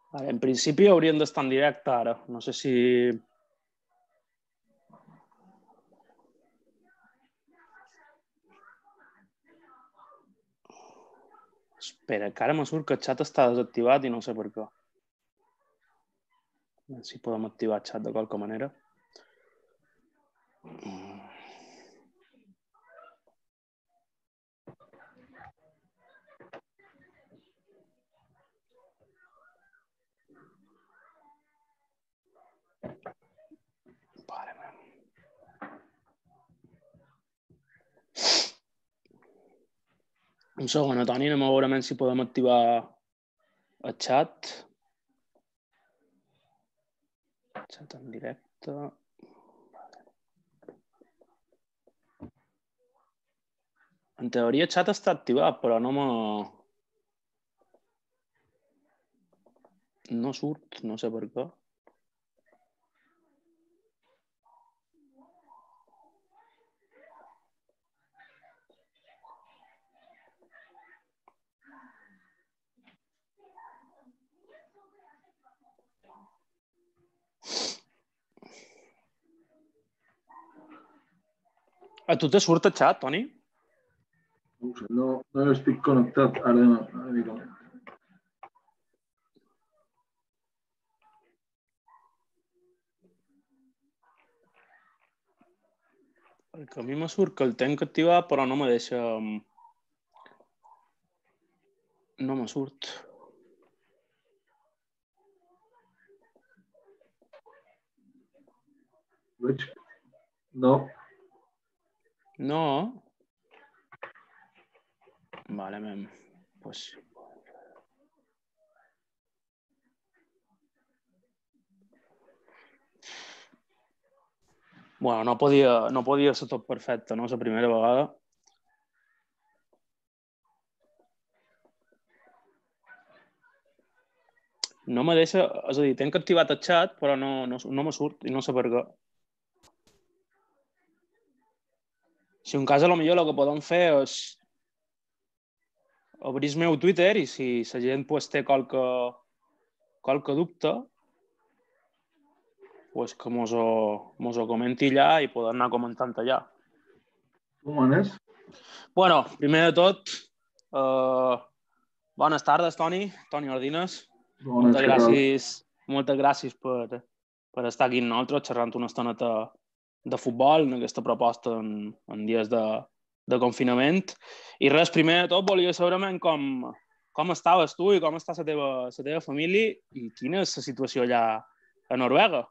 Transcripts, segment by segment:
En principi haurien d'estar en directe ara. No sé si... Espera, que ara me surt que el xat està desactivat i no sé per què. A veure si podem activar el xat de qualque manera. Un segon, Toni, anem a veure si podem activar el xat. Xat en directe. En teoria el xat està activat, però no surt, no sé per què. A tu te surt el xat, Toni? No ho sé, no estic connectat ara mira. Perquè a mi me surt que el tenc activat, però no me deixa... No me surt. Veig? No. No? Vale, pues... Bueno, no podia ser tot perfecte, no? La primera vegada. No me deixa... És a dir, tenc activat el xat, però no me surt i no sé per què. Si un cas, potser el que podem fer és obrir el meu Twitter i si la gent té qualque dubte, que mos ho comenti allà i podem anar comentant allà. Com anes? Bueno, primer de tot, bones tardes, Toni Ordines. Moltes gràcies per estar aquí amb nosaltres xerrant una estoneta de futbol en aquesta proposta en dies de confinament. I res, primer de tot, volia saber com estaves tu i com està la teva família i quina és la situació allà a Noruega.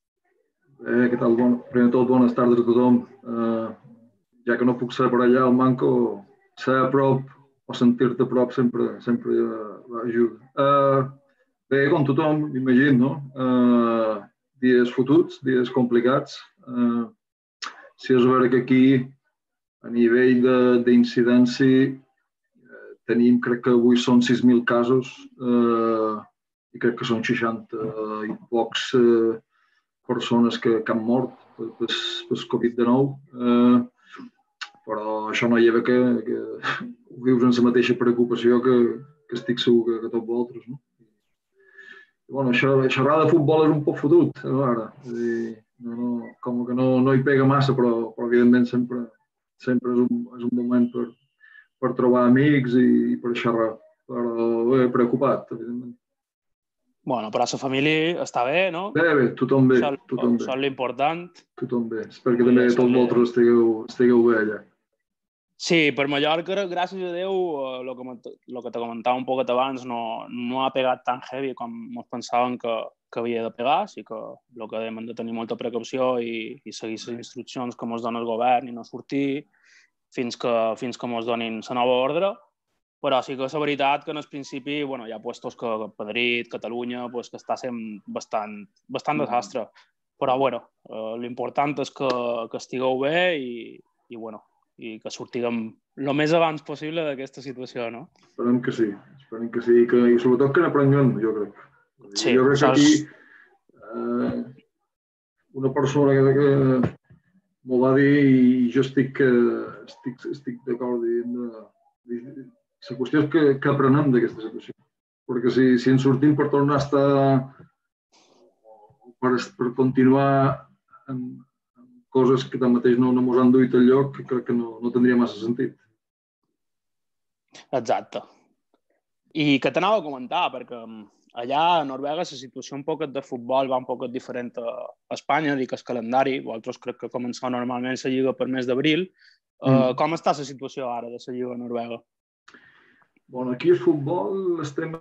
Què tal? Primer de tot, bones tardes a tothom. Ja que no puc ser per allà al Manco, ser a prop o sentir-te a prop sempre ajuda. Bé, com tothom, m'imagino, no? Dies fotuts, dies complicats. Si és vera que aquí, a nivell d'incidència, tenim, crec que avui són 6.000 casos i crec que són 60 i pocs persones que han mort per Covid-19, però això no lleva que ho vius amb la mateixa preocupació que estic segur que tots vosaltres, no? I bueno, xerrar de futbol és un poc fotut, ara. Com que no hi pega massa, però evidentment sempre és un moment per trobar amics i per xerrar, però bé, preocupat, evidentment. Bueno, però la família està bé, no? Bé, tothom bé. Això és l'important. Tothom bé. Espero que també tots vosaltres estigueu bé allà. Sí, per Mallorca, gràcies a Déu, el que te comentava un poquet abans, no ha pegat tan heavy com ens pensàvem que havia de pegar, sí que el que hem de tenir molta precaució i seguir les instruccions que ens dona el govern i no sortir fins que ens donin la nova ordre. Però sí que és la veritat que en el principi hi ha llocs que Madrid, Catalunya, que està sent bastant desastre. Però l'important és que estigueu bé i que sortiguem el més abans possible d'aquesta situació, no? Esperem que sí, i sobretot que n'aprenguem, jo crec. Sí, jo crec que aquí una persona que m'ho va dir i jo estic d'acord dient la qüestió és que aprenem d'aquesta situació. perquè si en sortim per tornar a estar, per continuar amb coses que tanmateix no ens han duit al lloc, crec que no tindria massa sentit. Exacte. I que t'anava a comentar, perquè allà a Noruega la situació un poc de futbol va un poc diferent a Espanya, dic el calendari, vosaltres crec que començava normalment la Lliga per mes d'abril. Com està la situació ara de la Lliga a Noruega? Bueno, aquí el futbol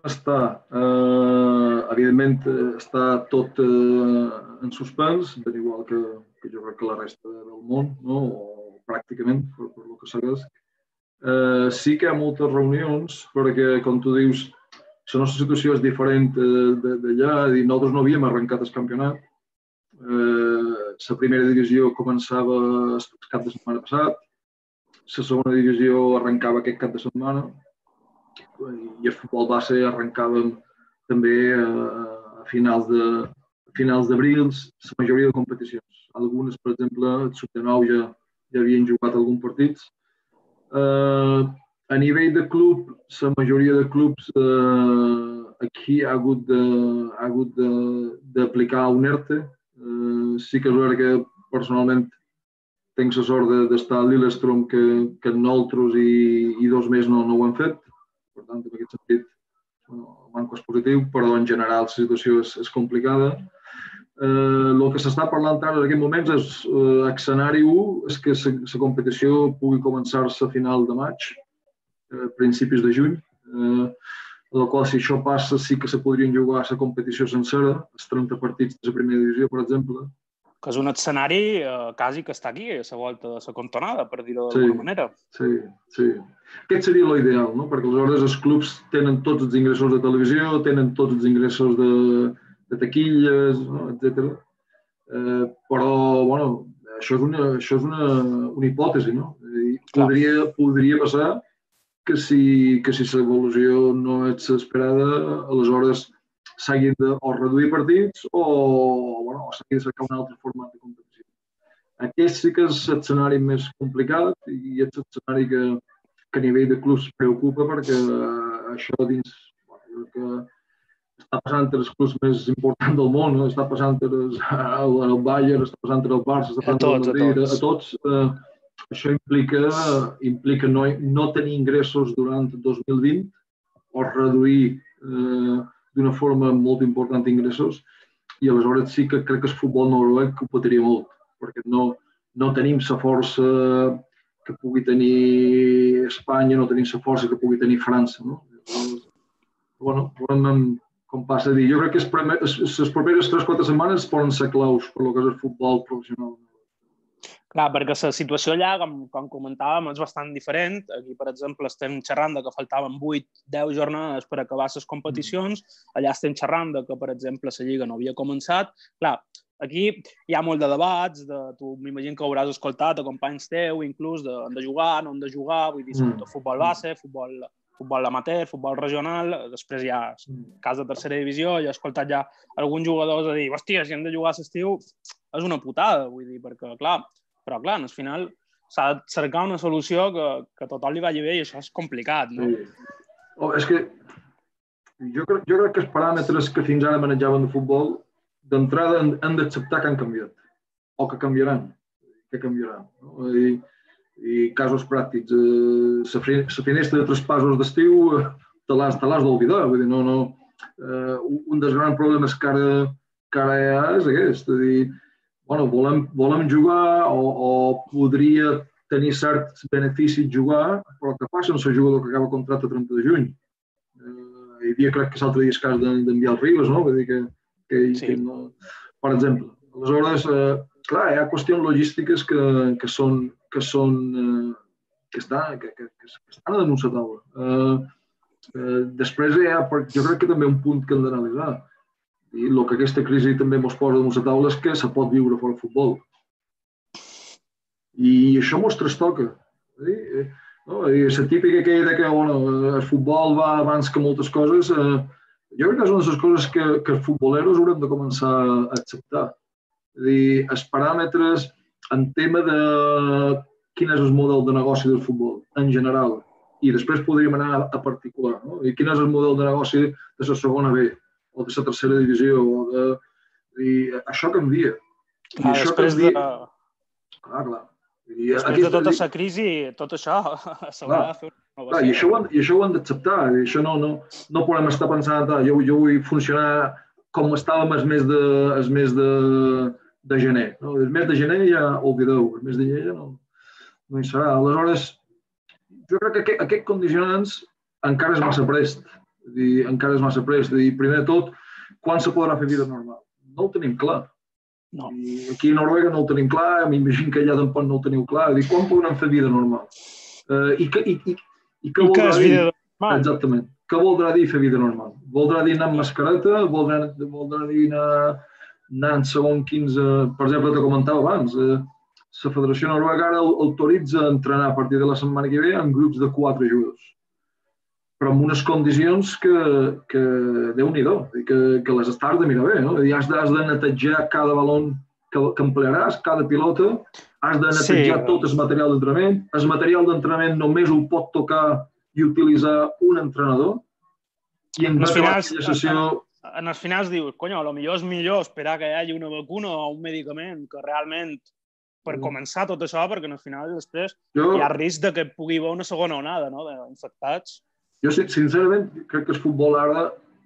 evidentment està tot en suspens, ben igual que jo crec que la resta del món, no? O pràcticament, per el que segueix. Sí que hi ha moltes reunions, perquè, com tu dius, la nostra situació és diferent d'allà, nosaltres no havíem arrencat el campionat. La primera divisió començava el cap de setmana passat, la segona divisió arrencava aquest cap de setmana i el futbol base arrencàvem també a finals d'abril la majoria de competicions. Algunes, per exemple, el sub-19 ja havien jugat alguns partits. A nivell de club, la majoria de clubs aquí ha hagut d'aplicar un ERTE. Sí que és vera que personalment tinc la sort d'estar a Lillestrøm, que nosaltres i dos més no ho han fet. Per tant, en aquest sentit, el manco és positiu, però en general la situació és complicada. El que s'està parlant ara en aquests moments és l'escenari 1, és que la competició pugui començar-se a final de maig, a principis de juny, el qual, si això passa, sí que se podrien jugar la competició sencera, els 30 partits de la primera divisió, per exemple. Que és un escenari quasi que està aquí, a la volta de la cantonada, per dir-ho d'alguna manera. Sí. Aquest seria l'ideal, no? Perquè aleshores els clubs tenen tots els ingressos de televisió, tenen tots els ingressos de taquilles, no? Etc. Però, bueno, això és una hipòtesi, no? Podria passar que si l'evolució no és esperada, aleshores s'hagin de o reduir partits o s'hagi de cercar un altre format de competició. Aquest sí que és l'escenari més complicat i és l'escenari que a nivell de clubs preocupa, perquè això dins que està passant entre els clubs més importants del món, no? Està passant entre el Bayern, està passant entre el Barça, està passant entre el Madrid, a tots. Això implica no tenir ingressos durant 2020 o reduir d'una forma molt important ingressos, i aleshores sí que crec que el futbol noruec ho patria molt, perquè no tenim la força que pugui tenir Espanya, no tenim la força que pugui tenir França, no? Bueno, veurem com passa a dir. Jo crec que les properes 3-4 setmanes poden ser claus per lo que és el futbol professional. Clar, perquè la situació allà, com comentàvem, és bastant diferent. Aquí, per exemple, estem xerrant que faltaven 8-10 jornades per acabar les competicions. Allà estem xerrant que, per exemple, la Lliga no havia començat. Clar, aquí hi ha molt de debats, tu m'imagino que hauràs escoltat a companys teus, inclús, de jugar, no hem de jugar, vull dir, futbol base, futbol amateur, futbol regional, després hi ha cas de tercera divisió, i he escoltat ja alguns jugadors a dir, hòstia, si hem de jugar a l'estiu, és una putada, vull dir, perquè, clar, però, clar, al final s'ha de cercar una solució que a tothom li vagi bé i això és complicat, no? Sí. És que jo crec que els paràmetres que fins ara manejaven de futbol d'entrada han d'acceptar que han canviat o que canviaran. No? I casos pràctics. La finestra de traspassos d'estiu te l'has d'oblidar. Vull dir, un dels grans problemes que ara hi ha és aquest. És a dir, volem jugar o podria tenir cert benefici jugar, però què passa amb el jugador que acaba el contracte el 30 de juny? Hi havia, crec que l'altre dia el cas d'enviar Ribas, no? Vull dir que no... Per exemple. Aleshores, clar, hi ha qüestions logístiques que estan damunt la taula. Després hi ha, jo crec que també un punt que hem d'analitzar. I el que aquesta crisi també ens posa damunt la taula és que se pot viure fora del futbol. I això ens trastoca. La típica aquella que el futbol va abans que moltes coses, jo crec que és una de les coses que els futboleros haurem de començar a acceptar. És a dir, els paràmetres en tema de quin és el model de negoci del futbol, en general. i després podríem anar a particular. No? I quin és el model de negoci de la segona B o de la tercera divisió? I això canvia. Clar, I això després canvia... Clar. Després de tota la crisi, tot això s'haurà de fer una innovació. I això ho hem d'acceptar. Això no podem estar pensant jo vull funcionar com estàvem el mes de gener. No? El mes de gener ja oblideu, el mes de gener ja no hi serà. Aleshores, jo crec que aquests condicionants encara és massa prest. Encara és massa prest. Primer de tot, quan se podrà fer vida normal? No ho tenim clar. No. I aquí a Noruega no ho tenim clar, m'imagino que allà tampoc no ho teniu clar. Quan podran fer vida normal? I què voldrà dir? Vida normal? Exactament. Què voldrà dir fer vida normal? Voldrà dir anar amb mascareta? Voldrà dir anar en segon 15... Per exemple, te comentava abans, la Federació Noruega ara autoritza entrenar a partir de la setmana que ve en grups de 4 jugadors. Però amb unes condicions que Déu-n'hi-do, que les estàs de mirar bé. No? Has de netejar cada baló que emplearàs, cada pilota, has de netejar tot el material d'entrenament. El material d'entrenament només ho pot tocar i utilitzar un entrenador. I en els finals dius, a lo millor és millor esperar que hi hagi una vacuna o un medicament que realment per començar tot això, perquè al final després hi ha risc de que pugui haver una segona onada d'infectats. Jo, sincerament, crec que el futbol ara,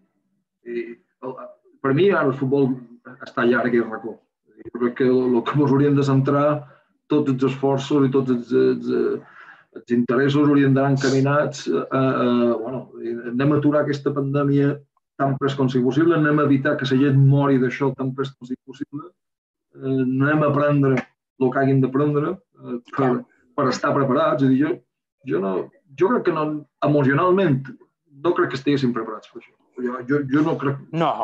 per mi ara el futbol està allà aquí al racó. Jo crec que el que ens hauríem de centrar, tots els esforços i tots els interessos haurien d'anar encaminats anem a aturar aquesta pandèmia tan prest com sigui possible, anem a evitar que la gent mori d'això tan prest com sigui possible, anem a aprendre el que hagin d'aprendre per estar preparats. Jo crec que emocionalment no crec que estiguéssim preparats per això. Jo no crec...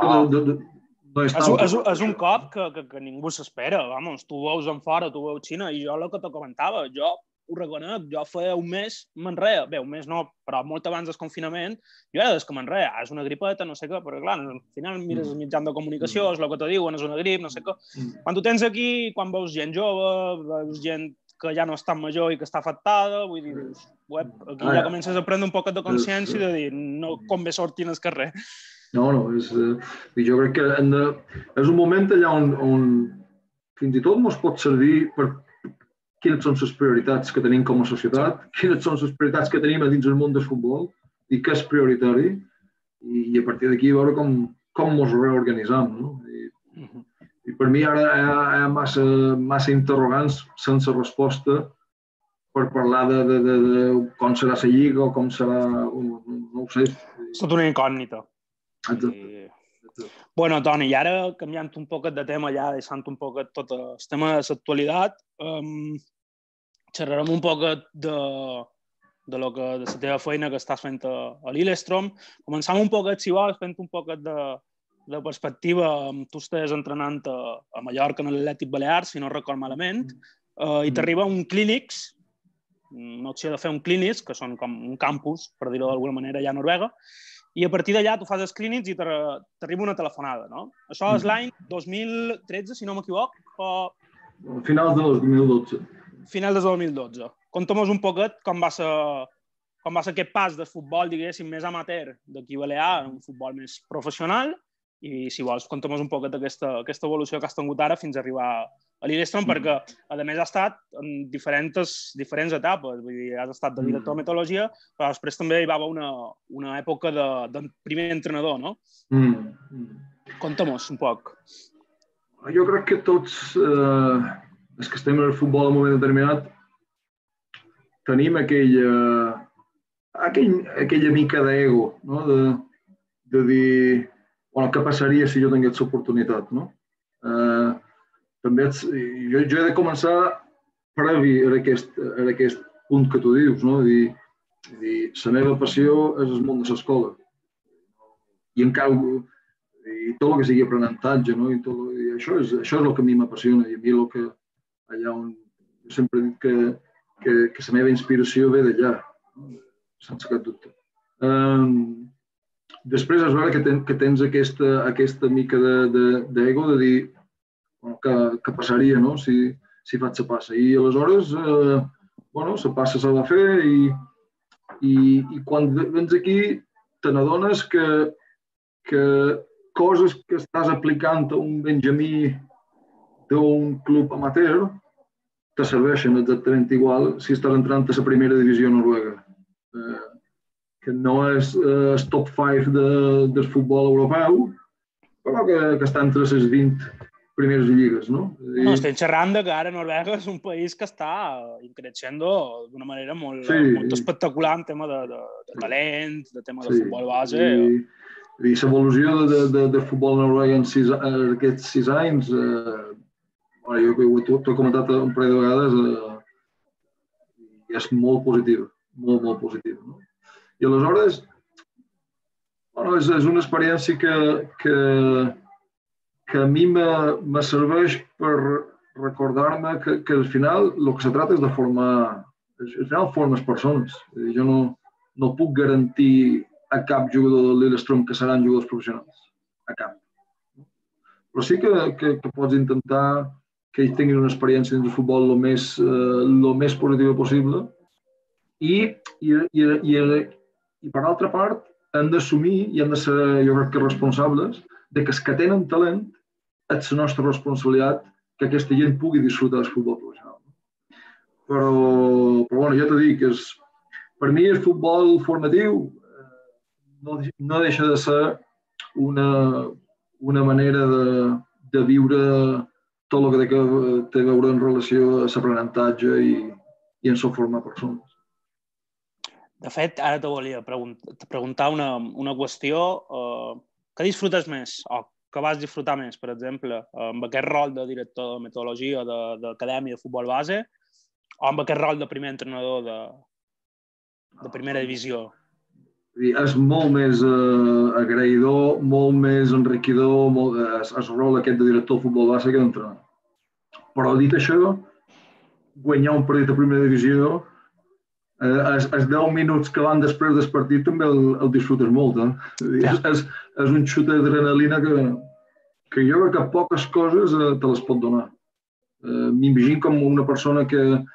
És un cop que ningú s'espera. Tu veus en fora, tu veus Xina, i jo el que te comentava, jo ho reconec, jo feia un mes me'n reia. Bé, un mes no, però molt abans del confinament, jo era des que me'n reia. És una gripeta, no sé què, però clar, al final mires els mitjans de comunicació, és el que te diuen, és una grip, no sé què. Quan tu tens aquí, quan veus gent jove, veus gent que ja no és tan major i que està afectada, vull dir, aquí ja comences a prendre un poc de consciència i de dir, no convé sortir al carrer. No, jo crec que és un moment allà on fins i tot ens pot servir per quines són les prioritats que tenim com a societat, quines són les prioritats que tenim a dins el món del futbol i què és prioritari, i a partir d'aquí veure com ens reorganitzam. I per mi ara hi ha massa interrogants sense resposta per parlar de com serà la lliga o com serà... no ho sé. És tot una incògnita. Exacte. Bueno, Toni, i ara canviant un poc de tema, ja deixant un poc tot el tema de l'actualitat, xerrarem un poc de la teva feina que estàs fent a Lillestrøm. Començam un poc, si vols, fent un poc de perspectiva. Tu estàs entrenant a Mallorca en l'Atlètic Balear, si no record malament, i t'arriba un clínics, una opció de fer un clínics, que són com un campus, per dir-ho d'alguna manera, allà a Noruega, i a partir d'allà tu fas els clínics i t'arriba una telefonada, no? Això és l'any 2013, si no m'equivoc, o... Final de 2012. Final de 2012. Conta'm un poquet com va ser aquest pas de futbol, diguéssim, més amateur d'aquí a Balear, un futbol més professional, i si vols conta'm un poquet aquesta evolució que has tingut ara fins a arribar a Lillestrøm, perquè a més has estat en diferents etapes. Vull dir, has estat de director de metodologia, però després també hi va haver una època de primer entrenador, no? Conta'm un poc. Jo crec que tots els que estem en el futbol en un moment determinat tenim aquella mica d'ego, no? De dir, què passaria si jo tingués l'oportunitat, no? També jo he de començar previ a aquest punt que tu dius, no? La meva passió és el món de l'escola. I tot el que sigui aprenentatge, no? I això és el que a mi m'apassiona, i a mi el que allà on sempre he dit que la meva inspiració ve d'allà, sense cap dubte. Després és vera que tens aquesta mica d'ego de dir què passaria si faig la passa. I aleshores, la passa s'ha de fer I quan vens aquí te n'adones que coses que estàs aplicant a un benjamí d'un club amateur te serveixen exactament igual si estàs entrant a la primera divisió noruega, que no és el top 5 del futbol europeu, però que està entre les 20 primeres lligues, no? No, estem xerrant que ara Noruega és un país que està creixendo d'una manera molt espectacular en tema de talent, de tema de futbol base. I l'evolució de futbol noruega en aquests 6 anys, jo t'ho he comentat un parell de vegades, és molt positiu, molt positiu. No? I aleshores, és una experiència que a mi me serveix per recordar-me que al final el que se trata és de formar, al final formes persones. Jo no puc garantir a cap jugador de Lillestrøm que seran jugadors professionals, a cap. Però sí que pots intentar que ells tinguin una experiència dins del futbol el més positiva possible i per altra part hem d'assumir i hem de ser, jo crec que responsables de que els que tenen talent és la nostra responsabilitat que aquesta gent pugui disfrutar del futbol professional. Però bueno, ja t'ho dic, per mi el futbol formatiu no deixa de ser una manera de viure tot el que té a veure en relació a l'aprenentatge i en formar persones. De fet, ara te volia preguntar una qüestió. Què disfrutes més o que vas disfrutar més, per exemple, amb aquest rol de director de metodologia d'acadèmia de futbol base o amb aquest rol de primer entrenador de primera divisió? És molt més agraïdor, molt més enriquidor el rol aquest de director de futbol base que d'entrenador. Però dit això, guanyar un partit de primera divisió, els 10 minuts que van després del partit també el disfrutes molt. És un xut d'adrenalina que jo crec que poques coses te les pot donar. M'imagino com una persona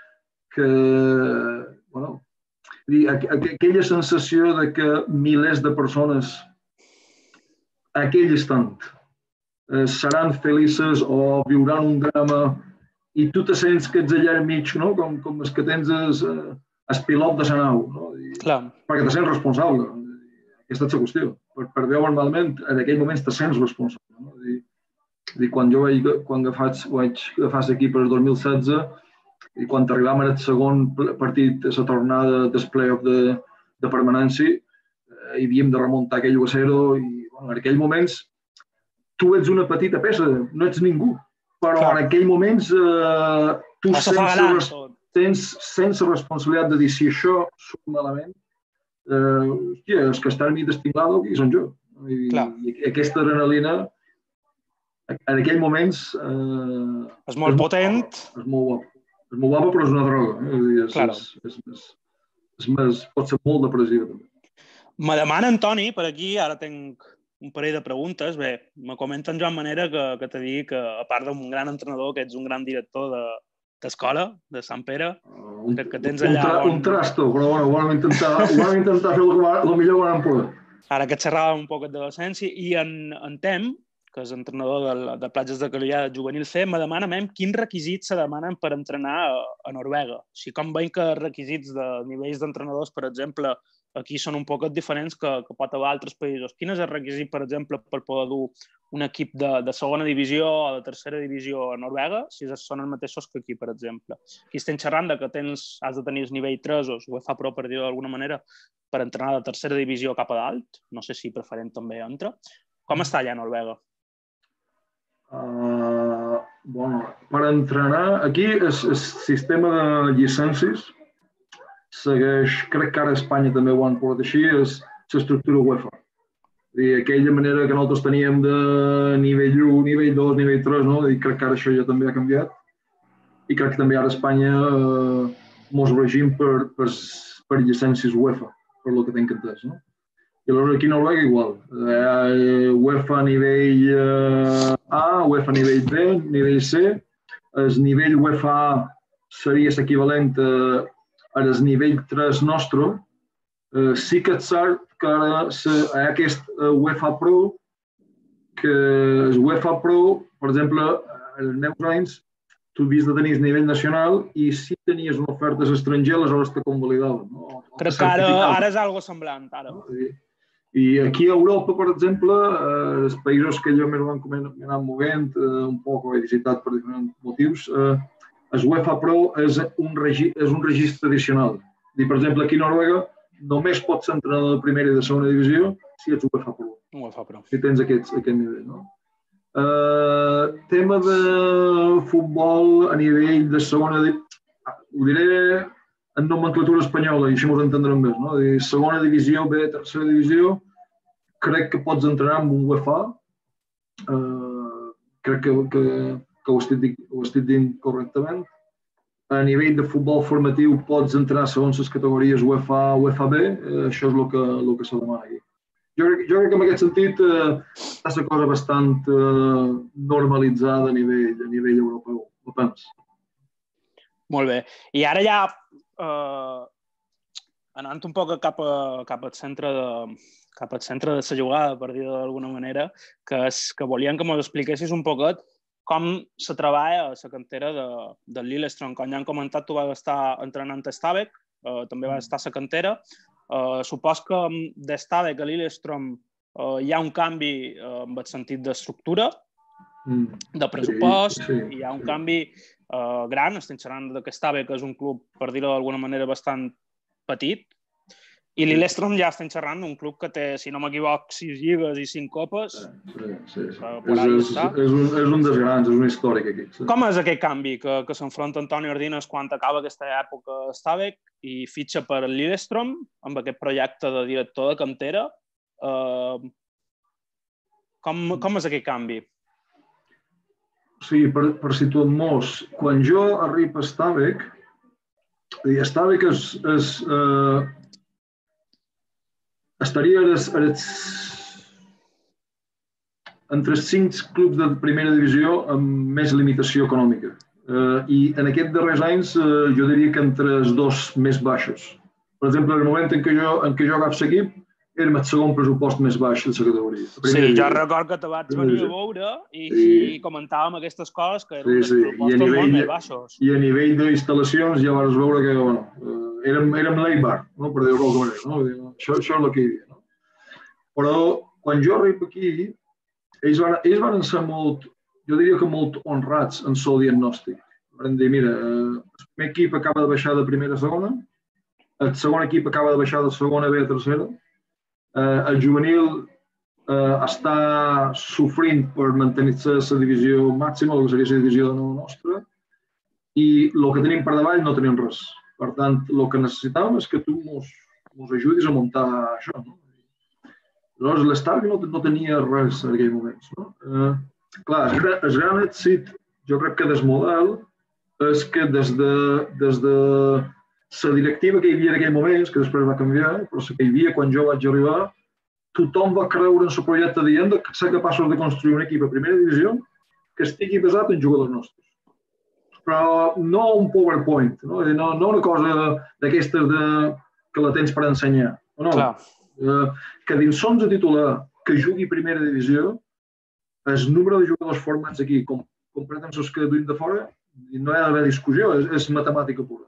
aquella sensació de que milers de persones a aquell instant seran felices o viuran un drama i tu te sents que ets allà enmig, no? Com els que tens el pilot de la nau, no? Perquè te sents responsable. Aquesta és la qüestió. Per veure malament, en aquell moment te sents responsable. No? Quan vaig agafar l'equip el 2016 i quan arribàvem al segon partit a la tornada del play-off de permanència i havíem de remuntar aquell 1-0 i en aquells moments tu ets una petita peça, no ets ningú, però en aquells moments tu tens la responsabilitat de dir si això surt malament, els que estan mig destinglado aquí són jo. I aquesta adrenalina en aquells moments és molt potent. És molt guapo. És molt guapo, però és una droga. Pot ser molt depressiva també. Me demana Antoni, per aquí, ara tinc un parell de preguntes. Bé, me comenta en Joan Manera que t'he dit que, a part d'un gran entrenador, que ets un gran director d'escola, de Sant Pere, que tens allà... Un trasto, però bueno, ho vam intentar fer el millor que vam poder. Ara que xerràvem un poc de docència, i en Tem, que és entrenador de Platges de Calella juvenil C, me demana quins requisits se demanen per entrenar a Noruega. Així com veiem que requisits de nivells d'entrenadors, per exemple, aquí són un poc diferents que pot haver altres països. Quin és el requisit, per exemple, per poder dur un equip de segona divisió o de tercera divisió a Noruega, si són els mateixos que aquí, per exemple? Aquí estem xerrant que has de tenir el nivell 3 o UEFA Pro, per dir-ho d'alguna manera, per entrenar de tercera divisió cap a dalt. No sé si preferent també entra. Com està allà a Noruega? Per entrenar, aquí el sistema de llicències segueix, crec que ara a Espanya també ho han portat així, és l'estructura UEFA. Aquella manera que nosaltres teníem de nivell 1, nivell 2, nivell 3, no? I crec que ara això ja també ha canviat. I crec que també ara a Espanya ens regim per llicències UEFA, per el que tinc entès, no? I aleshores aquí a Noruega igual. UEFA nivell A, UEFA nivell B, nivell C. El nivell UEFA A seria l'equivalent al nivell 3 nostre, Sí que és cert que ara hi ha aquest UEFA Pro, que el UEFA Pro, per exemple, els meus anys, tu havies de tenir el nivell nacional i si tenies una oferta a l'estranger, aleshores te convalidaven. No? Crec que ara és algo semblant. Ara. I aquí a Europa, per exemple, els països que jo més m'he anat movent, un poc he visitat per diferents motius, el UEFA Pro és un registre addicional. I, per exemple, aquí a Noruega només pots ser entrenador de primera i de segona divisió si ets UEFA Pro. UEFA Pro. Si tens aquest nivell, no? Tema de futbol a nivell de segona... Ho diré en nomenclatura espanyola, i així m'ho entendrem més, no? Segona divisió, B, tercera divisió, crec que pots entrenar amb un UEFA. Crec que ho estic dient correctament. A nivell de futbol formatiu pots entrar segons les categories UEFA A, UEFA B, això és el que se demana aquí. Jo crec que en aquest sentit està la cosa bastant normalitzada a nivell europeu, ho penso. Molt bé. I ara ja, anant un poc cap al centre de la jugada, per dir-ho d'alguna manera, que volíem que ens expliquessis un poquet com se treballa a la cantera del Lillestrøm. Com ja hem comentat, tu vas estar entrenant a Stabæk, també vas estar a la cantera. Supos que d'Stabæk a Lillestrøm hi ha un canvi en el sentit d'estructura, de pressupost, hi ha un canvi gran. Estem xerrant que Stabæk és un club, per dir-ho d'alguna manera, bastant petit, i Lillestrøm ja estem xerrant d'un club que té, si no m'equivoc, 6 lligues i 5 copes. Sí. És un dels grans, és un històric aquí. Com és aquest canvi que s'enfronta Antoni Ordines quan acaba aquesta època a Stabæk i fitxa per Lillestrøm amb aquest projecte de director de cantera? Com és aquest canvi? Sí, per situar-nos, quan jo arribo a Stabæk, Stabæk estaria entre els 5 clubs de primera divisió amb més limitació econòmica. I en aquests darrers anys jo diria que entre els 2 més baixos. Per exemple, en el moment en què jo agafo l'equip, érem el segon pressupost més baix de la categoria. Sí, jo recordo que te vaig venir a veure i comentàvem aquestes coses que eren els pressupostos molt més baixos. I a nivell d'instal·lacions ja vas veure que érem l'Eibar, per dir-ho d'alguna manera. Això és el que hi havia. Però quan jo arribo aquí, ells van ser molt, jo diria que molt honrats en el diagnòstic. Van dir, mira, el primer equip acaba de baixar de primera a segona, el segon equip acaba de baixar de segona B a tercera, el juvenil està sofrint per mantenir-se a la divisió màxima, el que seria la divisió nostra, i el que tenim per davall no tenim res. Per tant, el que necessitàvem és que tu ens ajudis a muntar això. Aleshores, l'Stabæk no tenia res en aquells moments. Clar, el gran èxit, jo crec que del model, és que des de la directiva que hi havia en aquell moment, que després va canviar, però la que hi havia quan jo vaig arribar, tothom va creure en el projecte dient que ser capaços de construir un equip a primera divisió que estigui basat en jugadors nostres. Però no un PowerPoint, no una cosa d'aquestes que la tens per ensenyar. No. Que dins 11 titular que jugui a primera divisió, el número de jugadors formats aquí, comparat amb els que duim de fora, no hi ha d'haver discussió, és matemàtica pura.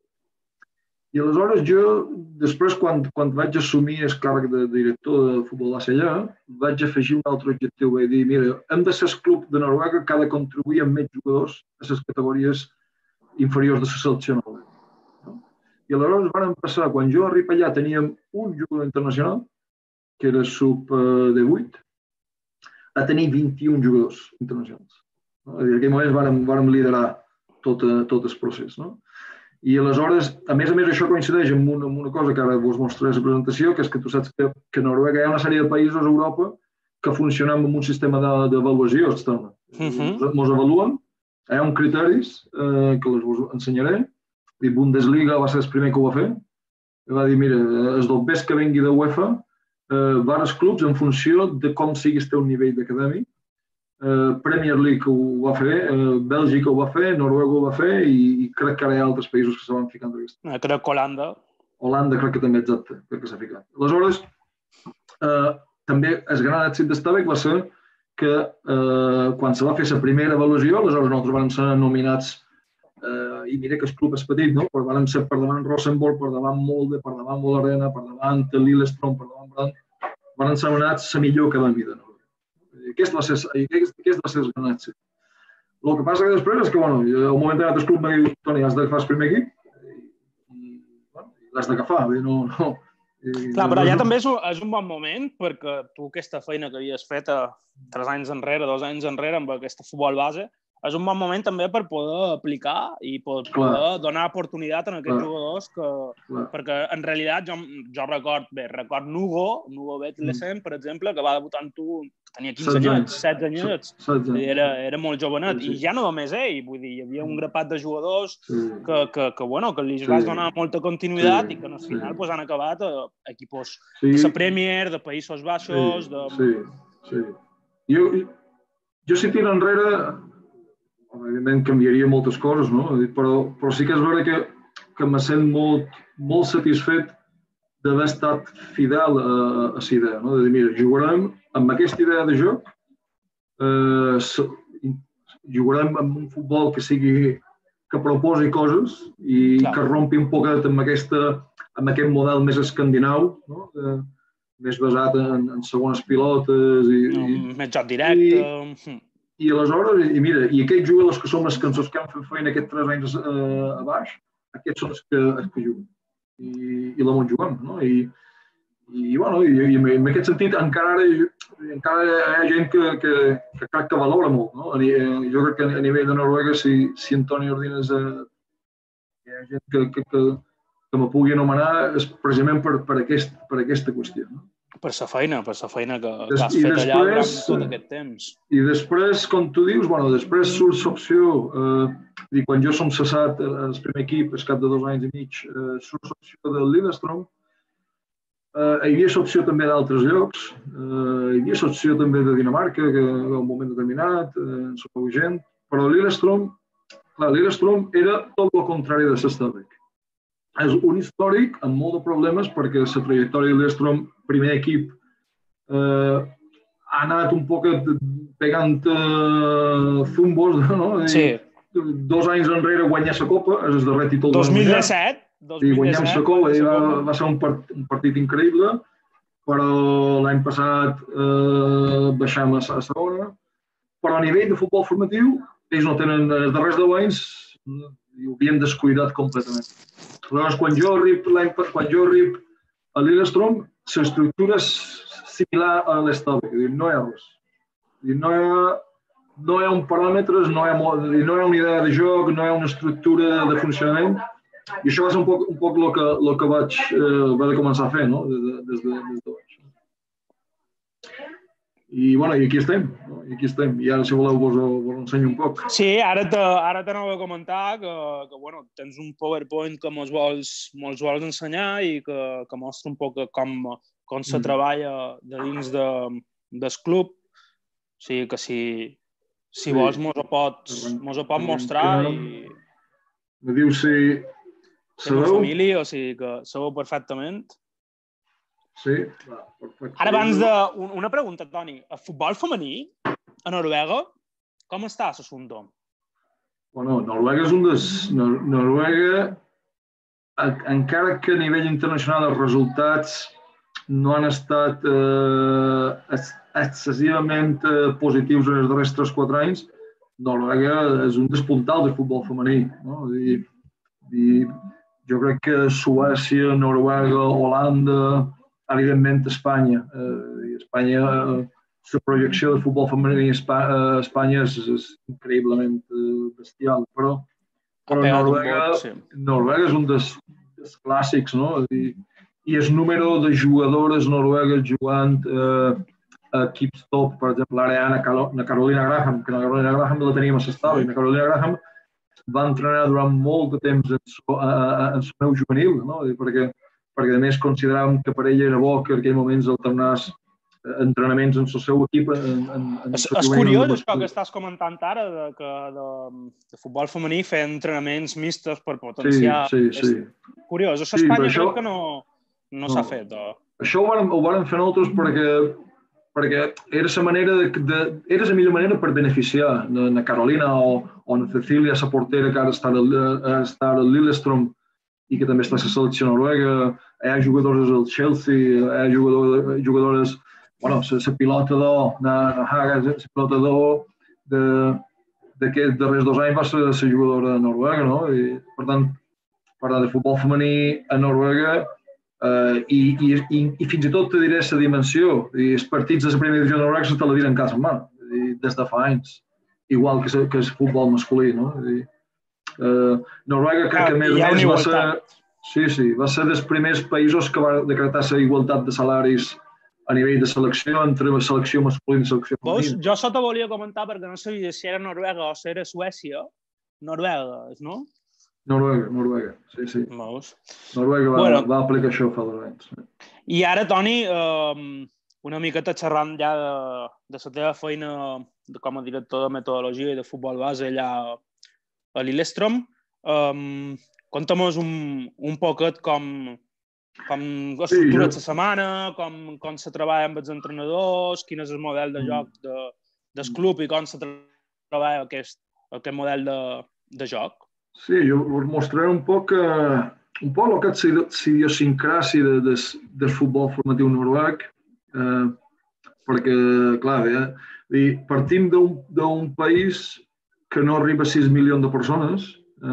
I aleshores jo, després, quan vaig assumir el càrrec de director de futbol allà, vaig afegir un altre objectiu. Vaig dir, mira, hem de ser el club de Noruega que ha de contribuir amb més jugadors a les categories inferiors de la selecció noruega. I aleshores vam passar, quan jo arribo allà, teníem un jugador internacional, que era sub-18, a tenir 21 jugadors internacionals. En aquell moment vam liderar tot el procés. I aleshores, a més això coincideix amb una cosa que ara vos mostraré a la presentació, que és que tu saps que a Noruega hi ha una sèrie de països a Europa que funcionen amb un sistema d'avaluació externa. Ens avaluen, hi ha uns criteris que us ensenyaré. Bundesliga va ser el primer que ho va fer. Va dir, mira, els dobbers que vengui de UEFA van als clubs en funció de com sigui el teu nivell d'acadèmic. Premier League ho va fer, Bèlgica ho va fer, Noruega ho va fer i crec que ara hi ha altres països que se van ficant d'aquesta. Crec que Holanda. Holanda crec que també, exacte, crec que s'ha ficat. Aleshores, també el gran èxit d'Estabek va ser que quan se va fer la primera avaluació, aleshores nosaltres vam ser nominats, i mira que el club és petit, no? Però vam ser per davant Rosenborg, per davant Molde, per davant Molarena, per davant Lillestrøm, per davant Brann, van ser nominats la millor acadèmia. Aquest va ser el gran èxit. El que passa que després és que, bueno, al moment de el club m'ha dit, Toni, has d'agafar el primer equip i l'has d'agafar. No. Clar, però allà també és un bon moment perquè tu aquesta feina que havies fet 3 anys enrere, 2 anys enrere amb aquesta futbol base, és un bon moment també per poder aplicar i poder donar oportunitat a aquests jugadors perquè en realitat jo record Nugo Betlesen, per exemple, que va debutar amb tu, que tenia 15 anyets, 16 anyets, era molt jovenet, i ja no només ell, vull dir, hi havia un grapat de jugadors que li vas donar molta continuïtat i que al final han acabat a equips de la Premier, de Països Baixos... Sí. Jo si tiro enrere, evidentment canviaria moltes coses, no? Però sí que és veritat que me sent molt satisfet d'haver estat fidel a la idea, no? De dir, mira, jugarem amb aquesta idea de joc, jugarem amb un futbol que proposi coses i que rompi un poquet amb aquest model més escandinau, no? Més basat en segones pilotes més joc directe. I aleshores, i aquests jugadors que són els que han fet feina aquests 3 anys a baix, aquests són els que juguen. I la molt juguem, no? I en aquest sentit encara hi ha gent que crec que valora molt, no? Jo crec que a nivell de Noruega, si Antoni Ordines hi ha gent que me pugui anomenar és precisament per aquesta qüestió, no? Per la feina que has fet allà durant tot aquest temps. I després, com tu dius, després surt l'opció, quan jo som cessat al primer equip, al cap de 2 anys i mig, surt l'opció del Lillestrøm. Hi havia l'opció també d'altres llocs, hi havia l'opció també de Dinamarca, que en un moment determinat, en la meva gent, però Lillestrøm era tot el contrari de l'Stabæk. És un històric amb molt de problemes perquè la trajectòria de Lillestrøm, primer equip, ha anat un poc pegant zumbos, no? Sí. 2 anys enrere guanyar la Copa, és el darrer títol de 2017. I guanyem la Copa, va ser un partit increïble, però l'any passat baixam a segona. Però a nivell de futbol formatiu, ells no tenen, els darrers 10 anys, i ho havien descuidat completament. Aleshores, quan jo arribo a Lillestrøm, l'estructura és similar a l'Stabæk, no hi ha res. No hi ha un paràmetres, no hi ha una idea de joc, no hi ha una estructura de funcionament, i això va ser un poc el que vaig haver de començar a fer, no? Des de baix. I aquí estem. I ara, si voleu, vos ensenyo un poc. Sí, ara t'anava a comentar que tens un PowerPoint que mos vols ensenyar i que mostra un poc com se treballa de dins del club. O sigui que si vols mos ho pots mostrar i... Me diu si... Sabeu? Família, o sigui que sabeu perfectament. Sí, clar, perfecte. Ara, abans una pregunta, Toni. El futbol femení a Noruega, com està l'assumpte? Noruega és un dels... Noruega, encara que a nivell internacional els resultats no han estat excessivament positius en els darrers 3-4 anys, Noruega és un despuntal del futbol femení. Jo crec que Suècia, Noruega, Holanda, evidentment Espanya. Espanya, la projecció de futbol femení a Espanya és increïblement bestial, però Noruega és un dels clàssics, no? I el número de jugadores noruegues jugant a equips top, per exemple, ara hi ha na Carolina Graham, que na Carolina Graham la teníem a l'estadi, i na Carolina Graham va entrenar durant molt de temps en el meu juvenil, no? Perquè a més consideràvem que per ella era bo que en aquells moments alternés entrenaments en el seu equip. És curiós això que estàs comentant ara, que de futbol femení fer entrenaments mixtos per potenciar... Sí. Curiós, això a Espanya crec que no s'ha fet. Això ho vàrem fer nosaltres perquè era la manera era la millor manera per beneficiar na Carolina o na Cecília, la portera que ara està al Lillestrøm i que també està a la selecció noruega. Hi ha jugadores del Chelsea, hi ha jugadores... Bueno, la pilota d'or, la pilota d'or d'aquests darrers 2 anys va ser la jugadora noruega, no? I, per tant, parlar de futbol femení a Noruega i fins i tot te diré la dimensió. I els partits de la primera divisió de Noruega se te la diran cada setmana, des de fa anys, igual que el futbol masculí, no? Noruega crec que més va ser... Sí, va ser dels primers països que va decretar la igualtat de salaris a nivell de selecció entre la selecció masculina i la selecció femenina. Jo això te volia comentar perquè no sabia si era Noruega o si era Suècia. Noruega, no? Noruega, sí. Veus? Noruega va aplicar això fa 2 anys. I ara, Toni, una miqueta xerrant ja de la teva feina com a director de metodologia i de futbol base allà a Lillestrøm, conta'm-nos un poquet com estructura la setmana, com se treballa amb els entrenadors, quin és el model de joc del club i com se treballa aquest model de joc. Sí, jo us mostraré un poc el que és l'idiosincràsia del futbol formatiu noruec, perquè, clar, partim d'un país que no arriba a 6 milions de persones.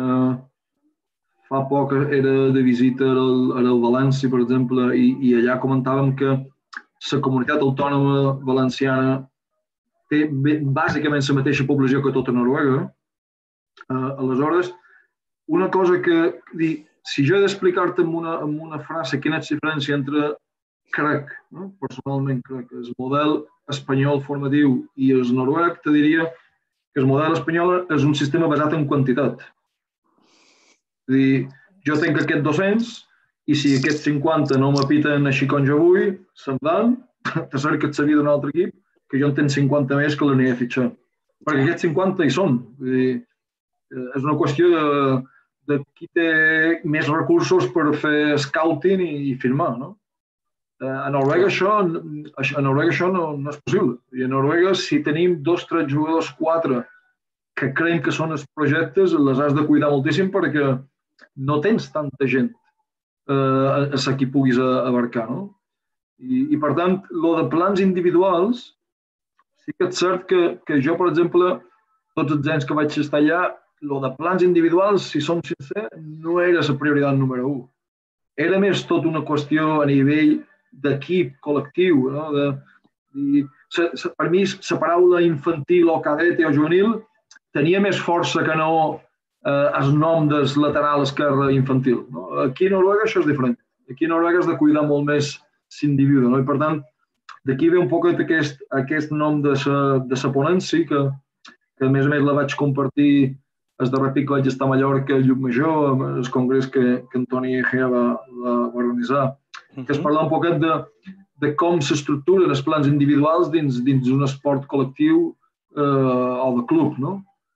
Fa poc era de visita al València, per exemple, i allà comentàvem que la comunitat autònoma valenciana té bàsicament la mateixa població que tota Noruega. Aleshores, una cosa que... Si jo he d'explicar-te amb una frase quina és la diferència entre, personalment crec, el model espanyol formatiu i el noruec, te diria que el model espanyol és un sistema basat en quantitat. És a dir, jo tenc aquests 200 i si aquests 50 no m'apiten així com jo vull, se'n van, te cerques la vida d'un altre equip, que jo en tenc 50 més que l'aniré a fitxar. Perquè aquests 50 hi són. És una qüestió de qui té més recursos per fer scouting i firmar, no? A Noruega això no és possible. I a Noruega, si tenim 2, 3 jugadors, 4 que creiem que són els projectes, les has de cuidar moltíssim perquè no tens tanta gent a qui puguis abarcar, no? I per tant, el de plans individuals, sí que és cert que jo, per exemple, tots els anys que vaig estar allà, el de plans individuals, si som sincers, no era la prioritat número 1. Era més tot una qüestió a nivell d'equip, col·lectiu, no? Per mi, la paraula infantil o cadete o juvenil tenia més força que no el nom del lateral esquerre infantil. Aquí a Noruega això és diferent. Aquí a Noruega has de cuidar molt més l'individu. I per tant, d'aquí ve un poc aquest nom de la ponència, que a més la vaig compartir el darrer pic que vaig estar a Mallorca, a Llucmajor, el congrés que Antoni Egea va organitzar, que es parla un poquet de com s'estructuren els plans individuals dins d'un esport col·lectiu o de club, no?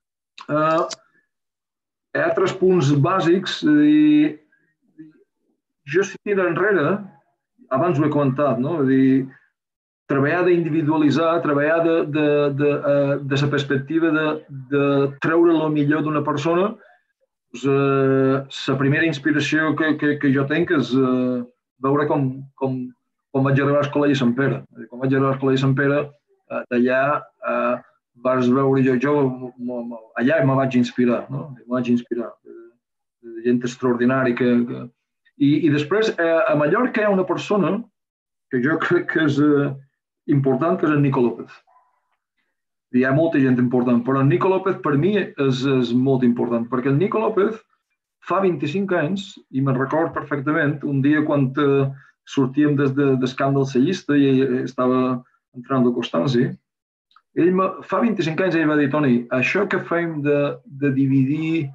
Hi ha 3 punts bàsics. Jo, si tiro enrere, abans ho he comentat, no? Treballar d'individualitzar, treballar de la perspectiva de treure el millor d'una persona. La primera inspiració que jo tinc és veure com vaig arribar al Col·legi Sant Pere. Quan vaig arribar al Col·legi Sant Pere, d'allà vas veure jo allà me vaig inspirar, no? Me vaig inspirar. Gent extraordinària. I després, a Mallorca hi ha una persona que jo crec que és important, que és en Nico López. Hi ha molta gent important, però en Nico López per mi és molt important, perquè el Nico López fa 25 anys, i me'n record perfectament, un dia quan sortíem des camp del cellista i estava entrant al Constanci, fa 25 anys ell va dir: Toni, això que fem de dividir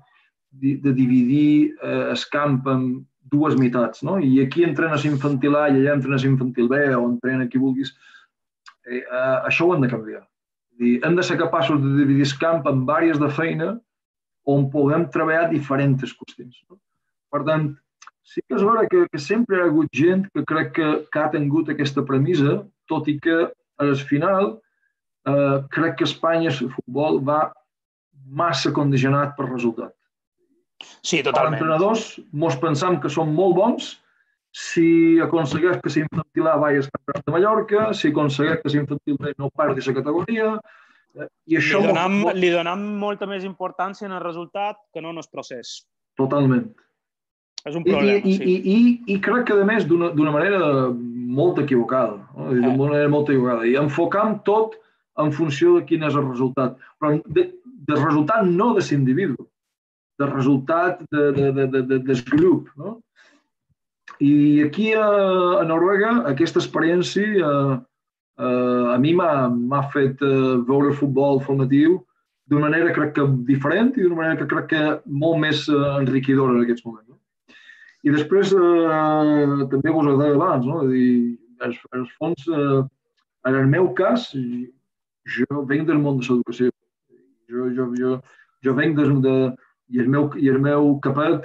el camp en 2 meitats, no? I aquí entrenes infantil A i allà entrenes infantil B o entrenes qui vulguis, Això ho hem de canviar. Hem de ser capaços de dividir el camp en àrees de feina on puguem treballar diferents qüestions. Per tant, sí que és vera que sempre hi ha hagut gent que crec que ha tingut aquesta premissa, tot i que al final crec que Espanya, el futbol, va massa condicionat per resultat. Sí, totalment. Els entrenadors mos pensam que són molt bons si aconsegueix que l'infantil A vagi al Campionat de Mallorca, si aconsegueix que l'infantil B no perdi la categoria. I això li donem molta més importància en el resultat que no en el procés. Totalment. És un problema, sí. I crec que, a més, d'una manera molt equivocada. D'una manera molt equivocada. I enfocam tot en funció de quin és el resultat. Però del resultat no de l'individu, del resultat del grup. No? I aquí a Noruega aquesta experiència a mi m'ha fet veure el futbol formatiu d'una manera crec que diferent i d'una manera que crec que molt més enriquidora en aquests moments. I després també vos ho deia abans, no? En el fons, en el meu cas, jo venc del món de l'educació. Jo venc i el meu capet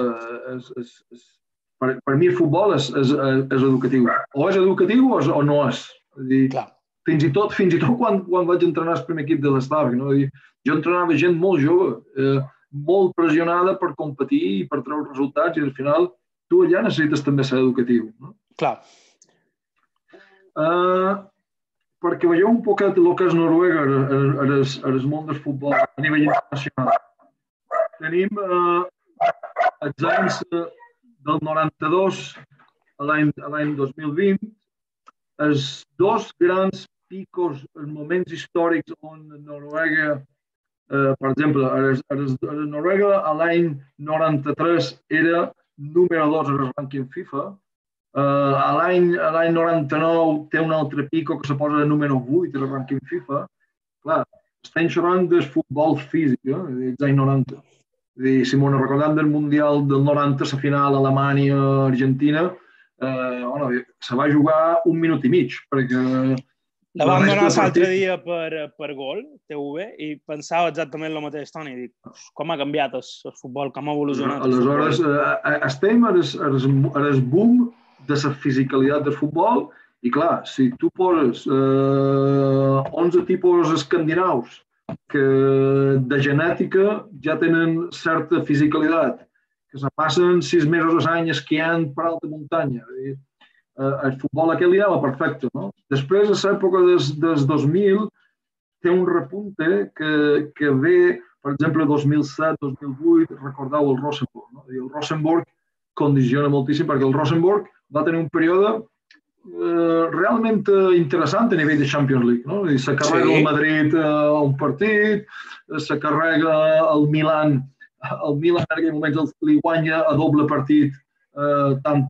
per mi el futbol és educatiu. O és educatiu o no és. Fins i tot quan vaig entrenar el primer equip de l'Estavi, no? Jo entrenava gent molt jove, molt pressionada per competir i per treure resultats i al final tu allà necessites també ser educatiu. No? Clar. Perquè veieu un poquet el que és Noruega al món del futbol a nivell internacional. Tenim els anys del 92 a l'any 2020, els dos grans picos, els moments històrics on Noruega, per exemple, a Noruega a l'any 93 era número 2 en el rànquing FIFA, a l'any 99 té un altre pico que se posa de número 8 en el rànquing FIFA. Clar, estem parlant del futbol físic, dels anys 90. Si m'ho recordem del Mundial del 90, la final Alemanya-Argentina, se va jugar 1 minut i mig, perquè... La vam donar l'altre dia per gol, TV, i pensava exactament el mateix, Toni. Dic, com ha canviat el futbol, com ha evolucionat. Aleshores, estem al boom de la fisicalitat del futbol i, clar, si tu poses 11 tipus escandinaus que de genètica ja tenen certa fisicalitat, que se passen 6 mesos a l'any esquiant per alta muntanya. El futbol aquell li anava perfecte. No? Després, a l'època dels 2000, té un repunte que ve, per exemple, 2007-2008, recordeu el Rosenborg. No? El Rosenborg condiciona moltíssim perquè el Rosenborg va tenir un període realment interessant a nivell de Champions League. No? Se carrega el Madrid un partit, se carrega el Milan en aquell moment li guanya a doble partit tant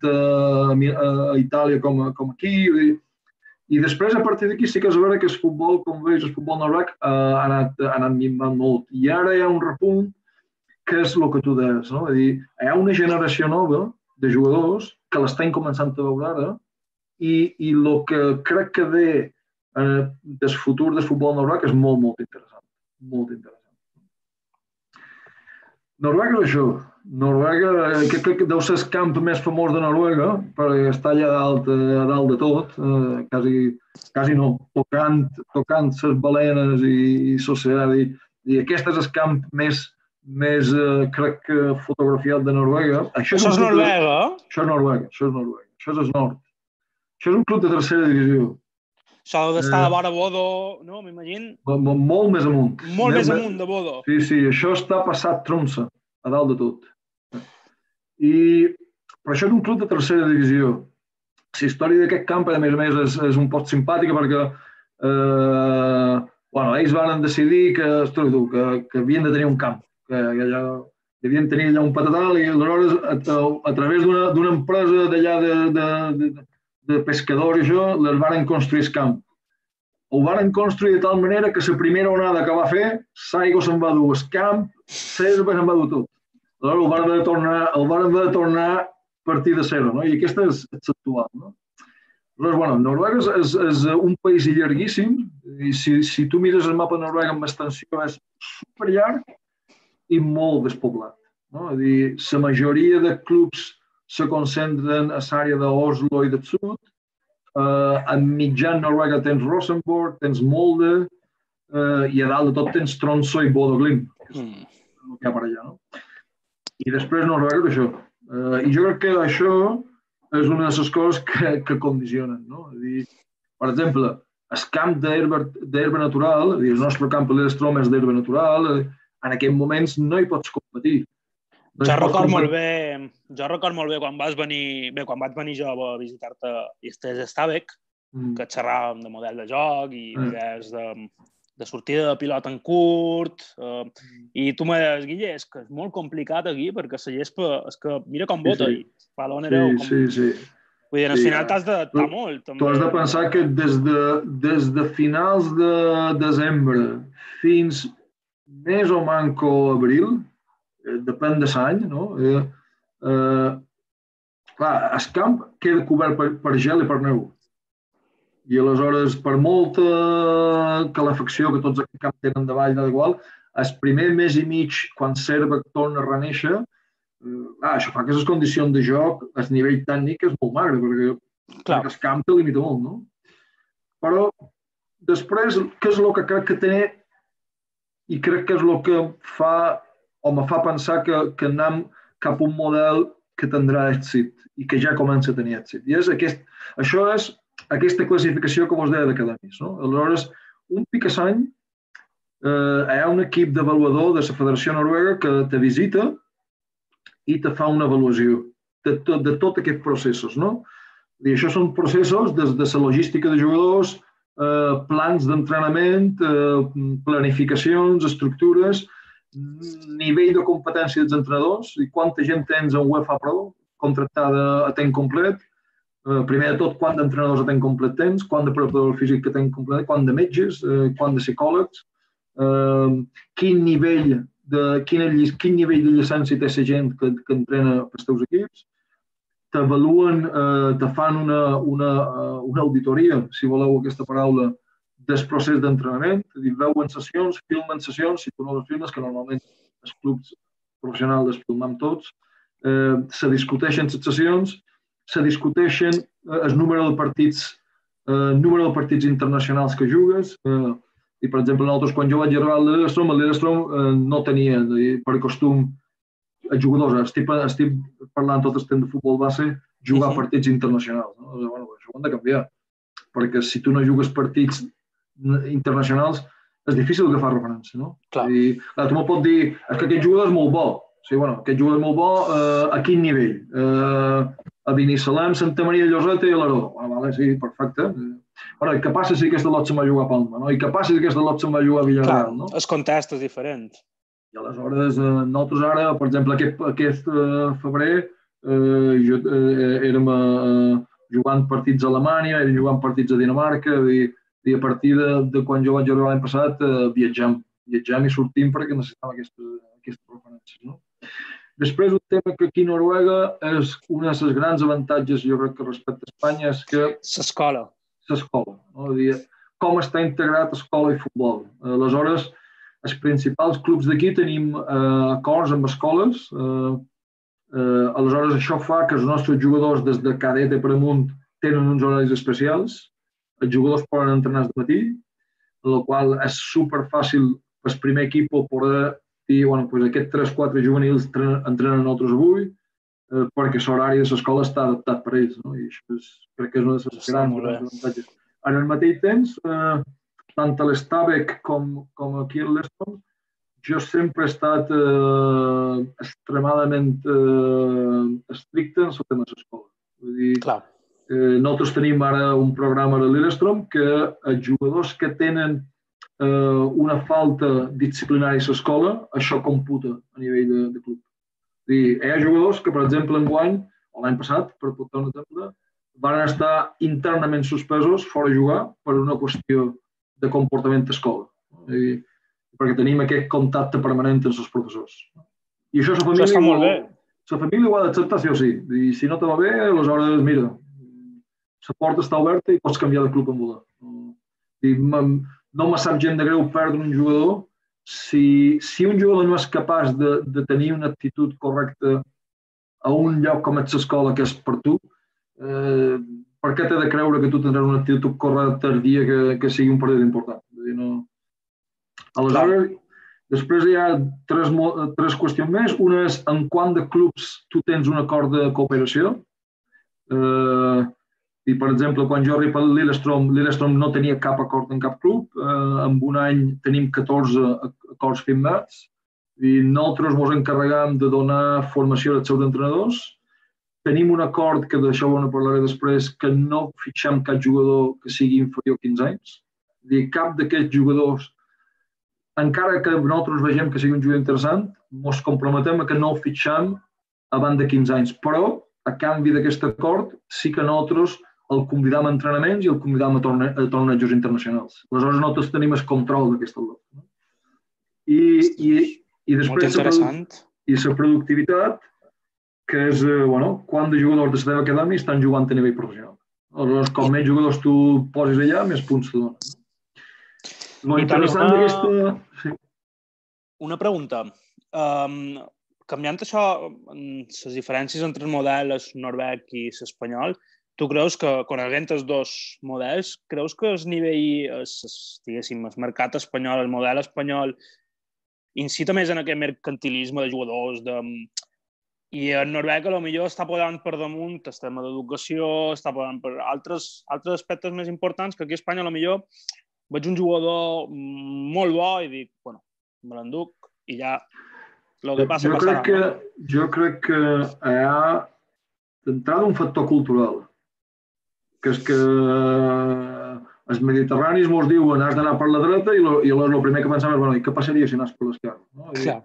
a Itàlia com aquí. I després, a partir d'aquí, sí que és vera que el futbol, com veus, el futbol noruec ha anat minvant molt. I ara hi ha un repunt que és el que tu deies. No? Hi ha una generació nova de jugadors que l'estan començant a veure ara i el que crec que ve del futur del futbol noruec és molt, molt interessant. Molt interessant. Noruega és això. Noruega, crec que deu ser el camp més famós de Noruega, perquè està allà a dalt de tot, quasi no, tocant les balenes i l'oceà. I aquest és el camp més crec que fotografiat de Noruega. Això és Noruega? Això és Noruega. Això és el nord. Això és un club de tercera divisió. Això d'estar de vora Bodo, no? M'imagino? Molt més amunt. Molt més amunt de Bodo. Sí, això està passat Tromsø, a dalt de tot. Però això és un club de tercera divisió. La història d'aquest camp, a més, és un poc simpàtica perquè ells van decidir que havien de tenir un camp, que devien tenir allà un patatal i aleshores a través d'una empresa d'allà de pescadors i això, les van construir el camp. Ho van construir de tal manera que la primera onada que va fer, l'aigua se'n va dur al camp, l'herba se'n va dur tot. Aleshores el van haver de tornar a partir de zero, no? I aquesta és l'actual. No? Aleshores, bueno, Noruega és un país llarguíssim i si tu mires el mapa de Noruega amb extensió és superllarg i molt despoblat. No? És a dir, la majoria de clubs se concentren a l'àrea d'Oslo i del sud. A mitjan Noruega tens Rosenborg, tens Molde i a dalt de tot tens Tromsø i Bodø/Glimt, que és el que hi ha per allà. No? I després Noruega és això. I jo crec que això és una de les coses que condicionen. No? És dir, per exemple, el camp d'herba natural, el nostre camp a l'Elstrom és d'herba natural, en aquests moments no hi pots competir. Jo record molt bé quan vaig venir jo a visitar-te i estàs a Stabæk, que xerràvem de model de joc i idees de sortida de pilot en curt, i tu me deies, Guille, és que és molt complicat aquí perquè la gespa, és que mira com vota i balón hereu. Sí. Vull dir, al final t'has d'adaptar molt. Tu has de pensar que des de finals de desembre fins més o manco abril, depèn de l'any, no? Clar, el camp queda cobert per gel i per neu. I aleshores, per molta calefacció que tots aquests camps tenen davall, igual, el primer mes i mig, quan l'herba torna a reneixer, això fa que les condicions de joc, el nivell tècnic és molt magre, perquè el camp te limita molt, no? Però després, què és el que crec que té i crec que és el que fa o me fa pensar que anem cap a un model que tindrà èxit i que ja comença a tenir èxit. I això és aquesta classificació que vos deia d'acadèmies. No? Aleshores, un picassany, hi ha un equip d'avaluador de la Federació Noruega que te visita i te fa una avaluació de tots aquests processos. No? I això són processos des de la logística de jugadors, plans d'entrenament, planificacions, estructures, nivell de competència dels entrenadors i quanta gent tens en UEFA Pro contractada a temps complet. Primer de tot, quant d'entrenadors a temps complet tens, quant de preparador físic a temps complet, quant de metges, quant de psicòlegs, quin nivell de llicència té la gent que entrena pels teus equips. T'avaluen, te fan una auditoria, si voleu aquesta paraula, del procés d'entrenament, veuen sessions, filmen sessions, si tu no les filmes, que normalment els clubs professionals les filmem tots, se discuteixen les sessions, se discuteixen el número de partits internacionals que jugues, i per exemple nosaltres quan jo vaig arribar a l'Elstrom no tenia per costum els jugadors, estic parlant tot el temps de futbol base, jugar partits internacionals. Això ho hem de canviar, perquè si tu no jugues partits internacionals és difícil agafar referència, no? I tu m'ho pots dir, és que aquest jugador és molt bo. Sí, aquest jugador és molt bo a quin nivell? A Binissalem, Santa Maria de Lloseta i a l'Aró. Sí, perfecte. I què passa si aquesta lot se'n va jugar a Palma? I què passa si aquesta lot se'n va jugar a Villarreal? El context és diferent. I aleshores, nosaltres ara, per exemple, aquest febrer érem jugant partits a Alemanya, érem jugant partits a Dinamarca, i a partir de quan jo vaig arribar l'any passat viatgem i sortim perquè necessitàvem aquestes referències. No? Després, un tema que aquí a Noruega és un dels grans avantatges, jo crec que respecte a Espanya, és que... L'escola. No? Com està integrat escola i futbol. Aleshores, els principals clubs d'aquí tenim acords amb escoles. Aleshores, això fa que els nostres jugadors des de cadete per amunt tenen uns horaris especials. Els jugadors poden entrenar de matí, el qual és superfàcil per al primer equip poder dir aquests 3-4 juvenils entrenen nosaltres avui perquè l'horari de l'escola està adaptat per ells. I això crec que és una de les grans avantatges. En el mateix temps, tant a l'Stabæk com aquí a l'Elstrom, jo sempre he estat extremadament estricte en el tema de l'escola. Vull dir, nosaltres tenim ara un programa a l'Elstrom que els jugadors que tenen una falta disciplinària a l'escola, això computa a nivell de club. Hi ha jugadors que, per exemple, enguany, o l'any passat, per portar un exemple, van estar internament suspesos fora a jugar per una qüestió de comportament d'escola. Perquè tenim aquest contacte permanent amb els professors. I això la família ho ha d'acceptar sí o sí. I si no te va bé, aleshores, mira, la porta està oberta i pots canviar de club en voler. No me sap gent de greu perdre un jugador si un jugador no és capaç de tenir una actitud correcta a un lloc com és l'escola, que és per tu, per què t'he de creure que tu tindràs una actitud correcta el dia que sigui un partit important? Aleshores, després hi ha tres qüestions més. Una és en quant de clubs tu tens un acord de cooperació. I, per exemple, quan jo arribo a Lillestrøm no tenia cap acord en cap club. En un any tenim 14 acords firmats i nosaltres ens encarregam de donar formació als seus entrenadors. Tenim un acord, que d'això ho parlaré després, que no fitxem cap jugador que sigui inferior a 15 anys. És a dir, cap d'aquests jugadors, encara que nosaltres vegem que sigui un jugador interessant, ens comprometem a que no el fitxem abans de 15 anys. Però, a canvi d'aquest acord, sí que nosaltres el convidam a entrenaments i el convidam a tornejos internacionals. Aleshores, nosaltres tenim el control d'aquesta lot. I després la productivitat, que és quant de jugadors de la teva acadèmia estan jugant a nivell professional. Aleshores, com més jugadors tu posis allà, més punts te donen. Lo interessant d'aquesta... Sí. Una pregunta. Canviant això, les diferències entre el model noruec i l'espanyol, tu creus que, coneguent els dos models, creus que el nivell, diguéssim, el mercat espanyol, el model espanyol, incita més en aquest mercantilisme de jugadors, i en Noruega potser està posant per damunt el tema d'educació, està posant per altres aspectes més importants, que aquí a Espanya potser veig un jugador molt bo i dic, me l'enduc i ja el que passa passarà. Jo crec que hi ha d'entrada un factor cultural, que és que els mediterranis ens diuen has d'anar per la dreta i el primer que pensem és què passaria si anàs per l'esquerra?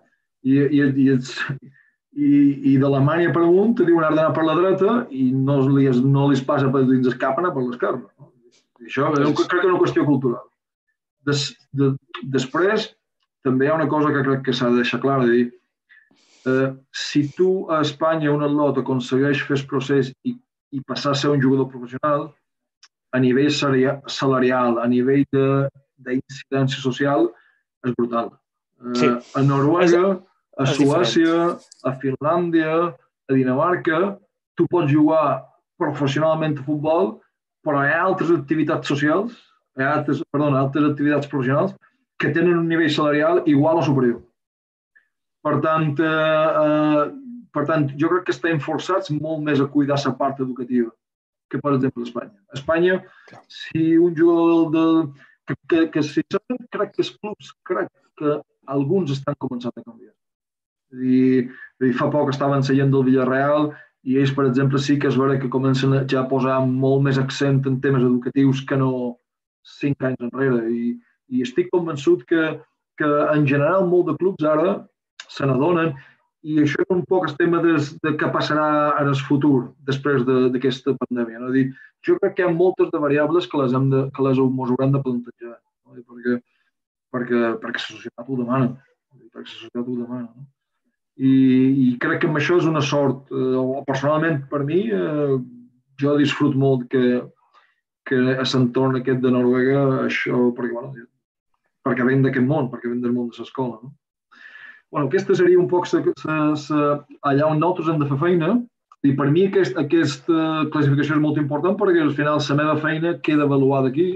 I d'Alemanya per amunt te diuen has d'anar per la dreta i no li passa per dins el cap anar per l'esquerra. Això crec que és una qüestió cultural. Després, també hi ha una cosa que crec que s'ha de deixar clara, de dir, si tu a Espanya un atleta aconsegueix fer el procés i passar a ser un jugador professional, a nivell salarial, a nivell d'incidència social, és brutal. A Noruega, a Suècia, a Finlàndia, a Dinamarca, tu pots jugar professionalment a futbol, però hi ha altres activitats socials, altres activitats professionals que tenen un nivell salarial igual o superior. Per tant, jo crec que estem forçats molt més a cuidar la part educativa que, per exemple, a Espanya. A Espanya, si un jugador crec que els clubs, crec que alguns estan començant a canviar. Fa poc estaven seient del Villarreal i ells, per exemple, sí que és vera que comencen ja a posar molt més accent en temes educatius que no 5 anys enrere. I estic convençut que en general molt de clubs ara se n'adonen i això és un poc el tema de què passarà en el futur després d'aquesta pandèmia. Jo crec que hi ha moltes de variables que les haurem de plantejar, perquè la societat ho demana. I crec que amb això és una sort. Personalment, per mi, jo disfruto molt que a l'entorn aquest de Noruega, això, perquè ven d'aquest món, perquè ven del món de l'escola. Aquesta seria un poc allà on nosaltres hem de fer feina, i per mi aquesta classificació és molt important perquè al final la meva feina queda avaluada aquí.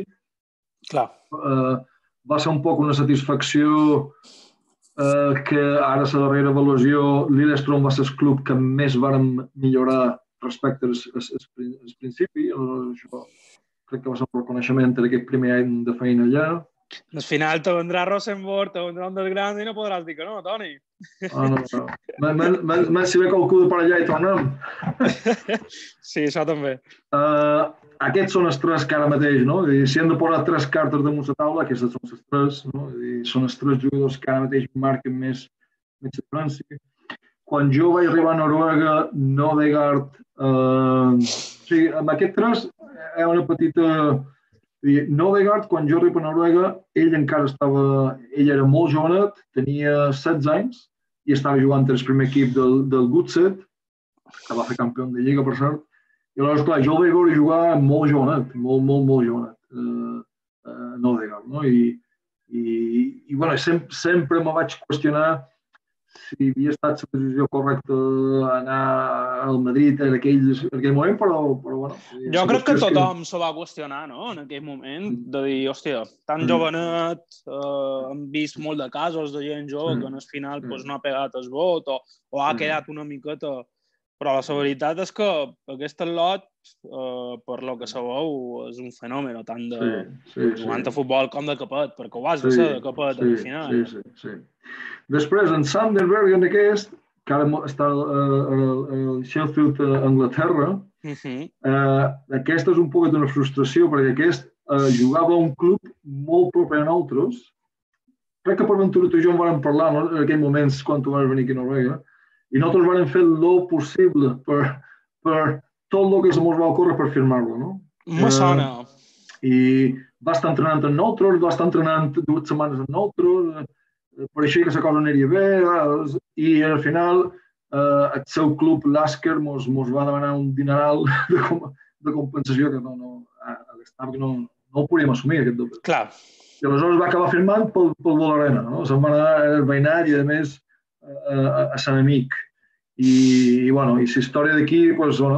Va ser un poc una satisfacció que ara la darrera avaluació Lillestrøm va ser el club que més vàrem millorar respecte al principi. Això crec que va ser un reconeixement d'aquest primer any de feina allà. Al final te vendrà Rosenborg, te vendrà un dels grans i no podràs dir que no, Toni. No. Més si ve qualcú de per allà i tornem. Sí, això també. Aquests són els tres que ara mateix, no? Si hem de posar 3 cartes damunt la taula, aquestes són les 3, no? Són els 3 jugadors que ara mateix marquen més diferència. Quan jo vaig arribar a Noruega, Nodegaard... amb aquests 3 hi ha una petita... Nodegaard, quan jo arribo a Noruega, ell era molt jovenet, tenia 16 anys i estava jugant el primer equip del Godset, que va fer campió de Lliga, per cert, I aleshores, clar, jo el vaig veure jugar molt jovenet, molt jovenet, en Odegaard, no? I bueno, sempre me vaig qüestionar si havia estat la decisió correcta anar al Madrid en aquell moment, però bueno... Jo crec que tothom se va qüestionar, no?, en aquell moment, de dir, hòstia, tan jovenet, hem vist molt de casos de gent jove que en el final no ha pegat el vot o ha quedat una miqueta... Però la veritat és que aquest lot, per lo que sabeu, és un fenomen, tant de jugant a futbol com de capet, perquè ho has de ser de capet al final. Sí. Després, en Sanderberg, en aquest, que ara està al Sheffield, a Anglaterra, aquest és un poc d'una frustració, perquè aquest jugava a un club molt proper a nosaltres. Crec que per Ventura tu i jo en vam parlar en aquells moments quan tu vas venir aquí a Noruega, i nosaltres vam fer el possible per tot el que se mos va ocórrer per firmar-lo, no? Me sona. I va estar entrenant amb nosaltres, va estar entrenant 2 setmanes amb nosaltres, pareixia que la cosa aniria bé, i al final el seu club, l'Asker, mos va demanar un dineral de compensació que no ho podíem assumir, aquest doble. Clar. I aleshores va acabar firmant pel Volarena, no? Se'n va anar al veïnat i, a més, a Sant Amic. I la història d'aquí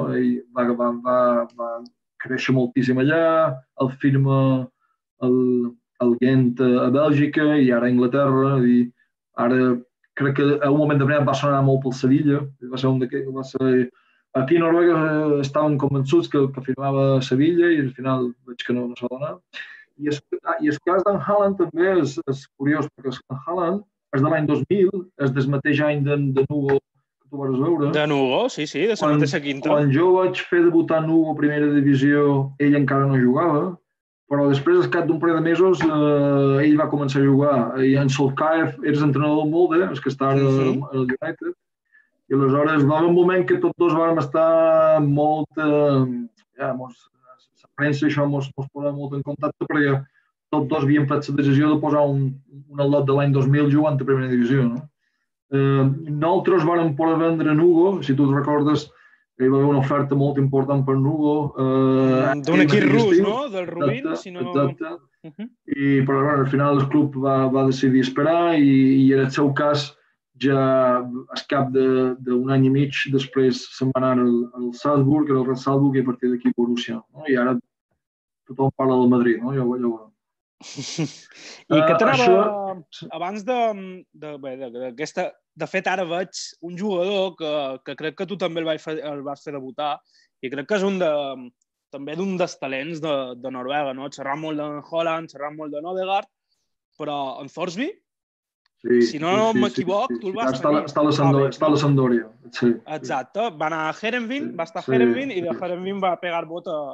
va créixer moltíssim allà, el firma el Gent a Bèlgica i ara a Anglaterra. I ara crec que a un moment determinat va sonar molt pel Sevilla. Aquí a Noruega estaven convençuts que firmava a Sevilla i al final veig que no s'ha donat. I el cas d'en Haaland també és curiós, perquè en Haaland és de l'any 2000, és del mateix any de Nugo que tu vas veure. De Nugo, sí, de la mateixa quinta. Quan jo vaig fer debutar Nugo a primera divisió, ell encara no jugava, però després, al cap d'un parell de mesos, ell va començar a jugar. I en Solskjaer era entrenador del Molde, el que està al United, i aleshores va haver un moment que tots dos vam estar molt... La premsa això ens posava molt en contacte perquè tots dos havíem fet la decisió de posar un lot de l'any 2000 jugant a primera divisió. Nosaltres vam poder vendre Nugo, si tu et recordes, hi va haver una oferta molt important per Nugo. D'un equip rus, no? Del Rubin, si no... Exacte. Però al final el club va decidir esperar i en el seu cas ja al cap d'un any i mig després se'n va anar al Salzburg, era el Red Salzburg, i a partir d'aquí Borussia. I ara tothom parla del Madrid, no? Ja ho veurem. I que t'anava, abans de fet ara veig un jugador que crec que tu també el vas fer debutar i crec que és també d'un dels talents de Noruega, no? Xerrant molt d'en Haaland, xerrant molt d'en Odegaard, però en Thorsby, si no m'equivoc, tu el vas tenir. Està a la Sampdoria. Exacte, va anar a Heerenveen, va estar a Heerenveen i de Heerenveen va pegar bot a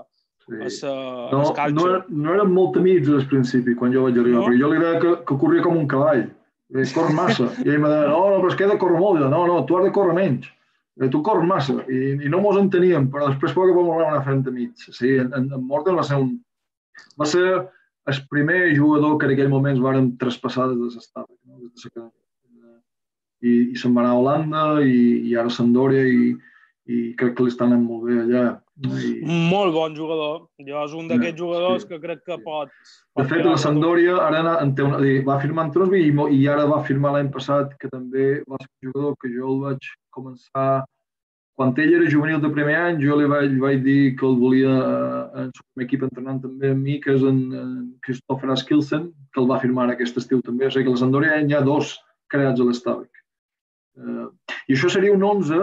no eren molt amics al principi, quan jo vaig arribar, perquè jo li deia que corria com un cavall, corre massa, i ell me deia, no, però és que he de córrer molt, no, tu has de córrer menys, tu corres massa, i no mos enteníem, però després poc vam anar fent amics. Sí, en Morten va ser el primer jugador que en aquell moment vàrem traspassar des de l'estadi, i se'n va anar a Holanda, i ara a Sampdoria, i crec que li està anant molt bé allà. Molt bon jugador. Jo és un d'aquests jugadors que crec que pot... De fet, la Sampdoria va firmar en Thorsby i ara va firmar l'any passat, que també va ser un jugador que jo el vaig començar... Quan ell era juvenil de primer any, jo li vaig dir que el volia en el primer equip entrenant també amb mi, que és en Kristoffer Askildsen, que el va firmar aquest estiu també. O sigui que a la Sampdoria hi ha 2 creats a l'Estabek. I això seria un 11,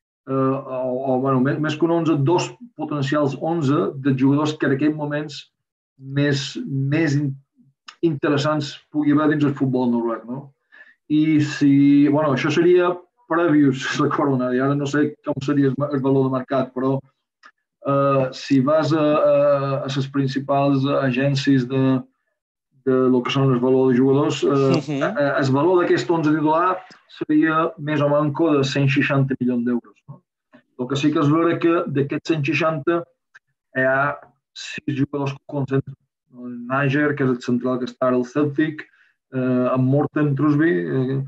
més que un 11, 2 potencials 11 de jugadors que en aquells moments més interessants pugui haver dins el futbol noruec. I això seria previous la corona, i ara no sé com seria el valor de mercat, però si vas a les principals agències de lo que són el valor de jugadors, el valor d'aquest 11 titular seria més o manco de 160 milions d'euros. El que sí que és vera que d'aquests 160 hi ha 6 jugadors que concentren. Nager, que és el central que està al Celtic, en Morten Thorsby,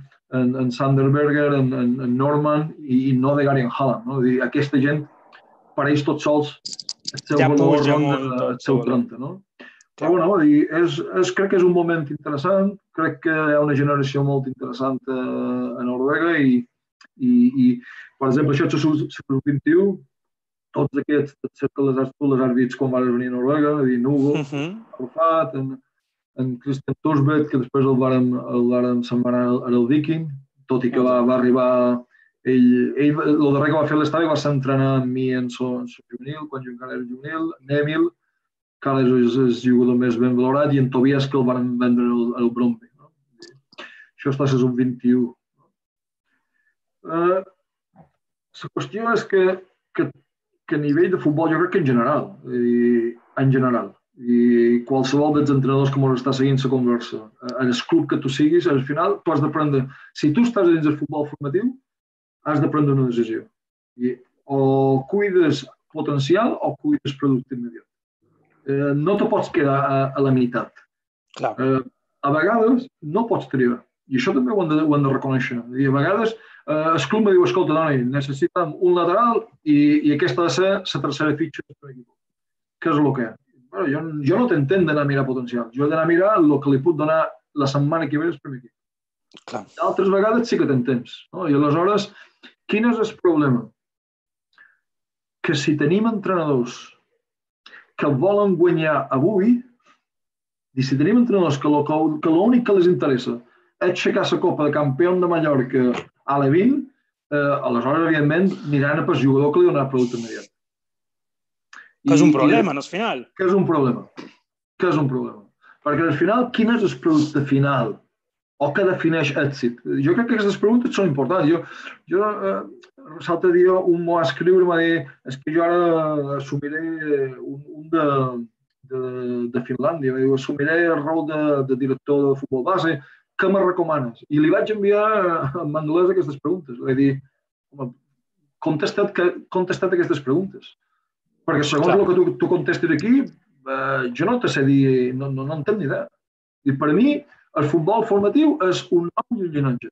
en Sanderberger, en Norman i Odegaard i en Haaland. Aquesta gent per ells tots sols el seu Ja valor puja ronda molt el el seu seu valor. 30, no? Però bueno, crec que és un moment interessant, crec que hi ha una generació molt interessant a Noruega i per exemple, això és el sub-21, tots aquests, que les has vist quan van venir a Noruega, Nugo, Arrufat, en Christian Thusbeth, que després se'n va anar al Viking, tot i que va arribar... Ell, el darrer que va fer l'estadi va s'entrenar amb mi en son juvenil, quan jo encara era juvenil, Emil, que ara és el jugador més ben valorat, i en Tobias, que el van vendre al Bromby. No? Això està a sub-21. La qüestió és que a nivell de futbol, jo crec que en general, i qualsevol dels entrenadors que ens està seguint la conversa, en el club que tu siguis, al final tu has de prendre, si tu estàs dins del futbol formatiu, has de prendre una decisió. O cuides potencial o cuides producte immediat. No te pots quedar a la meitat. A vegades no pots triar. I això també ho hem de reconèixer. I a vegades el club me diu, escolta, Doni, necessitem un lateral i aquesta ha de ser la tercera fitxa del equip. Què és el que? Jo no t'entenc d'anar a mirar potencial. Jo he d'anar a mirar el que li puc donar la setmana que ve al primer equip. D'altres vegades sí que tens. No? I aleshores, quin és el problema? Que si tenim entrenadors que volen guanyar avui, i si tenim entrenadors que l'únic que els interessa és aixecar la Copa de Campió de Mallorca a l'E20, aleshores, evidentment, aniran a per jugador que li donarà producte immediat. Que és un problema, al final. Que és un problema. Perquè al final, quin és el producte final? O què defineix èxit? Jo crec que aquestes preguntes són importants. L'altre dia un m'ho va escriure i m'ha dit és que jo ara assumiré un de Finlàndia, assumiré el rol de director de futbol base, què me recomanes? I li vaig enviar en anglès aquestes preguntes. Vaig dir, contesta't aquestes preguntes. Perquè segons el que tu contestes aquí, jo no te sé dir, no en tinc ni idea. I per mi, el futbol formatiu és un nom i un llinatge.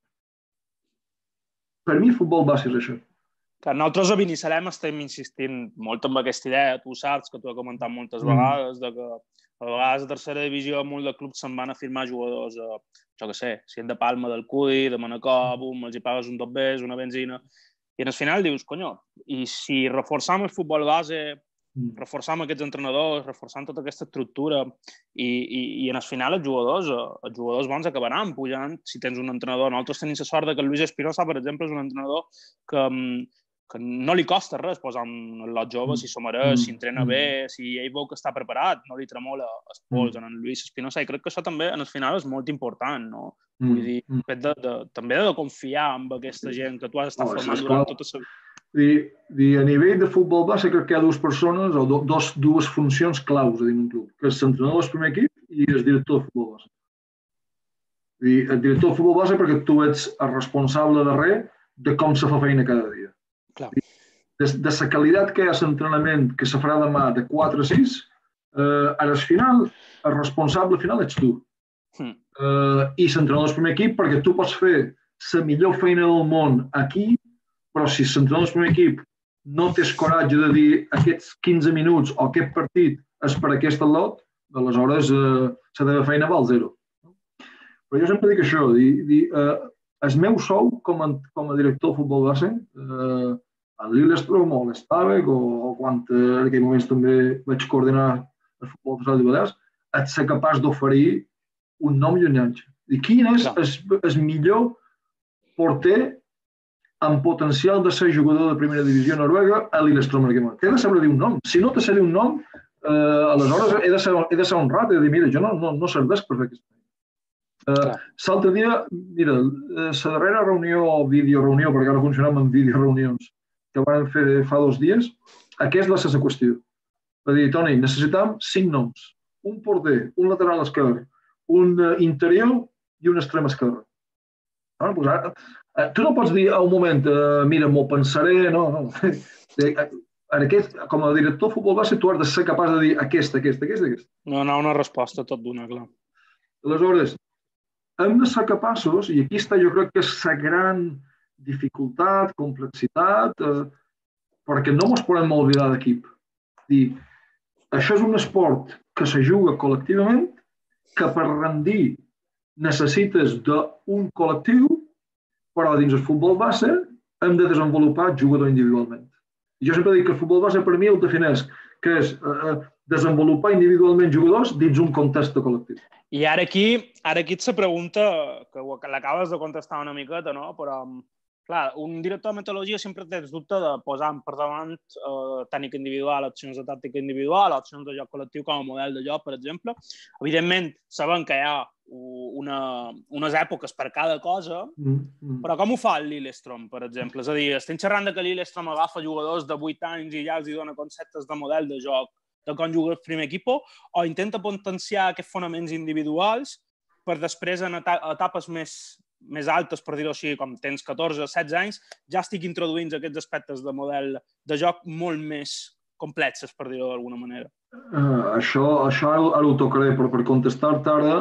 Per mi, el futbol base és això. Nosaltres a Binissalem estem insistint molt en aquesta idea. Tu saps que t'ho he comentat moltes vegades, que a vegades a tercera divisió molt de clubs se'n van a firmar jugadors, jo què sé, si han de Palma, del Cudi, de Manacor, els hi pagues un top bes, una benzina, i al final dius, conyo, i si reforçam el futbol base, reforçam aquests entrenadors, reforçant tota aquesta estructura, i al final els jugadors bons acabaran pujant si tens un entrenador. Nosaltres tenim la sort que el Luis Espinosa, per exemple, és un entrenador que no li costa res posar un lot jove, si s'ho mereix, si entrena bé, si ell veu que està preparat, no li tremola els pols en el Luis Espinosa, i crec que això també, al final, és molt important, no? Vull dir, també de confiar en aquesta gent que tu has estat formant durant tota la... A nivell de futbol base, crec que hi ha dues persones o dues funcions claus a dins un club, que és l'entrenador del primer equip i el director de futbol base. El director de futbol base perquè tu ets el responsable darrer de com se fa feina cada dia. De la qualitat que hi ha l'entrenament que se farà demà de 4 a 6, al final, el responsable final ets tu. I l'entrenador del primer equip perquè tu pots fer la millor feina del món aquí, però si l'entrenador del primer equip no tens coratge de dir aquests 15 minuts o aquest partit és per aquest lot, aleshores la teva feina val 0. Però jo sempre dic això, el meu sou com a director de futbol base, a Lillestrøm o a l'Stabæk o quan en aquell moments també vaig coordinar el futbol de Balears, et ser capaç d'oferir un nom i un llanxa. I quin és el millor porter amb potencial de ser jugador de primera divisió a Noruega a Lillestrøm? T'he de saber dir un nom. Si no te sé dir un nom, aleshores he de ser honrat i de dir, mira, jo no serveix per fer aquesta feina. L'altre dia, mira, la darrera reunió o videoreunió, perquè ara funcionem en videoreunions, que vam fer fa 2 dies, aquesta va ser la qüestió. Va dir, Toni, necessitem 5 noms. Un porter, un lateral esquerre, un interior i un extrem esquerre. Tu no pots dir a un moment, mira, m'ho pensaré, no. Com a director de futbol base, tu has de ser capaç de dir aquesta. No, una resposta tot d'una, clar. Aleshores, hem de ser capaços, i aquí està jo crec que és la gran dificultat, complexitat, perquè no ens podem oblidar d'equip. Això és un esport que se juga col·lectivament, que per rendir necessites d'un col·lectiu, però dins el futbol base hem de desenvolupar jugador individualment. I jo sempre dic que el futbol base per mi el defineix, que és desenvolupar individualment jugadors dins un context col·lectiu. I ara aquí et la pregunta, que l'acabes de contestar una miqueta, no? Però, clar, un director de metodologia sempre té el dubte de posar per davant tècnica individual, opcions de tàctica individual, opcions de joc col·lectiu com a model de joc, per exemple. Evidentment, sabem que hi ha unes èpoques per cada cosa, però com ho fa el Lillestrøm, per exemple? És a dir, estem xerrant que Lillestrøm agafa jugadors de 8 anys i ja els dona conceptes de model de joc, de com juga el primer equip, o intenta potenciar aquests fonaments individuals per després, en etapes més altes, per dir-ho així, com tens 14 o 16 anys, ja estic introduint aquests aspectes de model de joc molt més complexes, per dir-ho d'alguna manera. Això ara ho tocaré, però per contestar-te ara,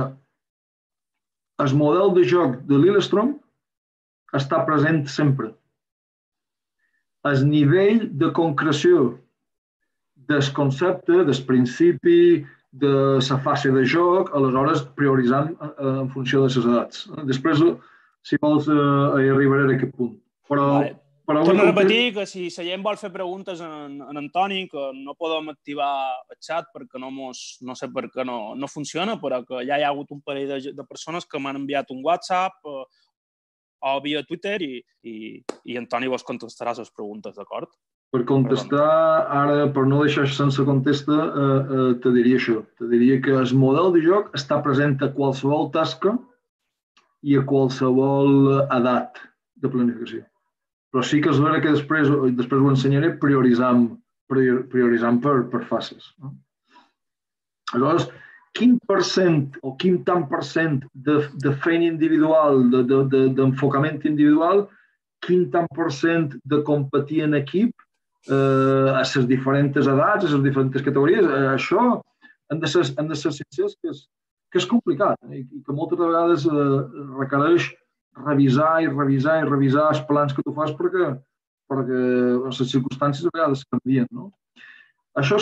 el model de joc de Lillestrøm està present sempre. El nivell de concreció del concepte, del principi, de la fase de joc, aleshores prioritzant en funció de les edats. Després, si vols, hi arribaré a aquest punt. Torno a repetir que si la gent vol fer preguntes en Antoni, que no podem activar el xat perquè no sé per què no funciona, però que ja hi ha hagut un parell de persones que m'han enviat un WhatsApp o via Twitter i Antoni vos contestarà les preguntes, d'acord? Per contestar, ara, per no deixar sense contesta, te diria això. Te diria que el model de joc està present a qualsevol tasca i a qualsevol edat de planificació. Però sí que és vera que després ho ensenyaré prioritzant per fases. Aleshores, quin percent o quin tant percent de feina individual, d'enfocament individual, quin tant percent de competir en equip a les diferents edats, a les diferents categories, això han de ser sincers que és complicat i que moltes vegades requereix revisar els plans que tu fas perquè les circumstàncies a vegades canvien. Això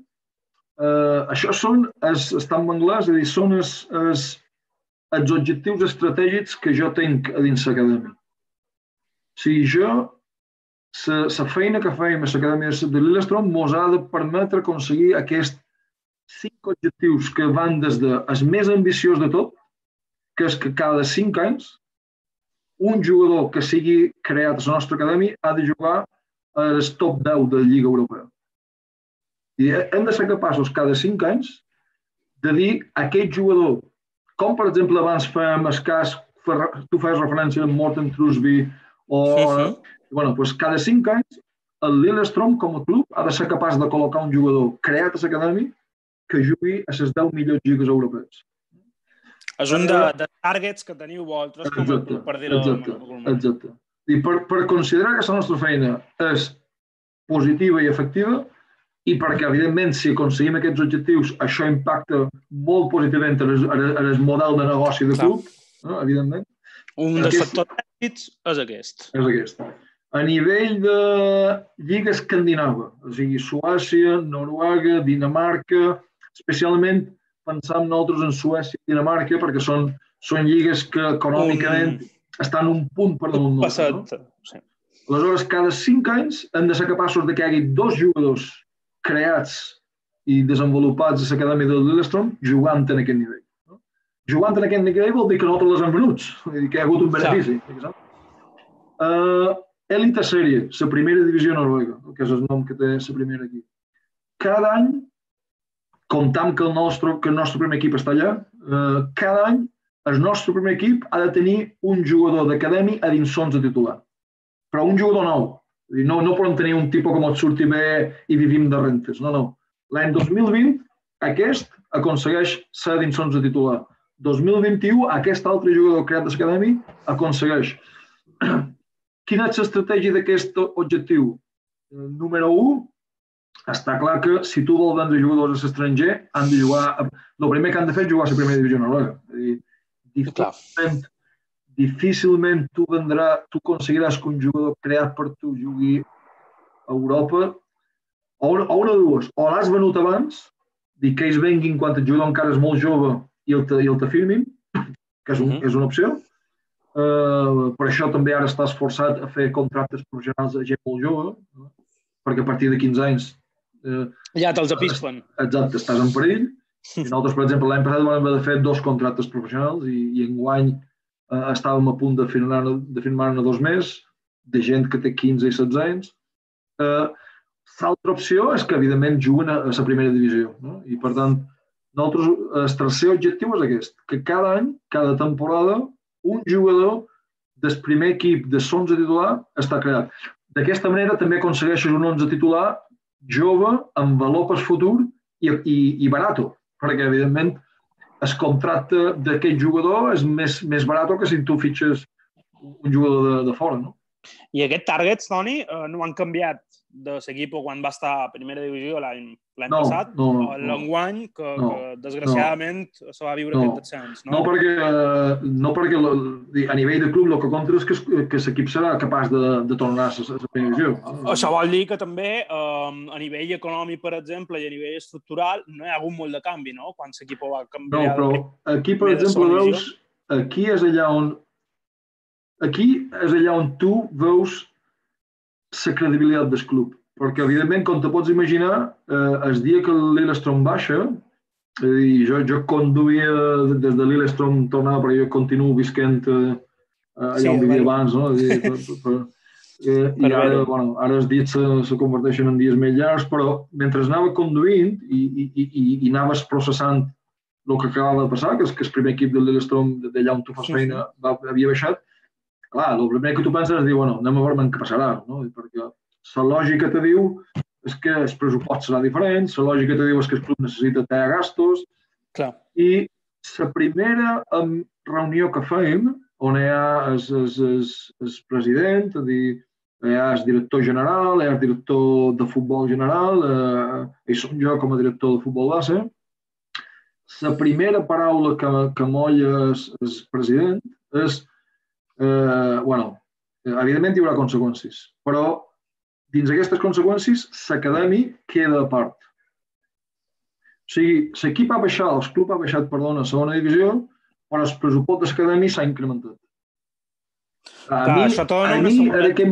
està en anglès, és a dir, són els objectius estratègics que jo tinc a dins l'acadèmia. O sigui, la feina que fem a l'acadèmia de Lillestrøm ens ha de permetre aconseguir aquests 5 objectius que van des del més ambiciós de tot, que és que cada 5 anys un jugador que sigui creat a la nostra acadèmia ha de jugar al top 10 de la Lliga Europea. I hem de ser capaços cada 5 anys de dir a aquest jugador, com per exemple abans fèiem el cas, tu fes referència a Morten Trusby, doncs cada 5 anys el Lillestrøm com a club ha de ser capaç de col·locar un jugador creat a l'acadèmia que jugui a les 10 millors lligues europees. És un de targets que teniu vosaltres per dir-ho d'alguna manera. Exacte. I per considerar que la nostra feina és positiva i efectiva i perquè, evidentment, si aconseguim aquests objectius, això impacta molt positivament en el model de negoci de club, evidentment. Un dels factors èxits és aquest. És aquest. A nivell de lliga escandinava, o sigui, Suècia, Noruega, Dinamarca, especialment pensam nosaltres en Suècia i Dinamarca perquè són lligues que econòmicament estan un punt per damunt nostre. Aleshores, cada 5 anys hem de ser capaços que hi hagi 2 jugadors creats i desenvolupats a l'acadèmia del Lillestrøm jugant en aquest nivell. Jugant en aquest nivell vol dir que nosaltres les hem venuts, vol dir que hi ha hagut un benefici. Elite Sèrie, la primera divisió noruega, que és el nom que té la primera equip. Cada any, comptant que el nostre primer equip està allà, cada any el nostre primer equip ha de tenir un jugador d'acadèmia a dins l'onze titular. Però un jugador nou. No podem tenir un tipus com et surti bé i vivim de rentes. No. L'any 2020, aquest aconsegueix ser dins l'onze titular. 2021, aquest altre jugador creat de l'acadèmia aconsegueix. Quina és l'estratègia d'aquest objectiu? Número 1, està clar que si tu vols vendre jugadors a l'estranger, han de jugar... El primer que han de fer és jugar a la primera divisió noruega. Difícilment tu aconseguiràs que un jugador creat per tu jugui Europa, o una de dues, o l'has venut abans, dir que ells venguin quan el jugador encara és molt jove i el te firmin, que és una opció. Per això també ara estàs forçat a fer contractes professionals a gent molt jove, perquè a partir de 15 anys ja te'ls apispen. Exacte, estàs en perill. I nosaltres, per exemple, l'any passat vam haver de fer 2 contractes professionals i enguany estàvem a punt de firmar-ne 2 més, de gent que té 15 i 16 anys. L'altra opció és que, evidentment, juguen a la primera divisió. No? I, per tant, nosaltres, el tercer objectiu és aquest, que cada any, cada temporada, un jugador del primer equip de 11 titular està creat. D'aquesta manera també aconsegueixes un 11 titular jove, amb valor per futur i barat, perquè, evidentment, el contracte d'aquest jugador és més barat que si tu fitxes un jugador de fora, no? I aquests targets, Toni, no han canviat de l'equip quan va estar a primera divisió l'any passat, l'enguany, que desgraciadament se va viure aquest descens, no? No, perquè a nivell de club el que compta és que l'equip serà capaç de tornar a la primera divisió. Això vol dir que també a nivell econòmic, per exemple, i a nivell estructural, no hi ha hagut molt de canvi, no? Quan l'equip va canviar... No, però aquí, per exemple, veus, aquí és allà on tu veus la credibilitat del club. Perquè, evidentment, com te pots imaginar, el dia que el Lillestrøm baixa, i jo conduïa des de Lillestrøm, tornava, perquè jo continuo visquent allà on vivia abans, no? I ara els dies se converteixen en dies més llargs, però mentre anava conduint i anaves processant el que acabava de passar, que el primer equip del Lillestrøm, d'allà on tu fas feina, havia baixat, clar, el primer que tu penses és dir, bueno, anem a veure què passarà, no? Perquè la lògica te diu és que el pressupost serà diferent, la lògica te diu és que el club necessita tallar gastos, i la primera reunió que fèiem, on hi ha el president, hi ha el director general, hi ha el director de futbol general, i som jo com a director de futbol base, la primera paraula que molla el president és evidentment hi haurà conseqüències, però dins d'aquestes conseqüències l'acadèmia queda a part. O sigui, l'equip ha baixat, el club ha baixat, a la segona divisió, però el pressupost de l'acadèmia s'ha incrementat. A mi,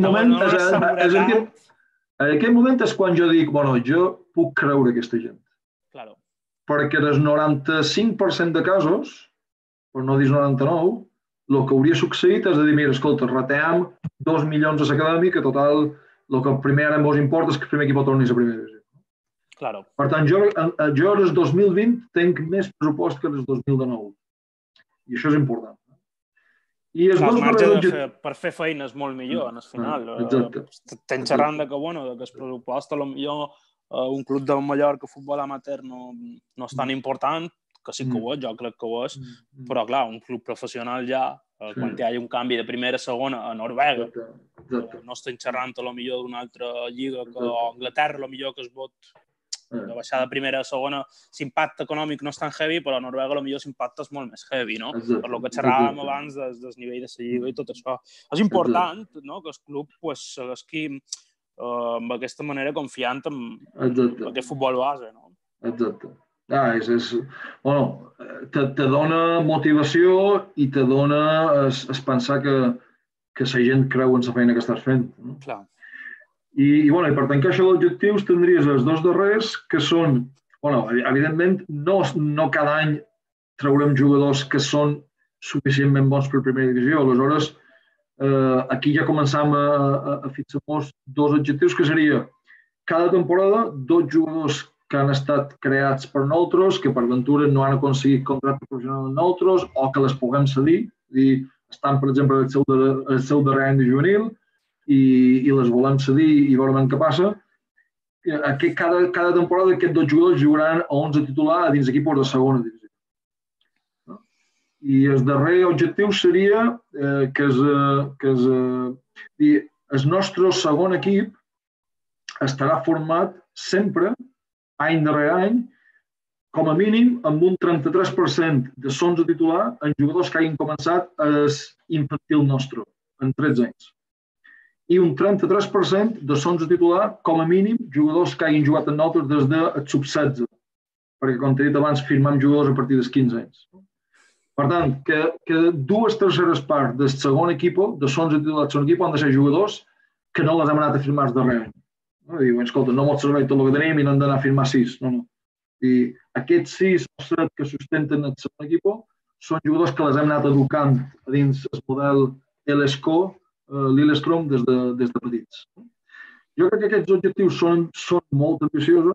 en aquest moment és quan jo dic, bueno, jo puc creure aquesta gent. Perquè del 95% de casos, per no dir 99%, el que hauria succeït és de dir, mira, escolta, reteam 2 milions a l'acadèmia, que total, el que primer ara ens importa és que el primer equip torni a la primera divisió. Per tant, jo des 2020 tenc més pressupost que des 2019. I això és important. El marge per fer feina és molt millor, en el final. Estem xerrant que el pressupost, potser un club de Mallorca, futbol amateur, no és tan important, que sí que ho és, jo crec que ho és, però clar, un club professional ja, quan hi hagi un canvi de primera a segona a Noruega, no estem xerrant potser d'una altra lliga que a Anglaterra, potser que es vot de baixar de primera a segona, l'impacte econòmic no és tan heavy, però a Noruega potser l'impacte és molt més heavy, no? Per lo que xerràvem abans del nivell de la lliga i tot això. És important que el club segueixi d'aquesta manera confiant en aquest futbol base, no? Exacte. Te dona motivació i te dona es pensar que la gent creu en la feina que estàs fent. I per tancar això d'objectius tindries els 2 darrers que són, evidentment, no cada any traurem jugadors que són suficientment bons per primera divisió. Aleshores, aquí ja començam a fixar-nos 2 objectius, que seria cada temporada 2 jugadors que han estat creats per nosaltres, que per ventura no han aconseguit contracte professional amb nosaltres o que les puguem cedir. Estan, per exemple, al seu darrer any de juvenil i les volem cedir i veurem què passa. Cada temporada aquests 2 jugadors jugaran a 11 titulars dins equips de segona divisió. I el darrer objectiu seria que el nostre segon equip estarà format sempre any darrere any, com a mínim amb un 33% de 11 titular en jugadors que hagin començat a l'infantil nostre, en 13 anys. i un 33% de l'11 titular, com a mínim, jugadors que hagin jugat amb nosaltres des del sub-16, perquè, com t'he dit abans, firmem jugadors a partir dels 15 anys. Per tant, que 2/3 parts del segon equip, de l'11 titular del segon equip, han de ser jugadors que no les hem anat a firmar el darrer any. Diuen, escolta, no mos serveix tot el que tenim i no hem d'anar a firmar 6. No. I aquests 6 o 7 que sustenten el segon equip són jugadors que les hem anat educant a dins el model LSCO, Lillestrøm, des de petits. Jo crec que aquests objectius són molt ambiciosos,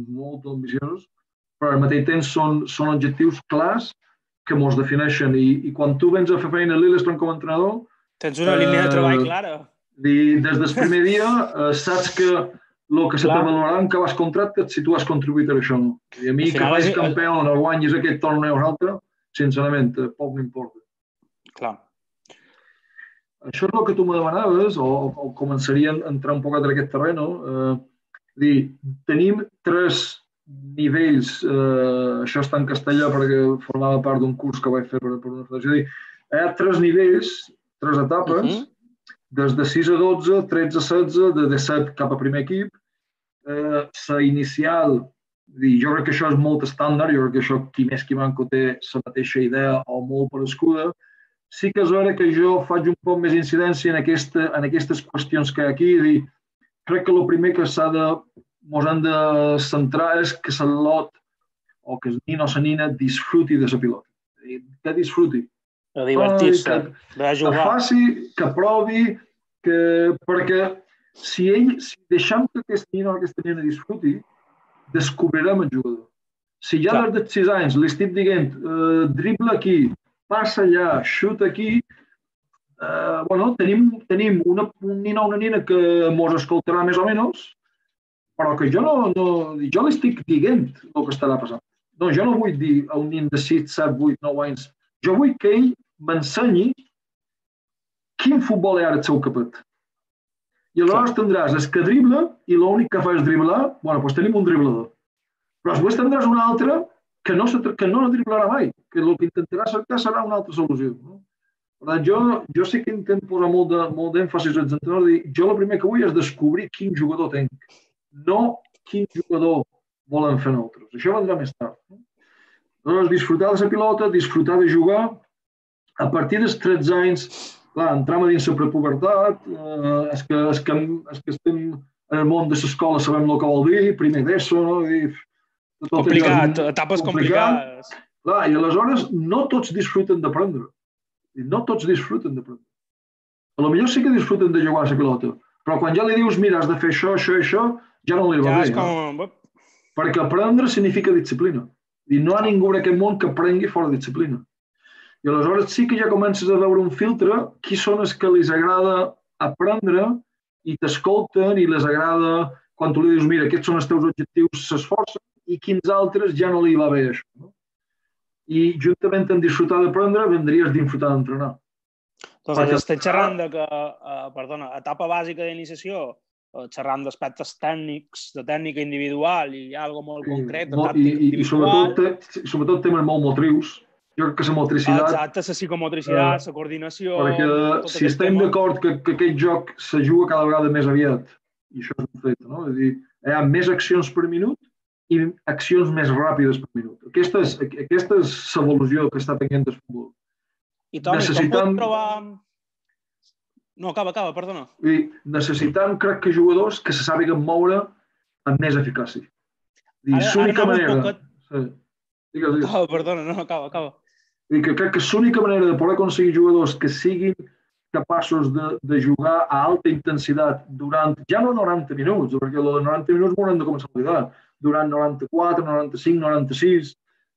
però al mateix temps són objectius clars que ens defineixen. I quan tu vens a fer feina a Lillestrøm com a entrenador... Tens una línia de treball clara. Des del primer dia saps que el que se te valorarà en que vas contracte si tu has contribuït a això. I a mi que faig campió o no guanyis aquest torneu o altre, sincerament, poc m'importa. Clar. Això és el que tu me demanaves, o començaria a entrar un poc en aquest terreny. Tenim 3 nivells, això està en castellà perquè formava part d'un curs que vaig fer per una federació. Hi ha 3 nivells, 3 etapes, des de 6 a 12, 13 a 16, de 17 cap a primer equip. La inicial, jo crec que això és molt estàndard, jo crec que això qui més qui manco té la mateixa idea o molt parescuda. Sí que és hora que jo faig un poc més incidència en aquestes qüestions que hi ha aquí. Crec que el primer que ens hem de centrar és que l'ot o que el nin o la nina disfruti de la pilota. Que disfruti. De divertir-se, de jugar. Que faci, que provi, perquè si deixem que aquest nin o aquesta nina disfruti, descobrirem el jugador. Si ja des dels 6 anys li estic dient dribla aquí, passa allà, xuta aquí, tenim un nin o una nina que ens escoltarà més o menys, però que jo li estic dient el que estarà passant. No, jo no vull dir a un nin de 6, 7, 8, 9 anys. Jo vull que ell m'ensenyi quin futbol hi ha al seu capet. I aleshores tindràs el que dribla i l'únic que fa és driblar, doncs tenim un driblador. Però després tindràs un altre que no driblarà mai, que el que intentarà cercar serà una altra solució. Per tant, jo sí que intento posar molt d'èmfasis als entrenadors. Jo el primer que vull és descobrir quin jugador tenc, no quin jugador volen fer nosaltres. Això vendrà més tard. Aleshores, disfrutar de la pilota, disfrutar de jugar. A partir dels 13 anys, entram a dins la prepubertat, és que estem en el món de l'escola sabem el que vol dir, primer d'ESO, complicat, etapes complicades. I aleshores no tots disfruten d'aprendre. No tots disfruten d'aprendre. Potser sí que disfruten de jugar a la pilota, però quan ja li dius, mira, has de fer això, ja no li va bé. Perquè aprendre significa disciplina. I no hi ha ningú en aquest món que aprengui fora de disciplina. I aleshores sí que ja comences a veure un filtre qui són els que els agrada aprendre i t'escolten i les agrada quan tu li dius, mira, aquests són els teus objectius, s'esforcen, i quins altres ja no li va bé això. I juntament amb disfrutar d'aprendre vendries disfrutar d'entrenar. Doncs estem xerrant de que, etapa bàsica d'iniciació, xerrant d'aspectes tècnics, de tècnica individual i alguna cosa molt concret, de tàctica individual. I sobretot temes molt motrius. Jo crec que la motricitat... Exacte, la psicomotricitat, la coordinació... Perquè si estem d'acord que aquest joc se juga cada vegada més aviat, i això és un fet, no? És a dir, hi ha més accions per minut i accions més ràpides per minut. Aquesta és l'evolució que està tenint el futbol. I Toni, com pot trobar... No, acaba, perdona. Necessitem, crec que, jugadors que se sàpiguen moure amb més eficàcia. L'única manera... Perdona, no, acaba. Crec que l'única manera de poder aconseguir jugadors que siguin capaços de jugar a alta intensitat durant, ja no 90 minuts, perquè el de 90 minuts m'haurem de començar a oblidar, durant 94, 95, 96,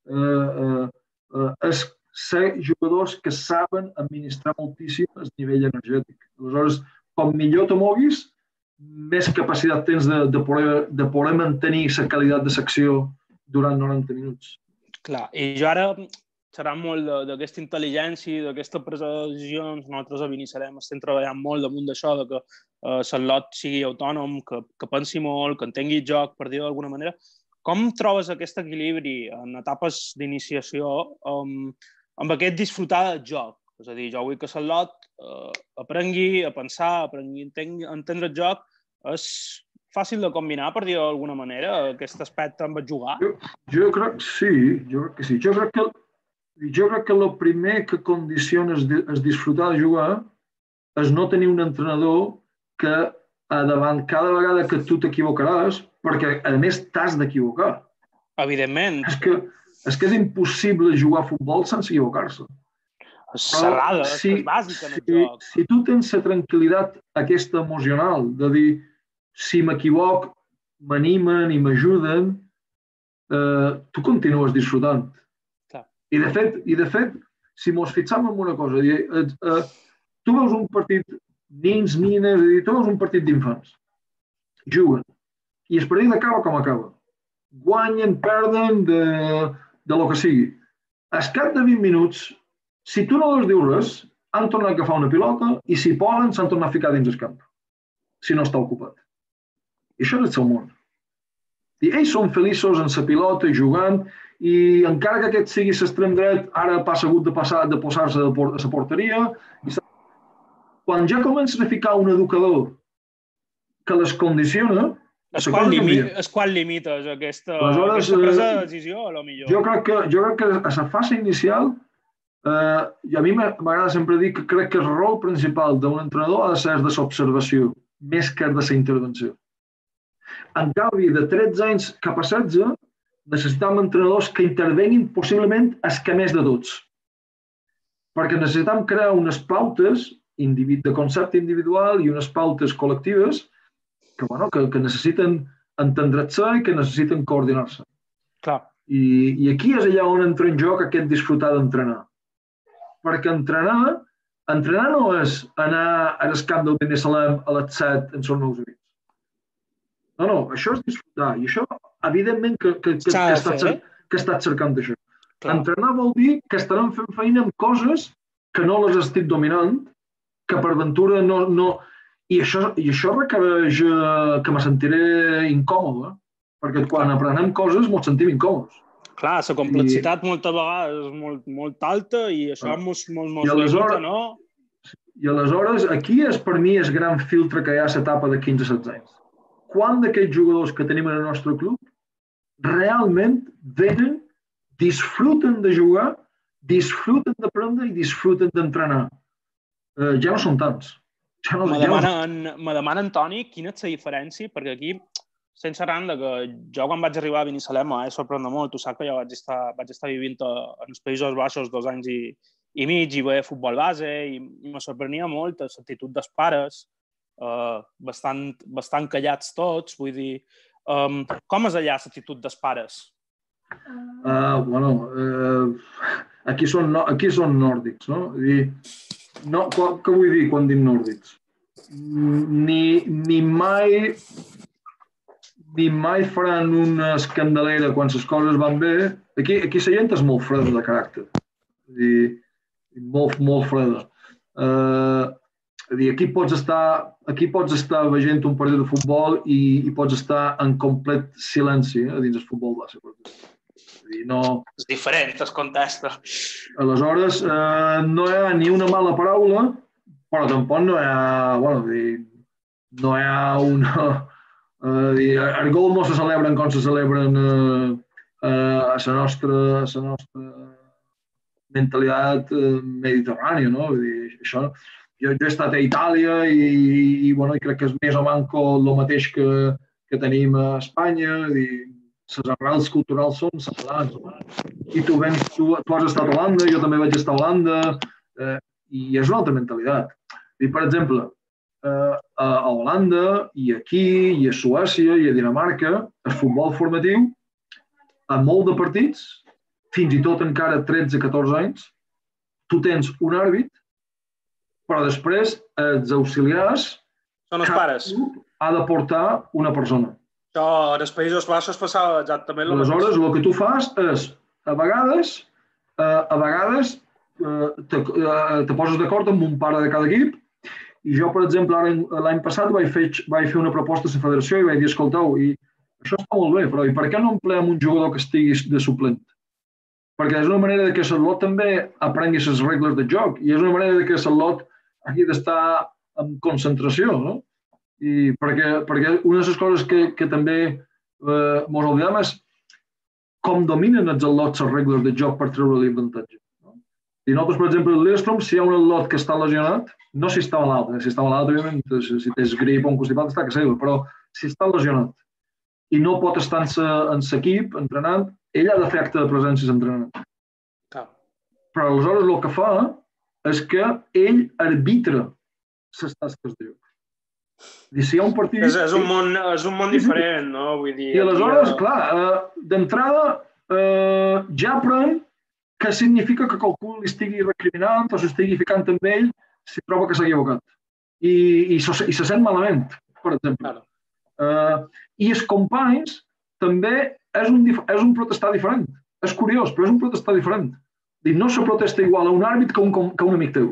és ser jugadors que saben administrar moltíssim el nivell energètic. Aleshores, com millor te moguis, més capacitat tens de poder mantenir la qualitat de secció durant 90 minuts. Clar, i jo ara serà molt d'aquesta intel·ligència, d'aquesta presa de decisions. Nosaltres a Binissalem estem treballant molt damunt d'això, que l'Ot sigui autònom, que pensi molt, que entengui el joc, per dir-ho d'alguna manera. Com trobes aquest equilibri en etapes d'iniciació amb aquest disfrutar del joc? És a dir, jo vull que l'Ot aprengui a pensar, aprengui a entendre el joc. És fàcil de combinar, per dir-ho d'alguna manera, aquest aspecte amb el jugar? Jo crec que sí, Jo crec que el primer que condiciona es disfrutar de jugar és no tenir un entrenador que davant cada vegada que tu t'equivocaràs, perquè a més t'has d'equivocar. Evidentment. És que és impossible jugar a futbol sense equivocar-se. És serrada, és bàsica en el joc. Si tu tens la tranquil·litat aquesta emocional de dir si m'equivoc, m'animen i m'ajuden, tu continues disfrutant. Clar. I de fet, si mos fixam en una cosa, tu veus un partit nins, nines, tu veus un partit d'infants, juguen, i el partit acaba com acaba. Guanyen, perden, de lo que sigui. Al cap de 20 minuts, si tu no els dius res, han tornat a agafar una pilota i si poden s'han tornat a ficar dins el camp, si no està ocupat. I això és el seu món. I ells són feliços en la pilota i jugant, i encara que aquest sigui l'extrem dret, ara ha hagut de posar-se a la porteria. Quan ja comences a ficar un educador que les condiciona, és quan limites aquesta presa de decisió, a lo millor. Jo crec que a la fase inicial, i a mi m'agrada sempre dir que crec que el rol principal d'un entrenador ha de ser de l'observació, més que de la intervenció. En canvi, de 13 anys cap a 16, necessitem entrenadors que intervenguin possiblement els que més de tots. Perquè necessitem crear unes pautes de concepte individual i unes pautes col·lectives que necessiten entendre-se i que necessiten coordinar-se. Clar. I aquí és allà on entra en joc aquest disfrutar d'entrenar. Perquè entrenar no és anar al camp del Binissalem a les 7 en són meus amics. No, això és disfrutar. I això, evidentment, que estàs cercant això. Entrenar vol dir que estarem fent feina amb coses que no les estic dominant, que per ventura no... I això requereix que me sentiré incòmode, perquè quan aprenem coses ens sentim incòmodes. Clar, la complexitat moltes vegades és molt alta i això mos limita, no? I aleshores, aquí és per mi el gran filtre que hi ha a l'etapa de 15-16 anys. Quant d'aquests jugadors que tenim en el nostre club realment venen, disfruten de jugar, disfruten d'aprendre i disfruten d'entrenar? Ja no són tants. Me demanen, Toni, quina és la diferència, perquè aquí, sense randa, que jo quan vaig arribar a Binissalem m'ha sorprendre molt. Tu saps que jo vaig estar vivint en els Països Baixos 2 anys i mig i veia futbol base i me sorprenia molt l'actitud dels pares, bastant callats tots, vull dir, com és allà l'actitud dels pares? Aquí són nòrdics, no? Què vull dir quan dic nòrdics? Ni mai faran una escandalera quan les coses van bé. Aquí la gent és molt freda de caràcter. Molt freda. Aquí pots estar veient un partit de futbol i pots estar en complet silenci dins el futbol base. És diferent, es contesta. Aleshores, no hi ha ni una mala paraula, però tampoc no hi ha una... Els gols no se celebren com se celebren a la nostra mentalitat mediterrània, no? Jo he estat a Itàlia i crec que és més o manco el mateix que tenim a Espanya. Les arrels culturals són semblants. I tu has estat a Holanda, jo també vaig estar a Holanda, i és una altra mentalitat. Per exemple, a Holanda, i aquí, i a Suècia, i a Dinamarca, el futbol formatiu, a molt de partits, fins i tot encara 13-14 anys, tu tens un àrbit, però després els auxiliars... Són els pares. Ha de portar una persona. Això, en els Països Baixos passava exactament el mateix. Aleshores, el que tu fas és, a vegades te poses d'acord amb un pare de cada equip, i jo, per exemple, l'any passat vaig fer una proposta a la federació i vaig dir, escolteu, i això està molt bé, però i per què no empleem un jugador que estigui de suplent? perquè és una manera de que l'Ot també aprengui les regles de joc i és una manera de que l'Ot hagi d'estar en concentració, no? I perquè una de les coses que també ens oblidem és com dominen els al·lots les regles de joc per treure-li avantatge. No? I nosaltres, per exemple, el Lidstrom, si hi ha un al·lot que està lesionat, no si està malalt, si està malalt, òbviament, si tens grip o un constipat, està que seva, però si està lesionat i no pot estar en l'equip entrenant, ell ha de fer acte de presència entrenant. Però aleshores el que fa és que ell arbitra les tasques de joc. I si hi ha un partit... És un món diferent, no? Vull dir... I aleshores, clar, d'entrada ja aprèn què significa que qualcú li estigui recriminant o s'estigui ficant amb ell si troba que s'ha equivocat. I se sent malament, per exemple. I els companys també és un protestar diferent. És curiós, però és un protestar diferent. No se protesta igual a un àrbit que a un amic teu.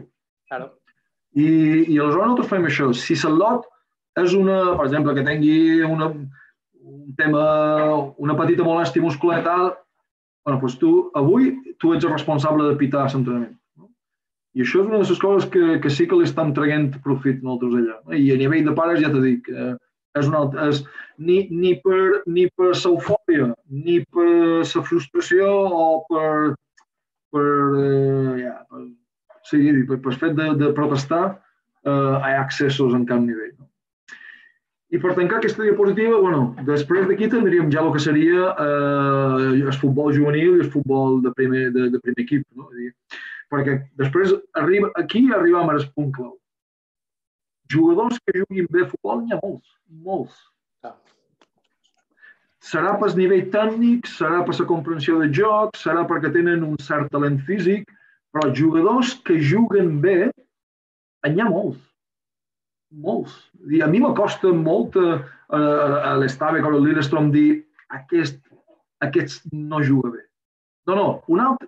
I aleshores nosaltres fem això. Si l'al·lot és per exemple, que tingui un tema, una petita molèstia muscular i tal, doncs avui tu ets el responsable de pitar l'entrenament. I això és una de les coses que sí que li estan traient profit nosaltres allà. I a nivell de pares ja t'ho dic, ni per l'eufòria, ni per la frustració o per fet de protestar hi ha accessos en cap nivell. I per tancar aquesta diapositiva, després d'aquí tindríem ja el que seria el futbol juvenil i el futbol de primer equip. Perquè després aquí arribem al punt clau. Jugadors que juguin bé a futbol n'hi ha molts. Serà per nivell tècnic, serà per la comprensió de joc, serà perquè tenen un cert talent físic, però jugadors que juguen bé n'hi ha molts. I a mi m'acosta molt a l'Estave o a l'Lidstrom dir aquest no juga bé. No.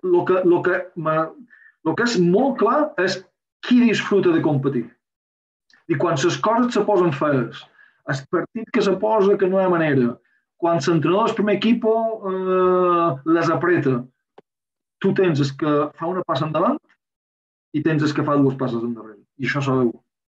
El que és molt clar és qui disfruta de competir. I quan les coses se posen fees, el partit que se posa que no hi ha manera, quan l'entrenador del primer equip les apreta, tu tens el que fa una passa endavant i tens el que fa dues passes endarrere. I això sabeu.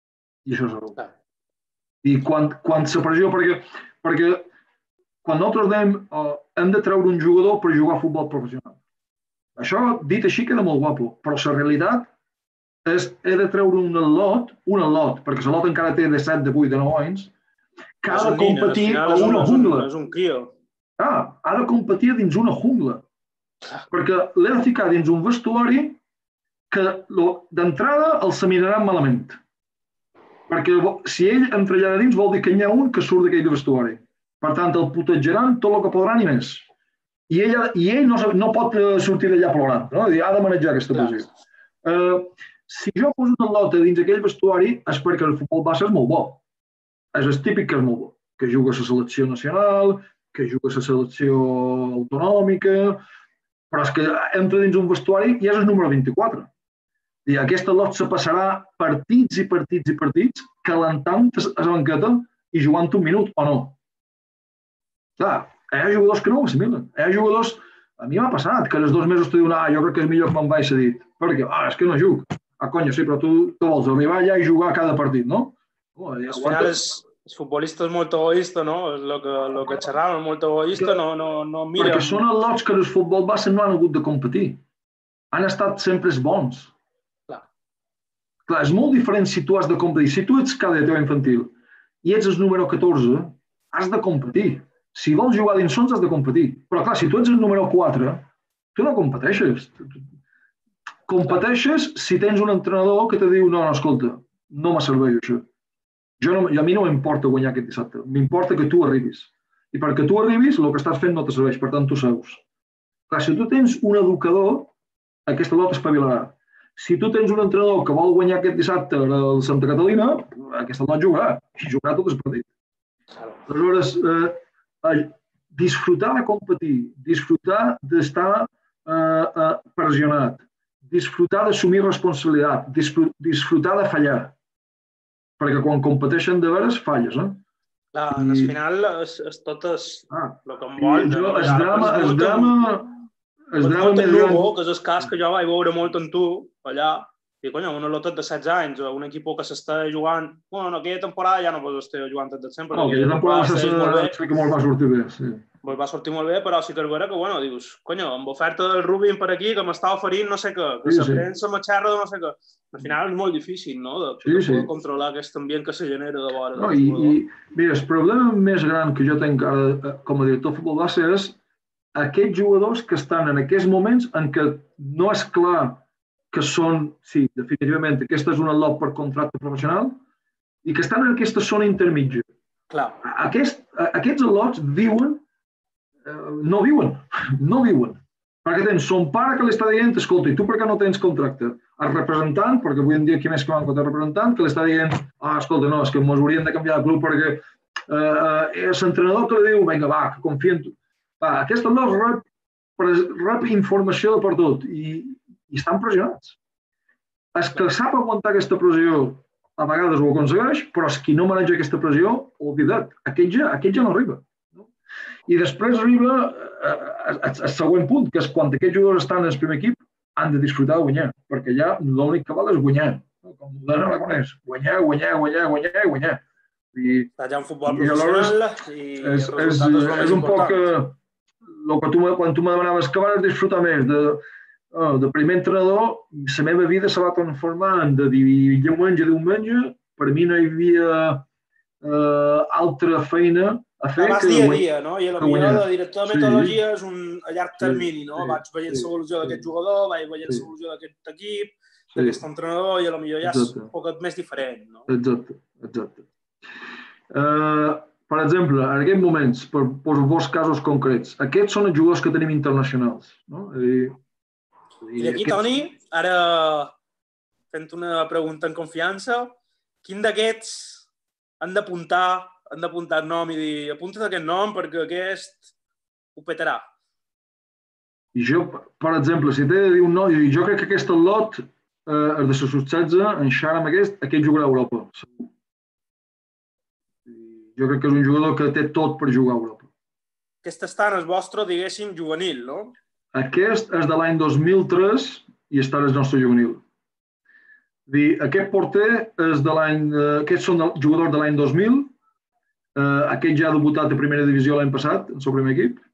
I quan se pressió, perquè quan nosaltres dèiem hem de treure un jugador per jugar a futbol professional. Això, dit així, queda molt guapo, però la realitat és he de treure un al·lot, perquè l'al·lot encara té de 7, de 8, de 9 anys, que ha de competir a una jungla. És un crio. Ha de competir dins una jungla. Perquè l'he de ficar dins un vestuari que d'entrada el seminaran malament. Perquè si ell entra allà dins vol dir que n'hi ha un que surt d'aquell vestuari. Per tant, el putejaran tot el que podran i més. I ell no pot sortir d'allà plorant. Ha de manejar aquesta posició. Si jo poso una al·lot dins aquell vestuari és perquè el futbol base és molt bo. És el típic que és molt bo. Que juga a la selecció nacional, que juga a la selecció autonòmica, però és que entra dins un vestuari i és el número 24. I aquesta al·lot se passarà partits calentant a la banqueta i jugant un minut o no. Clar, hi ha jugadors que no ho assimilen. Hi ha jugadors... A mi m'ha passat que els 2 mesos t'ho diuen jo crec que és millor que me'n vaig cedit. Perquè, és que no jugo. Conya, sí, però tu vols arribar allà i jugar cada partit, no? Al final el futbolista és molt egoista, no? El que xerràvem és molt egoista, no mira... Perquè són al·lots que el futbol base no han hagut de competir. Han estat sempre els bons. Clar, és molt diferent si tu has de competir. Si tu ets cadet o infantil i ets el número 14, has de competir. Si vols jugar dins sons, has de competir. Però clar, si tu ets el número 4, tu no competeixes. Competeixes si tens un entrenador que te diu no, escolta, no me serveix això. A mi no m'importa guanyar aquest dissabte. M'importa que tu arribis. I perquè tu arribis, el que estàs fent no te serveix. Per tant, tu seus. Clar, si tu tens un educador, aquesta al·lot espavilarà. Si tu tens un entrenador que vol guanyar aquest dissabte al Santa Catalina, aquesta al·lot jugarà. I jugarà tot el partit. Aleshores, disfrutar de competir, disfrutar d'estar pressionat, disfrutar d'assumir responsabilitat, disfrutar de fallar. Perquè quan competeixen de veres, falles, no? Al final és tot el que em vol. El drama el drama més gran... Que és el cas que jo vaig veure molt en tu, allà, i, conya, un lotet de 16 anys, un equip que s'està jugant... Bueno, aquella temporada ja no pots estar jugant tant de sempre. No, aquella temporada sé que molt va sortir bé, sí. Va sortir molt bé, però sí que és vera que, bueno, dius, conya, amb oferta del Rubin per aquí, que m'està oferint no sé què, que la premsa m'aixerra de no sé què. Al final és molt difícil, no?, de poder controlar aquest ambient que se genera de vora. No, i mira, el problema més gran que jo tinc ara com a director de futbol base és aquests jugadors que estan en aquests moments en què no és clar que són, sí, definitivament, aquesta és una lot per contracte professional i que estan en aquesta zona intermitja. Clar. Aquests lots viuen, no viuen. Perquè tens son pare que li està dient, escolta, i tu per què no tens contracte? El representant, perquè avui en dia qui més que manca el representant, que li està dient, escolta, no, és que ens hauríem de canviar de club perquè és l'entrenador que li diu, vinga, va, que confia en tu. Aquest lot rep informació de per tot i estan pressionats. El que sap aguantar aquesta pressió a vegades ho aconsegueix, però el qui no maneja aquesta pressió, oblida't, aquest ja no arriba. I després arriba el següent punt, que és quan aquests jugadors estan en el primer equip han de disfrutar de guanyar, perquè ja l'únic que val és guanyar. Com l'Helena Aragonès, guanyar. Allà en futbol professional és un poc quan tu me demanaves que vas disfrutar més de primer entrenador, la meva vida se va transformar de diumenge a diumenge, per mi no hi havia altra feina a fer que dia a dia, no? I potser de director de metodologia és a llarg termini, no? Vaig veient l'evolució d'aquest jugador, vaig veient l'evolució d'aquest equip, d'aquest entrenador, i potser ja és un poc més diferent, no? Exacte. Per exemple, en aquests moments, per posar casos concrets, aquests són els jugadors que tenim internacionals, no? I aquí, Toni, ara fent una pregunta en confiança, quin d'aquests han d'apuntar el nom i dir apunta't aquest nom perquè aquest ho petarà? I jo, per exemple, si t'he de dir un nom, jo crec que aquest lot, el de sub-16, en Xara amb aquest jugarà a Europa. Jo crec que és un jugador que té tot per jugar a Europa. Aquest està en el vostre, diguéssim, juvenil, no? Aquest és de l'any 2003 i està en el nostre juvenil. Aquest porter és de l'any... Aquests són jugadors de l'any 2000. Aquest ja ha debutat a primera divisió l'any passat, en el seu primer equip.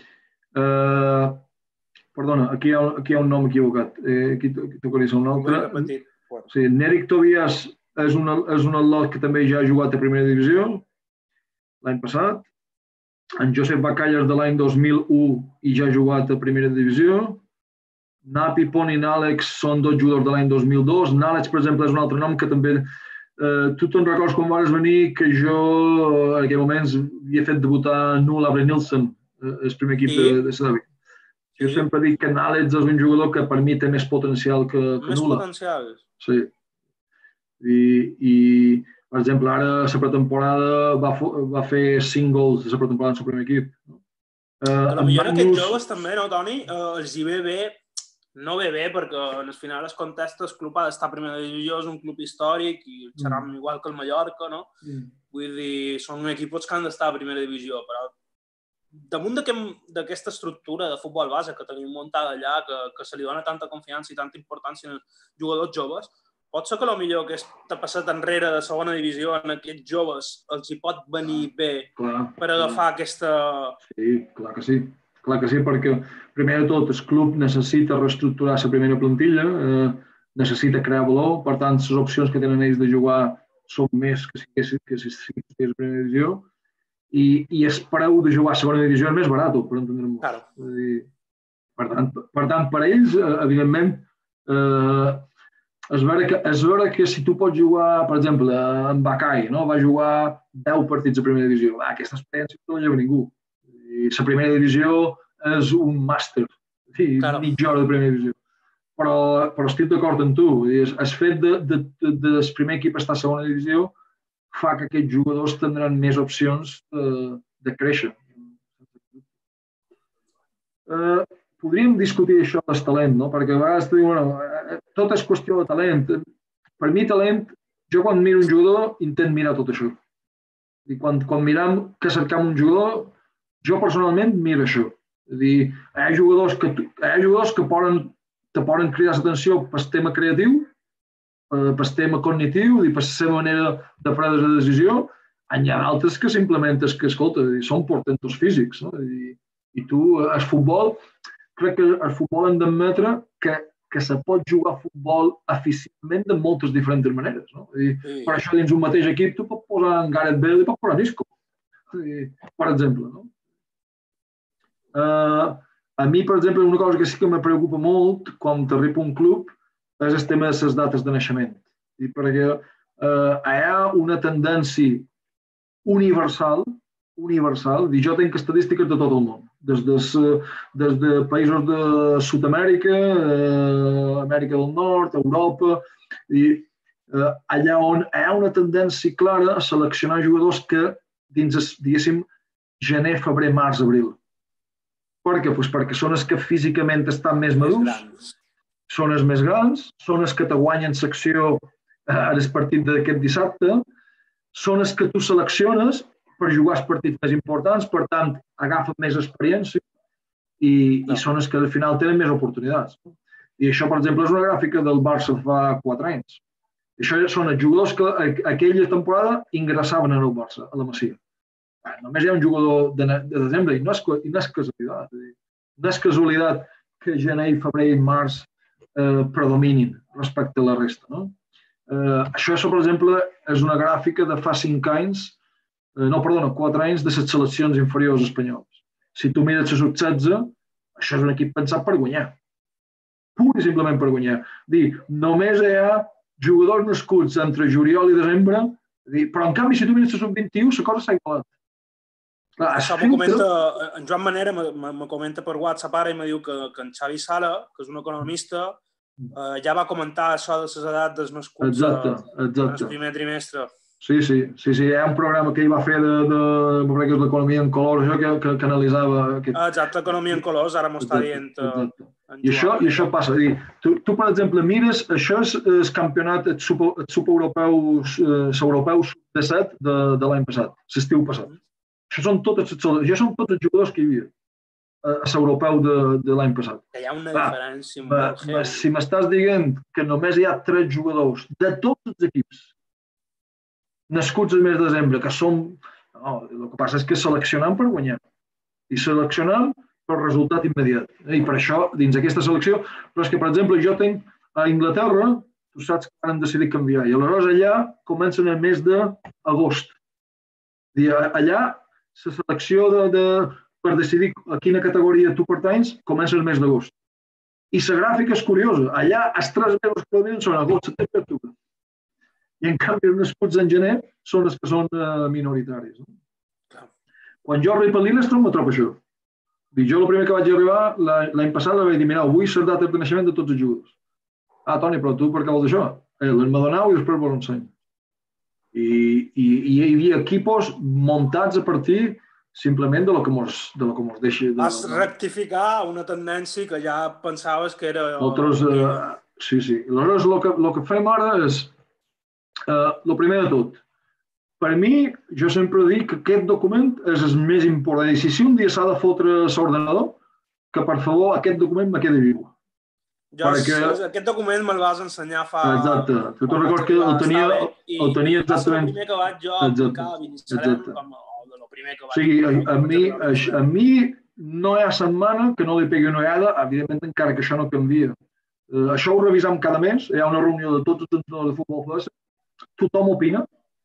Perdona, aquí hi ha un nom equivocat. Aquí tocaria ser un altre. Sí, Neric Tobias és un lot que també ja ha jugat a primera divisió l'any passat. En Josep Bacalla és de l'any 2001 i ja ha jugat a primera divisió. Napi Pont i Nàlex són dos jugadors de l'any 2002. Nàlex, per exemple, és un altre nom que també... Tu te'n recordes quan vas venir que jo en aquell moments havia fet debutar Null Abre Nilsson, el primer equip de Sadavic. Jo sempre dic que Nàlex és un jugador que per mi té més potencial que Null. Més potencial? Sí. I per exemple, ara a la pretemporada va fer 5 gols a la pretemporada en el primer equip. Potser aquests joves també, no, Toni? Els hi ve bé, no ve bé, perquè en el final es contesta el club ha d'estar a primera divisió, és un club històric i seran igual que el Mallorca, no? Vull dir, són equips que han d'estar a primera divisió, però damunt d'aquesta estructura de futbol base que tenim muntada allà, que se li dona tanta confiança i tanta importància als jugadors joves, pot ser que potser aquesta passada enrere de segona divisió en aquests joves els hi pot venir bé per agafar aquesta... Sí, clar que sí. Clar que sí, perquè primer de tot el club necessita reestructurar la primera plantilla, necessita crear valor, per tant, les opcions que tenen ells de jugar són més que si estigués a primera divisió i el preu de jugar a segona divisió és més barat, per entendre'm. Per tant, per ells, evidentment, és vera que si tu pots jugar, per exemple, en Bacai, no? Va jugar 10 partits a primera divisió. Aquesta experiència no la lleva ningú. I la primera divisió és un màster, mitja hora de primera divisió. Però estic d'acord amb tu. El fet del primer equip estar a segona divisió fa que aquests jugadors tindran més opcions de créixer. Podríem discutir això del talent, no? Perquè a vegades te diuen, tot és qüestió de talent. Per mi, talent, jo quan miro un jugador intent mirar tot això. I quan miram què cercam un jugador, jo personalment miro això. És a dir, hi ha jugadors que te poden cridar l'atenció pel tema creatiu, pel tema cognitiu, per la seva manera de prendre la decisió. Hi ha d'altres que simplement és que, escolta, són portentors físics. No? I tu, al futbol, crec que al futbol hem d'admetre que se pot jugar a futbol eficientment de moltes diferents maneres. No? Per això, dins un mateix equip, tu pots posar en Gareth Bale i pots posar Isco, per exemple. No? A mi, per exemple, una cosa que sí que me preocupa molt quan t'arriba un club és el tema de les dates de naixement. Perquè hi ha una tendència universal, jo tenc estadístiques de tot el món, des de països de Sud-amèrica, Amèrica del Nord, Europa, i allà on hi ha una tendència clara a seleccionar jugadors que dins, diguéssim, gener, febrer, març, abril. Per què? Pues perquè són els que físicament estan més madurs, són els més grans, són els que te guanyen secció al partit d'aquest dissabte, són els que tu selecciones per jugar els partits més importants, per tant, agafen més experiència i són els que al final tenen més oportunitats. I això, per exemple, és una gràfica del Barça fa 4 anys. Això són els jugadors que aquella temporada ingressaven en el Barça, a la Masia. Només hi ha un jugador de desembre i no és casualitat. No és casualitat que gener, febrer i març predominin respecte a la resta. No? Això, per exemple, és una gràfica de fa 4 anys de les seleccions inferiors espanyoles. Si tu mires la sub-16, això és un equip pensat per guanyar. Pur i simplement per guanyar. Només hi ha jugadors nascuts entre juliol i desembre, però en canvi, si tu mires la sub-21, la cosa s'ha igualat. Això m'ho comenta, en Joan Manera me comenta per WhatsApp ara i me diu que en Xavi Sala, que és un economista, ja va comentar això de les edats dels nascuts en el primer trimestre. Sí, hi ha un programa que ell va fer de l'economia en colors, això que analitzava... Exacte, economia en colors, ara m'ho està dient. I això passa. Tu, per exemple, mires, això és el campionat subeuropeu de 7 de l'any passat, l'estiu passat. Això són tots els jugadors que hi havia a l'europeu de l'any passat. Hi ha una diferència molt heavy. Si m'estàs dient que només hi ha 3 jugadors de tots els equips nascuts al mes de desembre, que són... No, el que passa és que seleccionem per guanyar. I seleccionem per resultat immediat. I per això, dins aquesta selecció... Però és que, per exemple, jo tenc a Inglaterra, tu saps que han decidit canviar, i aleshores allà comencen el mes d'agost. Allà, la selecció per decidir a quina categoria tu pertanys comença el mes d'agost. I la gràfica és curiosa. Allà, els 3 mesos que dominen són agost, setembre i octubre. I en canvi, els nascuts en gener són els que són minoritaris. Quan jo arribo a l'Illestrom, me trobo això. Jo el primer que vaig arribar, l'any passat, vaig dir, mira, avui és la data de naixement de tots els jugadors. Toni, però tu per què vols això? M'adonau i després vos ensenyo. I hi havia equipos muntats a partir simplement de lo que mos deixa... Vas rectificar una tendència que ja pensaves que era... Sí. Aleshores, el que fem ara és, el primer de tot, per mi, jo sempre dic que aquest document és el més important. I si un dia s'ha de fotre l'ordenador, que per favor aquest document me quedi viu. Aquest document me'l vas ensenyar fa... Exacte. Tu recordes que el tenia exactament... El primer que vaig jo aplicar a Binissalem com el primer que vaig... Sí, a mi no hi ha setmana que no li pegui una ullada, evidentment encara que això no canvia. Això ho revisam cada mes, hi ha una reunió de tots els entrenadors de futbol classe, tothom opina.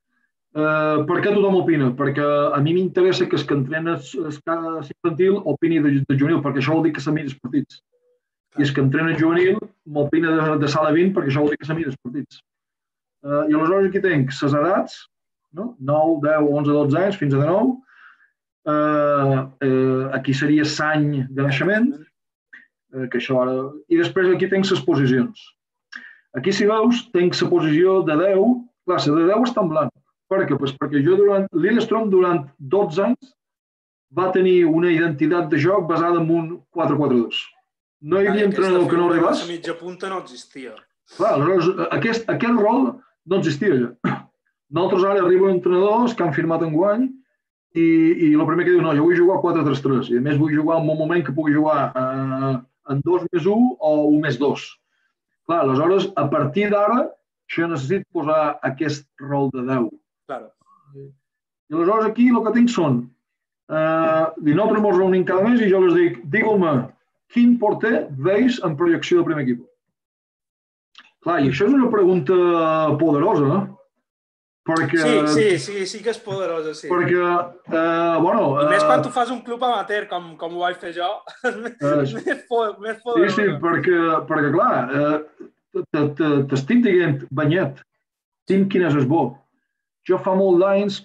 Per què tothom opina? Perquè a mi m'interessa que els que entrenen cada infantil opini de juvenil, perquè això vol dir que se mira els partits. I els que entrenen juvenil m'opina de sala 20 perquè això vol dir que se mira els partits. I aleshores aquí tenc les edats, 9, 10, 11, 12 anys, fins a 19. Aquí seria l'any de naixement, que això ara... I després aquí tenc les posicions. Aquí, si veus, tenc la posició de 10. Clar, la de 10 està en blanc. Per què? Perquè l'Illestrom durant 12 anys va tenir una identitat de joc basada en un 4-4-2. No hi havia entrenador que no arribés. La mitja punta no existia. Clar, aleshores, aquest rol no existia ja. Nosaltres ara arriben entrenadors que han firmat enguany i el primer que diu, no, jo vull jugar 4-3-3 i a més vull jugar en un moment que pugui jugar en 2+1 o 1+2. Clar, aleshores, a partir d'ara, jo necessito posar aquest rol de 10. Claro. I aleshores aquí el que tinc són nosaltres ens reunim cada mes i jo les dic, digueu-me quin porter veus en projecció del primer equip. Clar, i això és una pregunta poderosa, perquè... Sí que és poderosa, sí. Perquè, bueno... I més quan tu fas un club amateur, com ho vaig fer jo, més poderosa. Sí, perquè clar, t'estic dient, Banyet, tinc quin és el bo. Jo fa molt d'anys,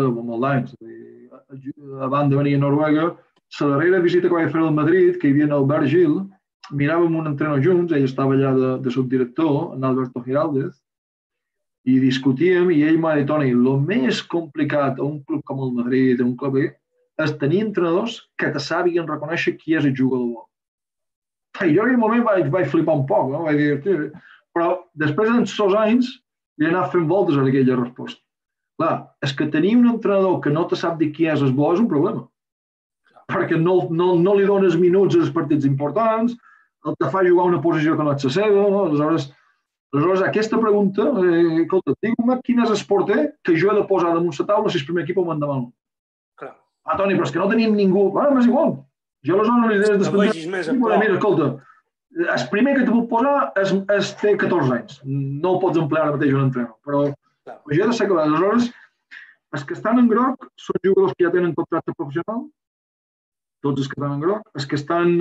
abans de venir a Noruega, la darrera visita que vaig fer al Madrid, que hi havia Albert Gil, miràvem un entrenador junts, ell estava allà de subdirector, en Alberto Giraldez, i discutíem, i ell m'ha dit, Toni, el més complicat a un club com el Madrid, a un club és tenir entrenadors que te sàpiguen reconèixer qui és el jugador bo. I jo en aquell moment vaig flipar un poc, no? Vaig dir, però després d'uns 2 anys li he anat fent voltes a aquella resposta. Clar, és que tenir un entrenador que no te sap dir qui és el bo és un problema. Perquè no li dones minuts als partits importants, el te fa jugar una posició que no és la seva, no? Aleshores, aquesta pregunta, escolta, digue'm quin és el porter que jo he de posar damunt la taula si el primer equip ho endavant. Clar. Toni, però és que no tenim ningú. M'és igual. Jo aleshores li diré després... Mira, escolta, el primer que te puc posar té 14 anys. No ho pots emplear ara mateix un entrenador, però jo he de ser clar. Aleshores, els que estan en groc són jugadors que ja tenen contracte professional, tots els que estan en groc. Els que estan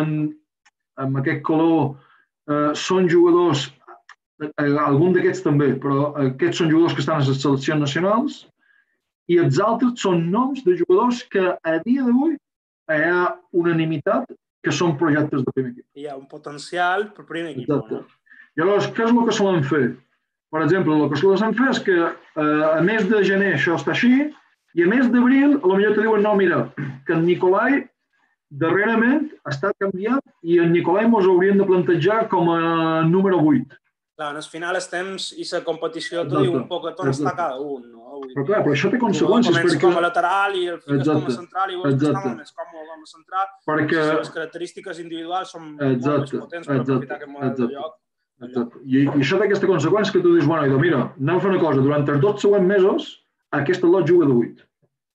amb aquest color són jugadors, algun d'aquests també, però aquests són jugadors que estan a les seleccions nacionals i els altres són noms de jugadors que a dia d'avui hi ha unanimitat que són projectes de primer equip. Hi ha un potencial per primer equip. Exacte. I aleshores, què és el que solen fer? Per exemple, el que solen fer és que a mes de gener això està així i a mes d'abril potser te diuen no, mira, que en Nicolai darrerament ha estat canviat i en Nicolai ens hauríem de plantejar com a número 8. Clar, al final els temps i la competició t'ho diu un poc on està cada un, no? Però això té conseqüències. Comença com a lateral i el fiques com a central i vols estar molt més còmode com a central. Perquè les característiques individuals són molt més potents per aprofitar aquest model de joc. I això té aquesta conseqüència que tu dius, bueno, mira, anem a fer una cosa, durant els 12 següents mesos aquest lot juga de 8.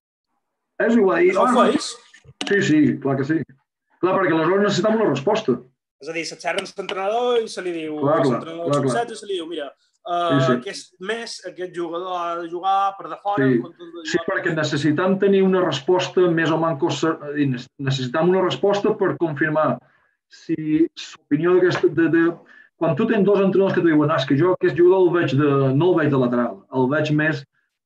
És igual. Això ho feis? Sí, clar que sí. Clar, perquè aleshores necessitem una resposta. És a dir, se xerra amb l'entrenador i se li diu, l'entrenador del sub-16 i se li diu, mira, aquest mes aquest jugador ha de jugar per de fora. Sí, perquè necessitem tenir una resposta més o menys, necessitem una resposta per confirmar si l'opinió d'aquesta... Quan tu tens 2 entrenadors que te diuen és que jo aquest jugador no el veig de lateral, el veig més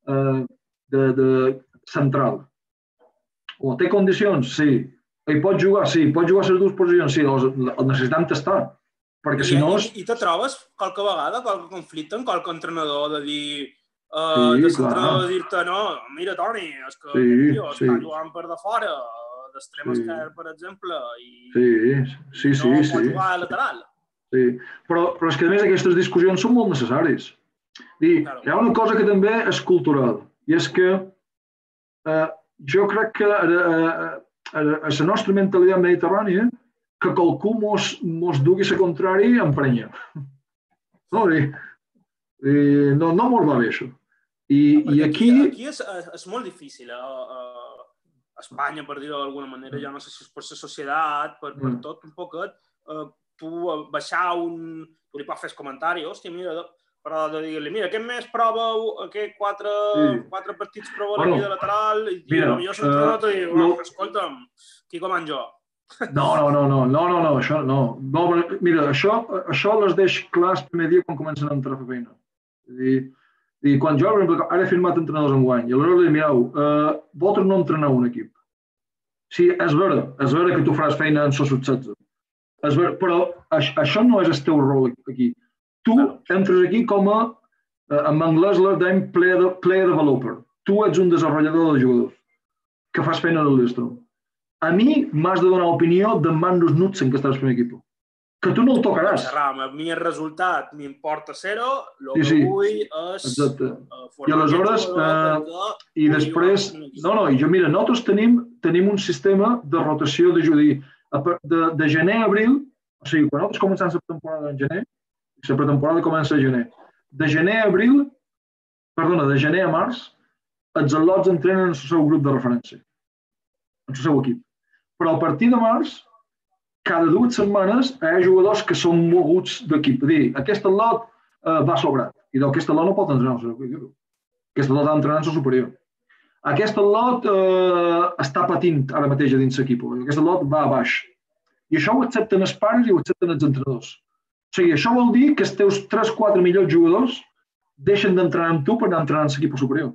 de central. O té condicions? Sí. I pot jugar? Sí. Pot jugar a les dues posicions? Sí. El necessitem tastar. Perquè si no... I te trobes qualque vegada, qualque conflicte amb qualque entrenador de dir... l'entrenador de dir-te, no, mira, Toni, és que aquest tio està jugant per de fora, d'extrem esquerre, per exemple, i no pot jugar a lateral. Sí, però és que a més aquestes discussions són molt necessàries. Hi ha una cosa que també és cultural, i és que jo crec que a la nostra mentalitat mediterrània que qualcú mos dugui a contrari emprenya. No mos va bé això. I aquí és molt difícil. A Espanya, per dir-ho d'alguna manera, ja no sé si és per la societat, per tot un poquet, tu baixar tu li pots fer comentaris, hòstia, mira, però de dir-li, mira, aquest mes prova aquest 4 partits prova la vida lateral i jo s'entrenador t'ho diu, escolta'm, qui comand jo? No, això no. Mira, això les deix clars el primer dia quan comencen a entrar a fer feina. I quan jo, per exemple, ara he firmat entrenadors enguany, i aleshores li dic, mireu, vosaltres no entreneu un equip. Sí, és vera que tu faràs feina en sub-16. Però això no és el teu rol aquí. Tu entres aquí com a, en anglès la dèiem player developer. Tu ets un desenvolupador de jugadors que fas feina a l'Estrom. A mi m'has de donar opinió de Magnus Knudsen, que està al primer equip. que tu no el tocaràs. A mi el resultat m'importa zero, el que vull és I aleshores, i després, i jo, mira, nosaltres tenim un sistema de rotació de jugador. De gener a abril, o sigui, quan nosaltres comencem la temporada en gener, la pretemporada comença a gener, de gener a març, els al·lots entrenen en el seu grup de referència, en el seu equip. Però a partir de març, cada 2 setmanes hi ha jugadors que són moguts d'equip. És a dir, aquest al·lot va sobrat i d'aquest al·lot no pot entrenar el seu equip. Aquest al·lot ha d'entrenar en el superior. Aquest al·lot està patint ara mateix a dins l'equip. Aquest al·lot va a baix. I això ho accepten els pares i ho accepten els entrenadors. O sigui, això vol dir que els teus 3-4 millors jugadors deixen d'entrenar amb tu per anar a entrenar en l'equip superior.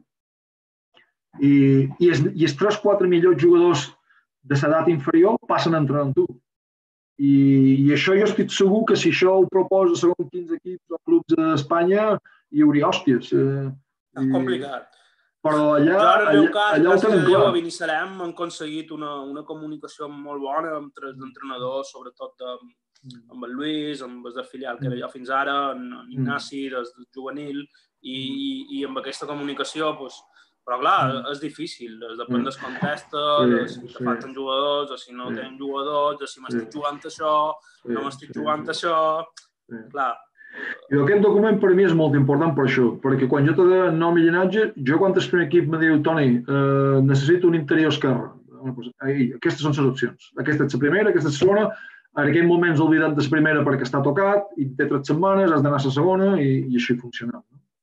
I els 3-4 millors jugadors de l'edat inferior passen a entrenar amb tu. I això jo estic segur que si això ho proposa segons quins equips o clubs d'Espanya hi hauria hòsties. És complicat. Però allà en el meu cas, gràcies a Déu, a Binissalem hem aconseguit una comunicació molt bona entre els entrenadors, sobretot amb el Lluís, amb el de filial que era jo fins ara, en Ignasi, el juvenil, i amb aquesta comunicació, però clar, és difícil, depèn del context, de si te falten jugadors, de si no tenen jugadors, de si m'estic jugant això, no m'estic jugant això, clar. I aquest document per mi és molt important per això, perquè quan jo te dono nom i llinatge, jo quan el primer equip me diu, Toni, necessito un interior esquerre, aquestes són les opcions, aquesta és la primera, aquesta és la segona, en aquell moment has oblidat de la primera perquè està tocat, i té 3 setmanes, has d'anar a la segona, i així funciona.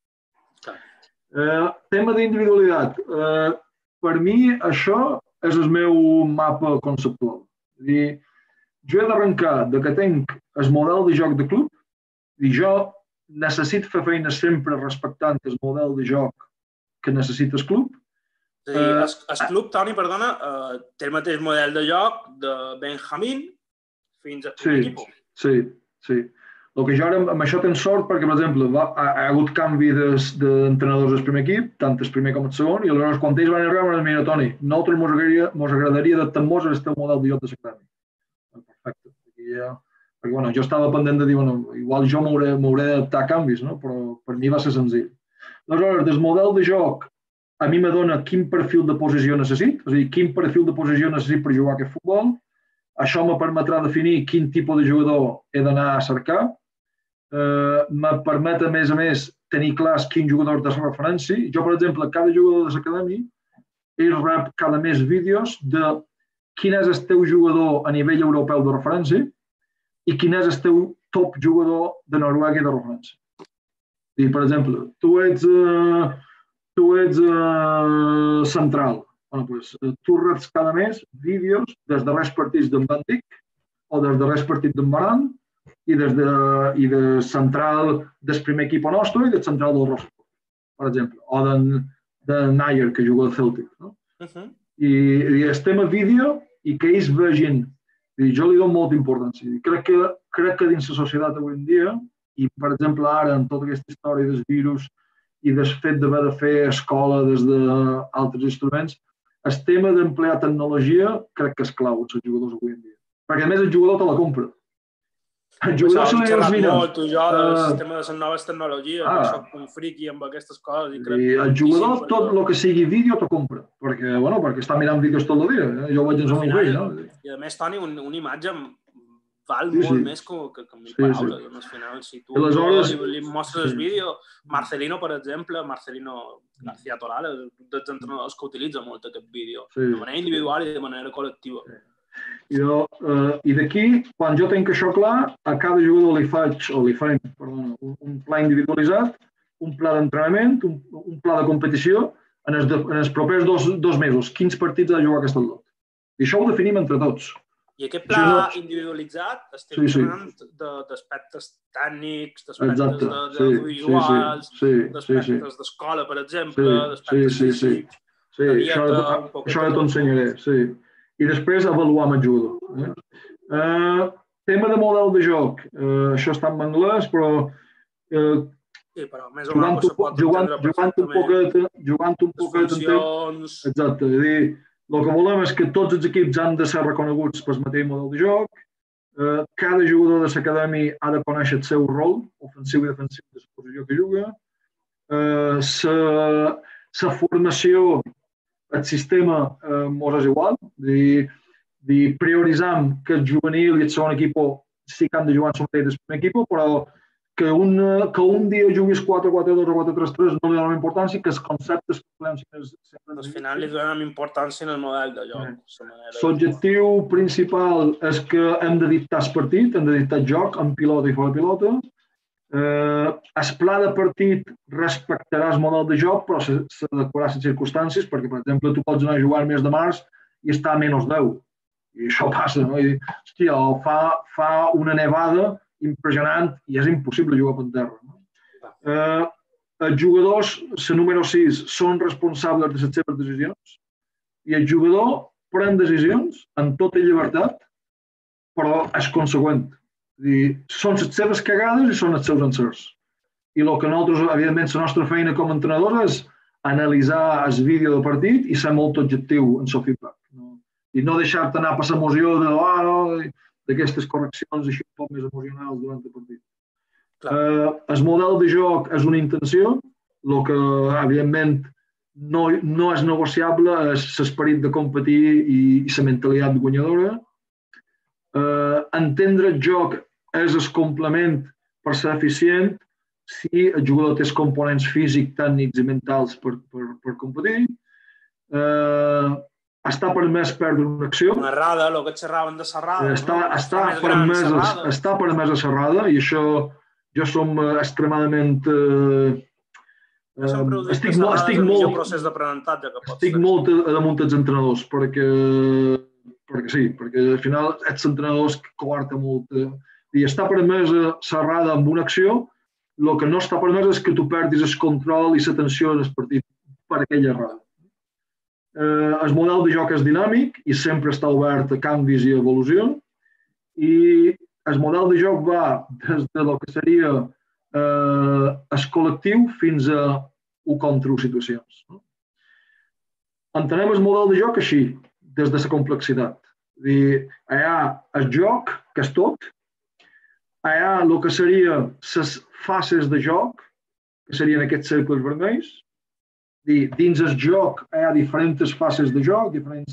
Tema d'individualitat. Per mi això és el meu mapa conceptual. És a dir, jo he d'arrencar que tinc el model de joc de club i jo necessito fer feina sempre respectant el model de joc que necessita el club. És a dir, el club, Toni, perdona, té el mateix model de joc de Benjamín fins a primer equip. Sí. El que jo ara amb això tenc sort perquè, per exemple, ha hagut canvi d'entrenadors del primer equip, tant el primer com el segon, i aleshores quan ells van arribar van dir, mira, Toni, nosaltres ens agradaria adaptar-nos al teu model de joc de l'acadèmia. Perfecte. Perquè jo estava pendent de dir, igual jo m'hauré d'adaptar a canvis, però per mi va ser senzill. Aleshores, del model de joc a mi me dona quin perfil de posició necessito, és a dir, quin perfil de posició necessito per jugar a aquest futbol. Això me permetrà definir quin tipus de jugador he d'anar a cercar. Me permet, a més, tenir clars quins jugadors de referència. Jo, per exemple, cada jugador de l'acadèmia, ell rep cada mes vídeos de quin és el teu jugador a nivell europeu de referència i quin és el teu top jugador de Noruega de referència. I, per exemple, tu ets central. Tu reps cada mes vídeos dels darrers partits d'en Van Dijk o dels darrers partits d'en Varane i de central del primer equip nostre i del central del Rosenborg, per exemple, o de Nayer, que juga al Celtic. I estem a vídeo i que ells vegin. Jo li dono molta importància. Crec que dins la societat avui en dia, i per exemple ara en tota aquesta història del virus i del fet d'haver de fer escola des d'altres instruments, el tema d'emplear tecnologia crec que és clau als jugadors avui en dia. Perquè a més el jugador te la compra. El jugador se li dius, mira... El tema de les noves tecnologies, jo soc un friqui amb aquestes coses. I el jugador, tot el que sigui vídeo, te compra. Perquè està mirant vídeos tot el dia. Jo ho veig en el meu fill. I a més, Toni, una imatge val molt més que mil paraules. Al final, si tu li mostres el vídeo, Marcelino, per exemple, Marcelino García Toral, dels entrenadors que utilitza molt aquest vídeo, de manera individual i de manera col·lectiva. I d'aquí, quan jo tinc això clar, a cada jugador li farem un pla individualitzat, un pla d'entrenament, un pla de competició en els propers dos mesos, quins partits ha de jugar aquest lot. I això ho definim entre tots. I aquest pla individualitzat estem parlant d'aspectes tècnics, d'aspectes individuals, d'aspectes d'escola, per exemple, d'aspectes físics, de dieta... Això ja t'ho ensenyaré, sí. I després avaluar amb el jugador. Tema de model de joc. Això està en anglès, però... Sí, però més o menys se pot entendre perfectament. Jugant un poquet... Funcions... Exacte, és a dir, el que volem és que tots els equips han de ser reconeguts pel mateix model de joc, Cada jugador de l'acadèmia ha de conèixer el seu rol, ofensiu i defensiu de la posició que juga. La formació, el sistema mos és igual, prioritzam que el juvenil i el segon equip sí que han de jugar en el mateix primer equip, però que un dia juguis 4-4-2 o 4-3-3 no li donem importància, que els conceptes que volem sempre... Al final li donem importància en el model de joc. L'objectiu principal és que hem de dictar el partit, hem de dictar el joc, amb pilota i fora pilota. El pla de partit respectarà el model de joc, però s'adequarà a les circumstàncies, perquè, per exemple, tu pots anar a jugar al mes de març i estar a -10. I això passa, no? I, hòstia, fa una nevada impressionant i és impossible jugar per terra. No? Els jugadors, la número 6, són responsables de les seves decisions i el jugador pren decisions amb tota llibertat, però és conseqüent. Són les seves cagades i són els seus encerts. I el que nosaltres, evidentment, la nostra feina com a entrenadors és analitzar el vídeo del partit i ser molt objectiu en el feedback. I no deixar-te anar per l'emoció d'aquestes correccions així un poc més emocionals durant el partit. El model de joc és una intenció, el que, evidentment, no és negociable és l'esperit de competir i la mentalitat guanyadora. Entendre el joc és el complement per ser eficient si el jugador té els components físics, tècnics i mentals per competir. Està permès perdre una acció. Una errada, el que xerraven de serrada. Està permès a serrada i això jo som extremadament... Estic molt damunt dels entrenadors perquè sí, perquè al final ets entrenadors que coarta molt. I està permès a serrada amb una acció, el que no està permès és que tu perdis el control i l'atenció en el partit per aquella errada. El model de joc és dinàmic i sempre està obert a canvis i evolució i el model de joc va des del que seria el col·lectiu fins a 1 contra 1 situacions. Entenem el model de joc així, des de la complexitat. Hi ha el joc, que és tot, hi ha el que serien les fases de joc, que serien aquests cercles vermells. Dins el joc hi ha diferents fases de joc,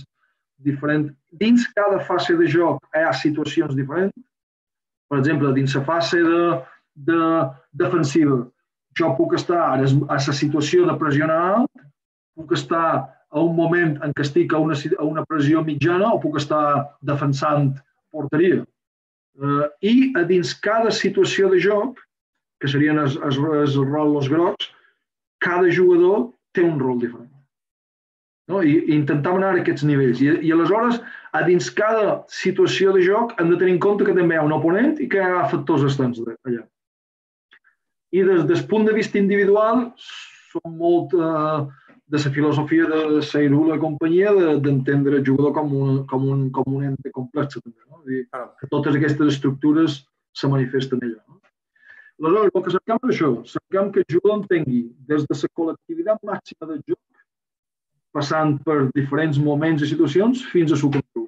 dins cada fase de joc hi ha situacions diferents. Per exemple, dins la fase defensiva, jo puc estar a la situació de pressionar alt, puc estar a un moment en què estic a una pressió mitjana o puc estar defensant porteria. I a dins cada situació de joc, que serien els rols grocs, cada jugador té un rol diferent. I intentam anar a aquests nivells. I aleshores, a dins cada situació de joc, hem de tenir en compte que també hi ha un oponent i que hi ha factors externs allà. I des del punt de vista individual, som molt de la filosofia de Seirula i companyia d'entendre el jugador com un ente complex. Que totes aquestes estructures se manifesten allà. Aleshores, el que cercam és això. Cercam que el jugador entengui des de la col·lectivitat màxima del joc, passant per diferents moments i situacions, fins a su contra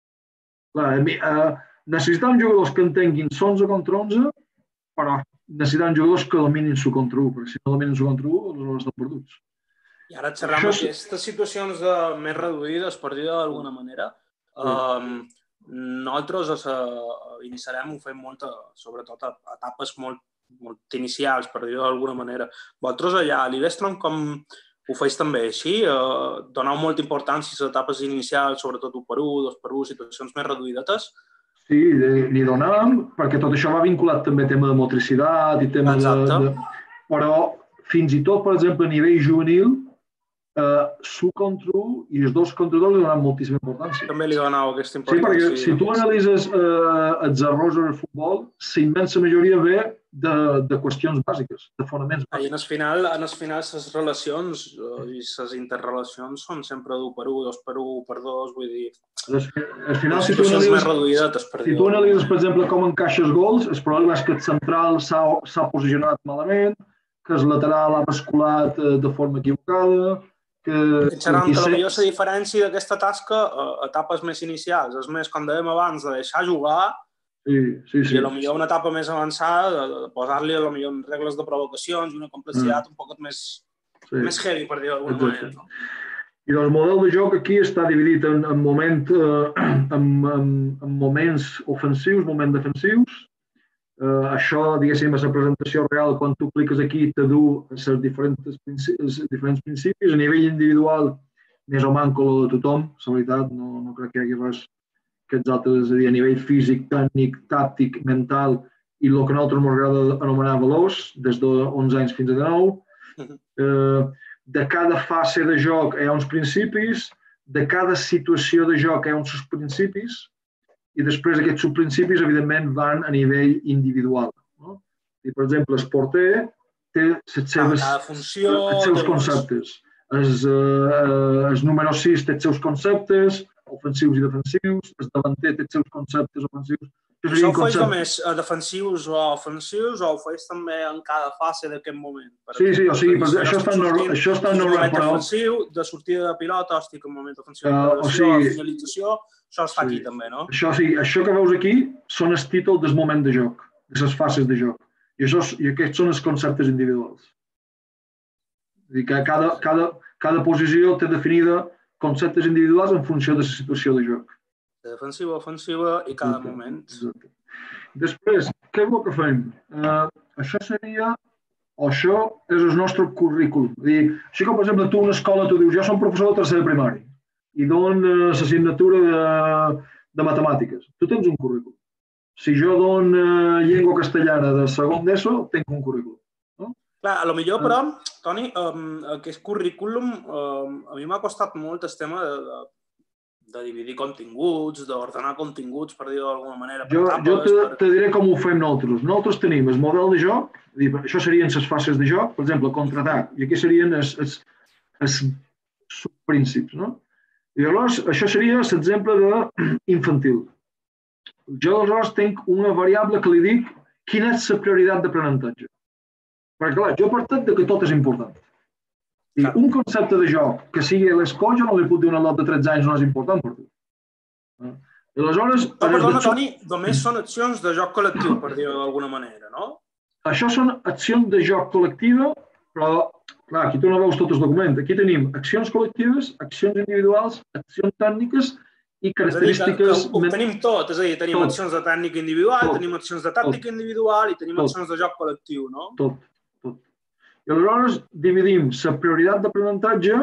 1. Necessitem jugadors que entenguin 11 contra 11, però necessitem jugadors que dominin su contra 1, perquè si no dominen su contra 1, aleshores estan perduts. I ara xerram aquestes situacions més reduïdes, per dir d'alguna manera. Nosaltres iniciarem, ho fem molt, sobretot a etapes molt inicials, per dir d'alguna manera. Vosaltres allà a l'Ivestron com ho feu també així? Doneu molta importància a les etapes inicials, sobretot 1x1, 2x1, situacions més reduïdetes? Sí, li donem, perquè tot això va vinculat també a tema de motricitat i tema de... Però fins i tot, per exemple, a nivell juvenil, su contra 1 i els 2 contra 2 li donen moltíssima importància. També li doneu aquesta importància. Sí, perquè si tu analitzes els errors en el futbol, la immensa majoria ve de qüestions bàsiques, de fonaments bàsics. I en el final les relacions i les interrelacions són sempre d'1x1, 2x1, 1x2, vull dir... Al final, si tu analitzes, per exemple, com encaixes gols, el problema és que el central s'ha posicionat malament, que el lateral ha basculat de forma equivocada, Xerram, però millor la diferència d'aquesta tasca a etapes més inicials. És més, com dèiem abans, de deixar jugar Sí. I potser una etapa més avançada, de posar-li potser regles de provocacions i una complexitat un poc més heavy, per dir-ho d'alguna manera. No? I el model de joc aquí està dividit en moments ofensius, moments defensius. Això, diguéssim, és la presentació real. Quan tu cliques aquí, te du els diferents principis. A nivell individual, més o manco lo de tothom, la veritat, no crec que hi hagi res que els altres, és a dir, a nivell físic, tècnic, tàctic, mental, i el que a nosaltres ens agrada anomenar valors, des de 11 anys fins a 19. De cada fase de joc hi ha uns principis, de cada situació de joc hi ha uns subprincipis, i després aquests subprincipis, evidentment, van a nivell individual. No? I, per exemple, el porter té els seus conceptes. El número 6 té els seus conceptes, ofensius i defensius, el davanter té els seus conceptes ofensius. Això ho fes només a defensius o a ofensius o ho fes també en cada fase d'aquest moment? Sí, o sigui, això està normal. Defensiu, de sortida de pilota, estic en moment ofensiu, de finalització, això està aquí també, no? Això que veus aquí són els títols del moment de joc, de les fases de joc. I aquests són els conceptes individuals. És a dir, que cada posició té definida conceptes individuals en funció de la situació de joc. Defensiva, ofensiva i cada moment. Exacte. Després, què és el que fem? Això seria, o això és el nostre currículum. Així com, per exemple, tu a una escola tu dius, jo som professor de tercer de primari i dono l'assignatura de matemàtiques. Tu tens un currículum. Si jo dono llengua castellana de segon d'ESO, tinc un currículum. Clar, potser, però, Toni, aquest currículum, a mi m'ha costat molt el tema de dividir continguts, d'ordenar continguts, per dir-ho d'alguna manera. Jo te diré com ho fem nosaltres. Nosaltres tenim el model de joc, això serien les fases de joc, per exemple, contraatac, i aquí serien els subpríncips, no? I llavors, això seria l'exemple d'infantil. Jo, aleshores, tinc una variable que li dic quina és la prioritat d'aprenentatge. Perquè, clar, jo partit que tot és important. Un concepte de joc que sigui l'escó, jo no li puc dir una lot de 13 anys no és important per tu. Aleshores... Perdona, Toni, només són accions de joc col·lectiu, per dir-ho d'alguna manera, no? Això són accions de joc col·lectiva, però, clar, aquí tu no veus tot el document. Aquí tenim accions col·lectives, accions individuals, accions tècniques i característiques... Ho tenim tot, és a dir, tenim accions de tècnica individual, tenim accions de tàctica individual i tenim accions de joc col·lectiu, no? Tot. I aleshores dividim la prioritat d'aprenentatge.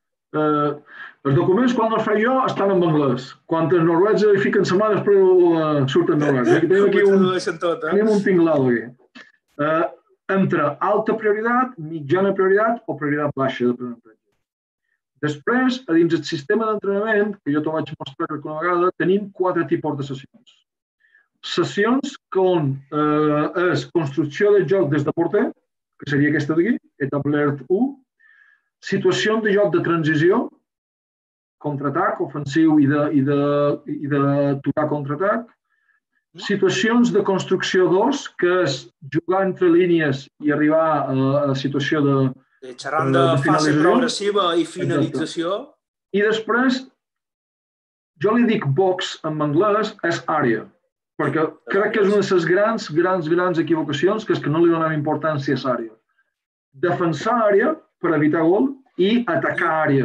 Els documents, quan els faig jo, estan en anglès. Quan els noruecs hi fiquen la mà, després surten en noruecs. Tenim un tinglado aquí. Entre alta prioritat, mitjana prioritat o prioritat baixa d'aprenentatge. Després, a dins el sistema d'entrenament, que jo t'ho vaig mostrar una vegada, tenim 4 tipus de sessions. Sessions on és construcció del joc des de porter, que seria aquesta d'aquí, etablert 1, situacions de joc de transició, contraatac, ofensiu i d'aturar contraatac, situacions de construcció 2, que és jugar entre línies i arribar a la situació de xerrant de fase progressiva i finalització. I després, jo li dic box en anglès, és àrea. Perquè crec que és una de les grans equivocacions, que és que no li donem importància a l'àrea. Defensar àrea per evitar gol i atacar àrea.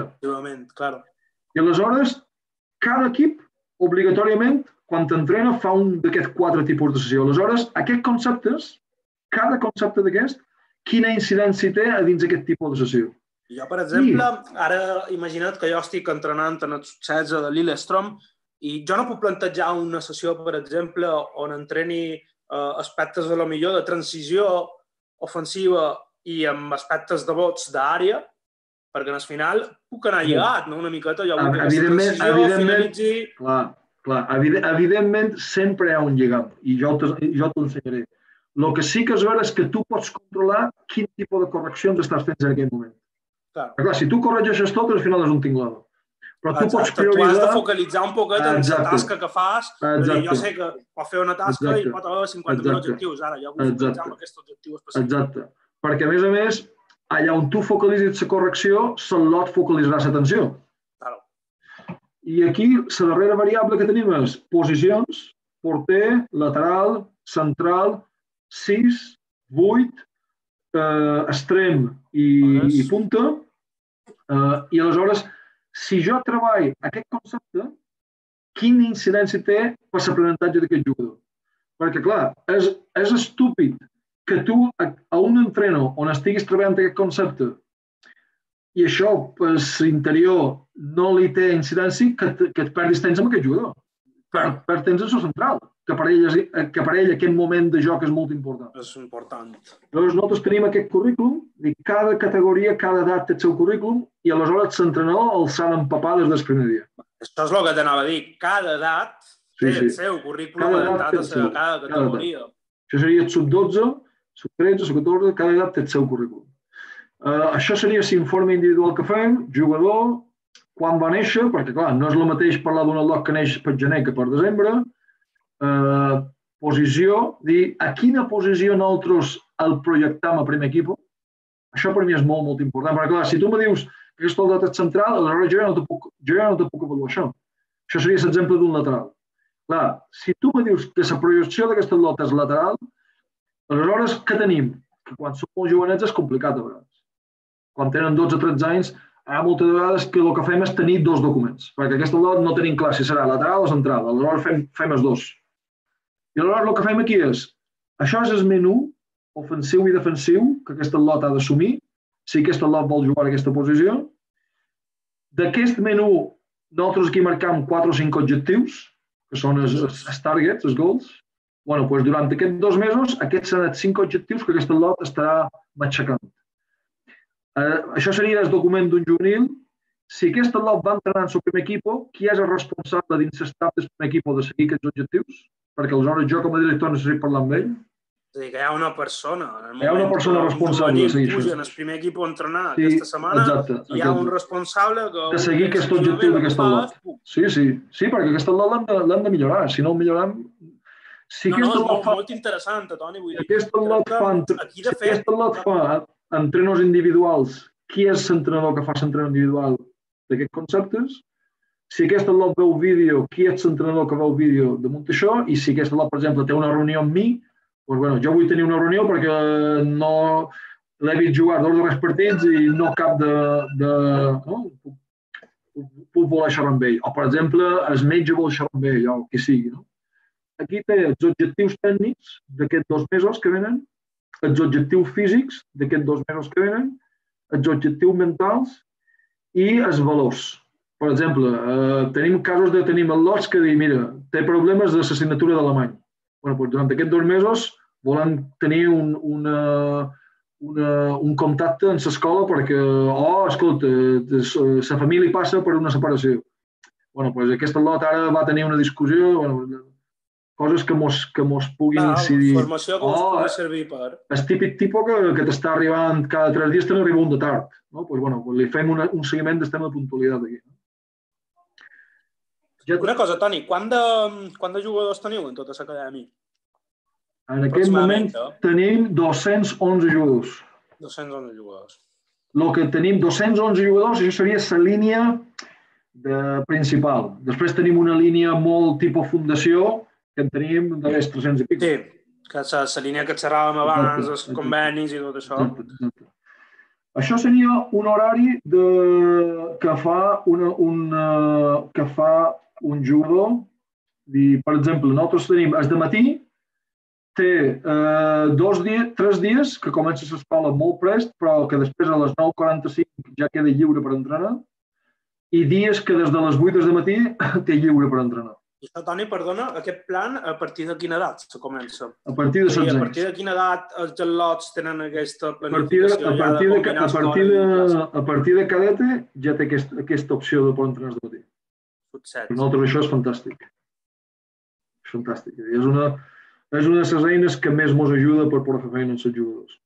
I aleshores, cada equip, obligatòriament, quan t'entrena, fa un d'aquests 4 tipus de sessió. Aleshores, aquests conceptes, cada concepte d'aquest, quina incidència té a dins aquest tipus de sessió. Jo, per exemple, ara imagina't que jo estic entrenant en els 16 de Lillestrøm i jo no puc plantejar una sessió, per exemple, on entreni aspectes de la millor de transició ofensiva i amb aspectes de vots d'àrea, perquè al final puc anar lligat, no? Una miqueta, jo vull que aquesta transició finalitzi... Clar, evidentment sempre hi ha un lligam, i jo t'ho ensenyaré. El que sí que és vera és que tu pots controlar quin tipus de correccions estàs fent en aquell moment. Clar, si tu corregeixes tot, al final és un tinglado. Però tu pots prioritzar... Tu has de focalitzar un poquet en la tasca que fas. Jo sé que pot fer una tasca i pot haver 50.000 objectius. Ara, jo vull focalitzar en aquest objectiu específic. Exacte. Perquè, a més, allà on tu focalitzis la correcció, el lot focalitzarà l'atenció. I aquí, la darrera variable que tenim és posicions. porter, lateral, central, 6, 8, extrem i punta. I aleshores, si jo treballo aquest concepte, quina incidència té per l'aprenentatge d'aquest jugador? Perquè, clar, és estúpid que tu a un entreno on estiguis treballant aquest concepte i això per l'interior no li té incidència, que et perdis temps amb aquest jugador. Per temps en el central, que per ell aquest moment de joc és molt important. És important. Llavors nosaltres tenim aquest currículum, i cada categoria, cada edat té el seu currículum, i aleshores l'entrenador el s'ha d'empapar des del primer dia. Això és el que t'anava a dir. Cada edat té el seu currículum adaptat a cada categoria. Això seria el sub-12, sub-13, sub-14, cada edat té el seu currículum. Això seria l'informe individual que fem, jugador, quan va néixer, perquè clar, no és el mateix parlar d'un al·lot que neix per gener que per desembre, posició, dir a quina posició nosaltres el projectam a primer equip, això per mi és molt, molt important, perquè clar, si tu me dius que aquest al·lot és central, aleshores jo ja no te puc avaluar això. Això seria l'exemple d'un lateral. Clar, si tu me dius que la projecció d'aquest al·lot és lateral, aleshores què tenim? Que quan som molt jovenets és complicat a vegades. Quan tenen 12 o 13 anys, hi ha moltes vegades que el que fem és tenir dos documents, perquè aquest al·lot no tenim clar si serà lateral o central, aleshores fem els dos. I aleshores el que fem aquí és, això és el menú ofensiu i defensiu que aquest al·lot ha d'assumir, si aquest al·lot vol jugar a aquesta posició. D'aquest menú, nosaltres aquí marcam 4 o 5 objectius, que són els targets, els goals. Bueno, doncs durant aquests 2 mesos, aquests seran els 5 objectius que aquest al·lot estarà matxacant. Això seria el document d'un juvenil. Si aquest al·lot va entrenar en el primer equip, qui és el responsable dins l'estat del primer equip de seguir aquests objectius? Perquè aleshores jo com a director necessito parlar amb ell. És a dir, que hi ha una persona. Hi ha una persona responsable de seguir això. En el primer equip a entrenar aquesta setmana, hi ha un responsable de seguir aquest objectiu d'aquest al·lot. Sí, perquè aquest al·lot l'hem de millorar. Si no el millorem... No, és molt interessant, Toni. Aquest al·lot fa entrenos individuals, qui és l'entrenador que fa l'entrenador individual d'aquests conceptes, si aquest al·lot veu vídeo, qui és l'entrenador que veu vídeo damunt això, i si aquest al·lot, per exemple, té una reunió amb mi, doncs, bueno, jo vull tenir una reunió perquè no l'he vist jugar 2 darrers partits i no cap no? Puc voler xerrar amb ell. O, per exemple, el metge vol xerrar amb ell, o qui sigui. No? Aquí té els objectius tècnics d'aquests 2 mesos que venen, els objectius físics d'aquests 2 mesos que venen, els objectius mentals i els valors. Per exemple, tenim casos de tenir al·lots que diuen, mira, té problemes de l'assignatura d'alemany. Bueno, doncs durant aquests 2 mesos volem tenir un contacte en l'escola perquè, escolta, la família passa per una separació. Bueno, doncs aquest al·lot ara va tenir una discussió, coses que mos puguin incidir. Formació que us pugui servir per... El típic tipus que t'està arribant cada 3 dies, te n'arriba un de tard. Doncs li fem un seguiment del tema de puntualitat aquí. Una cosa, Toni, quant de jugadors teniu en tota l'acadèmia? En aquest moment tenim 211 jugadors. 211 jugadors. El que tenim 211 jugadors, això seria la línia principal. Després tenim una línia molt tipus fundació, que en tenim de les 300 i pic. Sí, que la línia que xerràvem abans, els convenis i tot això. Exacte. Això seria un horari que fa un jugador. Per exemple, nosaltres tenim el dematí, té 3 dies que comença l'escola molt prest, però que després a les 9:45 ja queda lliure per entrenar, i dies que des de les 8 del matí té lliure per entrenar. I això, Toni, perdona, aquest plan a partir de quina edat se comença? A partir de 16 anys. A partir de quina edat els al·lots tenen aquesta planificació? A partir de cadete ja té aquesta opció de poder entrenar de matí. Per nosaltres això és fantàstic. És fantàstic. És una de les eines que més ens ajuda per poder fer feina amb els jugadors.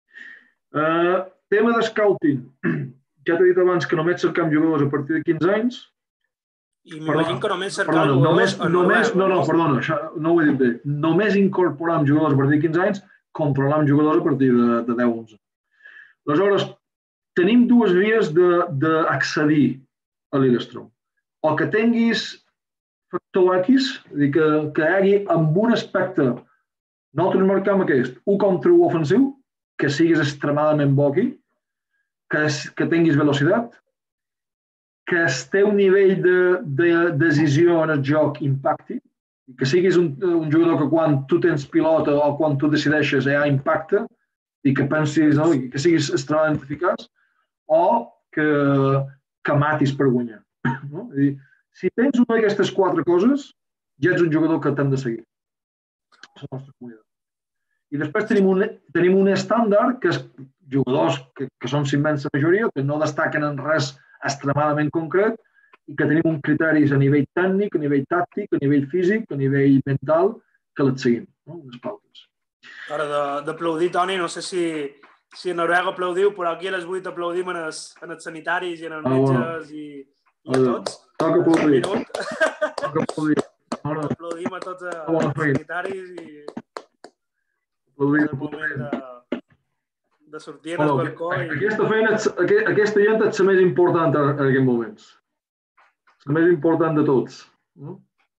Tema de scouting. Ja t'he dit abans que només cercam jugadors a partir de 15 anys. I m'imagino que només cercar jugadors... Perdona, no ho he dit bé. Només incorporam jugadors a partir de 15 anys, controlam jugadors a partir de 10-11. Aleshores, tenim 2 vies d'accedir a l'Illestrom. O que tinguis factor X, que hi hagi amb un aspecte, nosaltres marcam aquest, un contra un ofensiu, que siguis extremadament bo aquí, que tinguis velocitat, que el teu nivell de decisió en el joc impacti, que siguis un jugador que quan tu tens pilota o quan tu decideixes hi ha impacte i que pensis, no? Que siguis extremadament eficaç o que matis per guanyar. No? Si tens una d'aquestes 4 coses, ja ets un jugador que t'hem de seguir. La nostra comunitat. I després tenim un estàndard que és jugadors que són l'immensa majoria, que no destaquen en res extremadament concret i que tenim un criteris a nivell tècnic, a nivell tàctic, a nivell físic, a nivell mental, que les seguim, no? Unes pautes. Ara d'aplaudir, Toni, no sé si a Noruega aplaudiu, però aquí a les 8 aplaudim en els sanitaris i en els metges i a tots. Toca aplaudir. Toca aplaudir. Aplaudim a tots els sanitaris i aplaudir. el moment de sortir en el balcó. Aquesta gent és la més important en aquests moments. La més important de tots. No?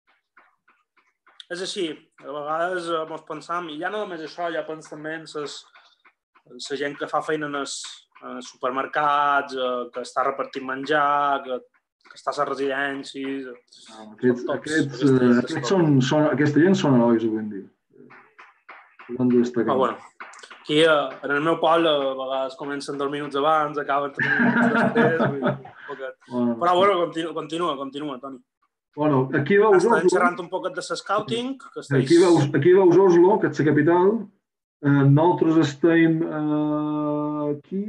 És així. A vegades ens pensam, i ja no només això, ja pensem també en la gent que fa feina en els supermercats, que està repartint menjar, que està a les residències... Aquesta gent són herois, ho vam dir. Bueno, aquí en el meu poble a vegades comencen 2 minuts abans, acaben 3 minuts després. Però bueno, continua, Toni. Bueno, aquí veus Oslo. Estem xerrant un poquet de scouting. Aquí veus Oslo, que és la capital. Nosaltres estem aquí,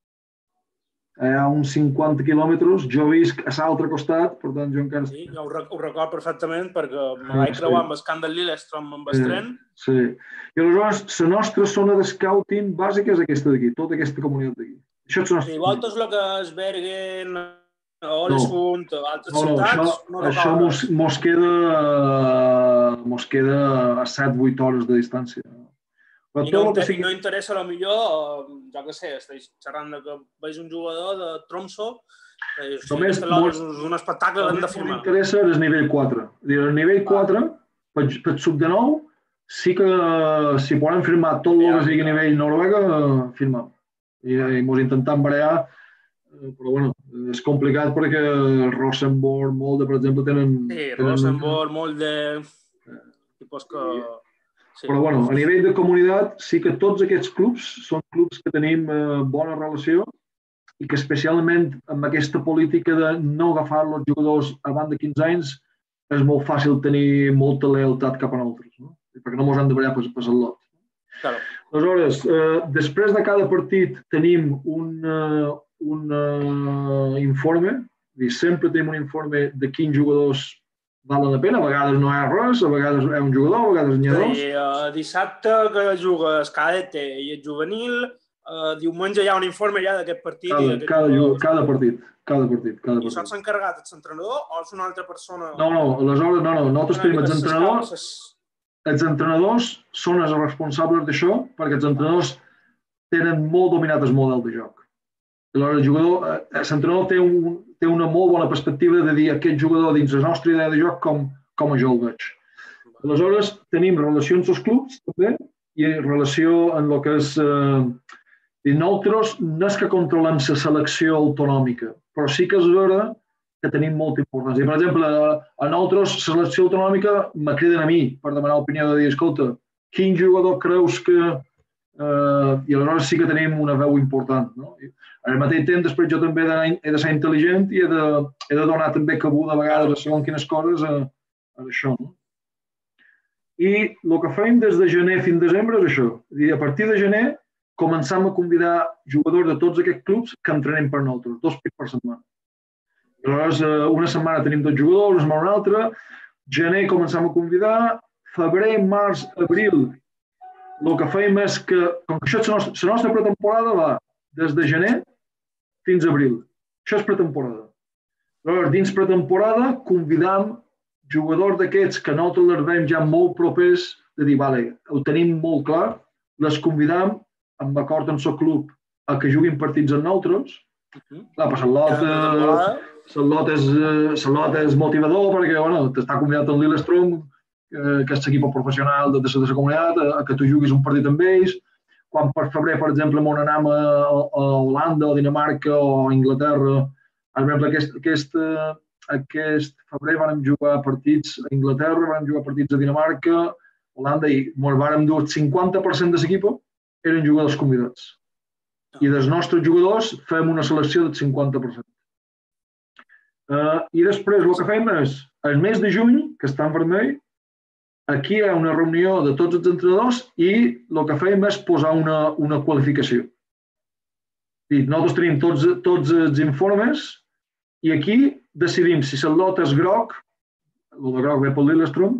a uns 50 quilòmetres. Jo visc a l'altre costat, per tant, jo encara... Sí, ho record perfectament, perquè me vaig creuar amb el camp del Lillestrøm amb el tren. Sí. I aleshores, la nostra zona de scouting bàsica és aquesta d'aquí, tota aquesta comunitat d'aquí. I voltes el que és Bergen, Ålesund, altres ciutats? Això mos queda a 7-8 hores de distància. I no interessa, millor, jo què sé, estàs xerrant que veus un jugador de Tromsø, és un espectacle que hem de filmar. M'interessa el nivell 4. El nivell 4, per sub de 9, sí que si podem firmar tot el que sigui a nivell Noruega, firmem. I ens intentem barallar, però bueno, és complicat perquè Rosenborg, Molde, per exemple, tenen... Sí, Rosenborg, Molde... tipus que... Sí. Però bueno, a nivell de comunitat sí que tots aquests clubs són clubs que tenim bona relació i que especialment amb aquesta política de no agafar els jugadors abans de 15 anys és molt fàcil tenir molta lealtat cap a nosaltres, no? Perquè no ens han de ballar per el lot. Claro. Aleshores, després de cada partit tenim un informe, sempre tenim un informe de quins jugadors valen la pena, a vegades no hi ha res, a vegades hi ha un jugador, a vegades n'hi ha dos. Dissabte que juga el cadete i el juvenil, diumenge hi ha un informe ja d'aquest partit. Cada partit. I això s'ha encarregat l'entrenador o és una altra persona? No, aleshores nosaltres tenim els entrenadors. Els entrenadors són els responsables d'això perquè els entrenadors tenen molt dominat el model de joc. Aleshores, l'entrenador té una molt bona perspectiva de dir aquest jugador dins la nostra idea de joc com jo el veig. Aleshores, tenim relacions als clubs, també, i relació en el que és... Nosaltres no és que controlem la selecció autonòmica, però sí que és vera que tenim molta importància. Per exemple, a nosaltres, la selecció autonòmica me criden a mi per demanar l'opinió de dir, escolta, quin jugador creus que... I aleshores sí que tenim una veu important, no? Al mateix temps, després jo també he de ser intel·ligent i he de donar també cabuda a vegades a segons quines coses a això. No? I el que fem des de gener fins a desembre és això. A partir de gener començam a convidar jugadors de tots aquests clubs que entrenem per nosaltres, 2 pics per setmana. Aleshores, una setmana tenim 2 jugadors, una setmana una altra. Gener començam a convidar. Febrer, març, abril, el que fem és que, com que això és la nostra pretemporada, va des de gener fins a abril. Això és pretemporada. Llavors, dins pretemporada, convidam jugadors d'aquests que nosaltres els veiem ja molt propers de dir, vale, ho tenim molt clar, les convidam amb acord amb el club a que juguin partits amb nosaltres. Clar, per Salot és motivador perquè t'està convidat amb Lillestrøm, que és l'equip professional de la comunitat, que tu juguis un partit amb ells. Quan per febrer, per exemple, on anem a Holanda o Dinamarca o Anglaterra, per exemple, aquest febrer vam jugar partits a Anglaterra, vam jugar partits a Dinamarca, Holanda, i ens vam dur el 50% de l'equip eren jugadors convidats. I dels nostres jugadors fem una selecció del 50%. I després el que fem és, el mes de juny, que està en vermell, aquí hi ha una reunió de tots els entrenadors i el que fem és posar una qualificació. Nosaltres tenim tots els informes i aquí decidim si el lot és groc, el de groc ve pel Lillestrøm,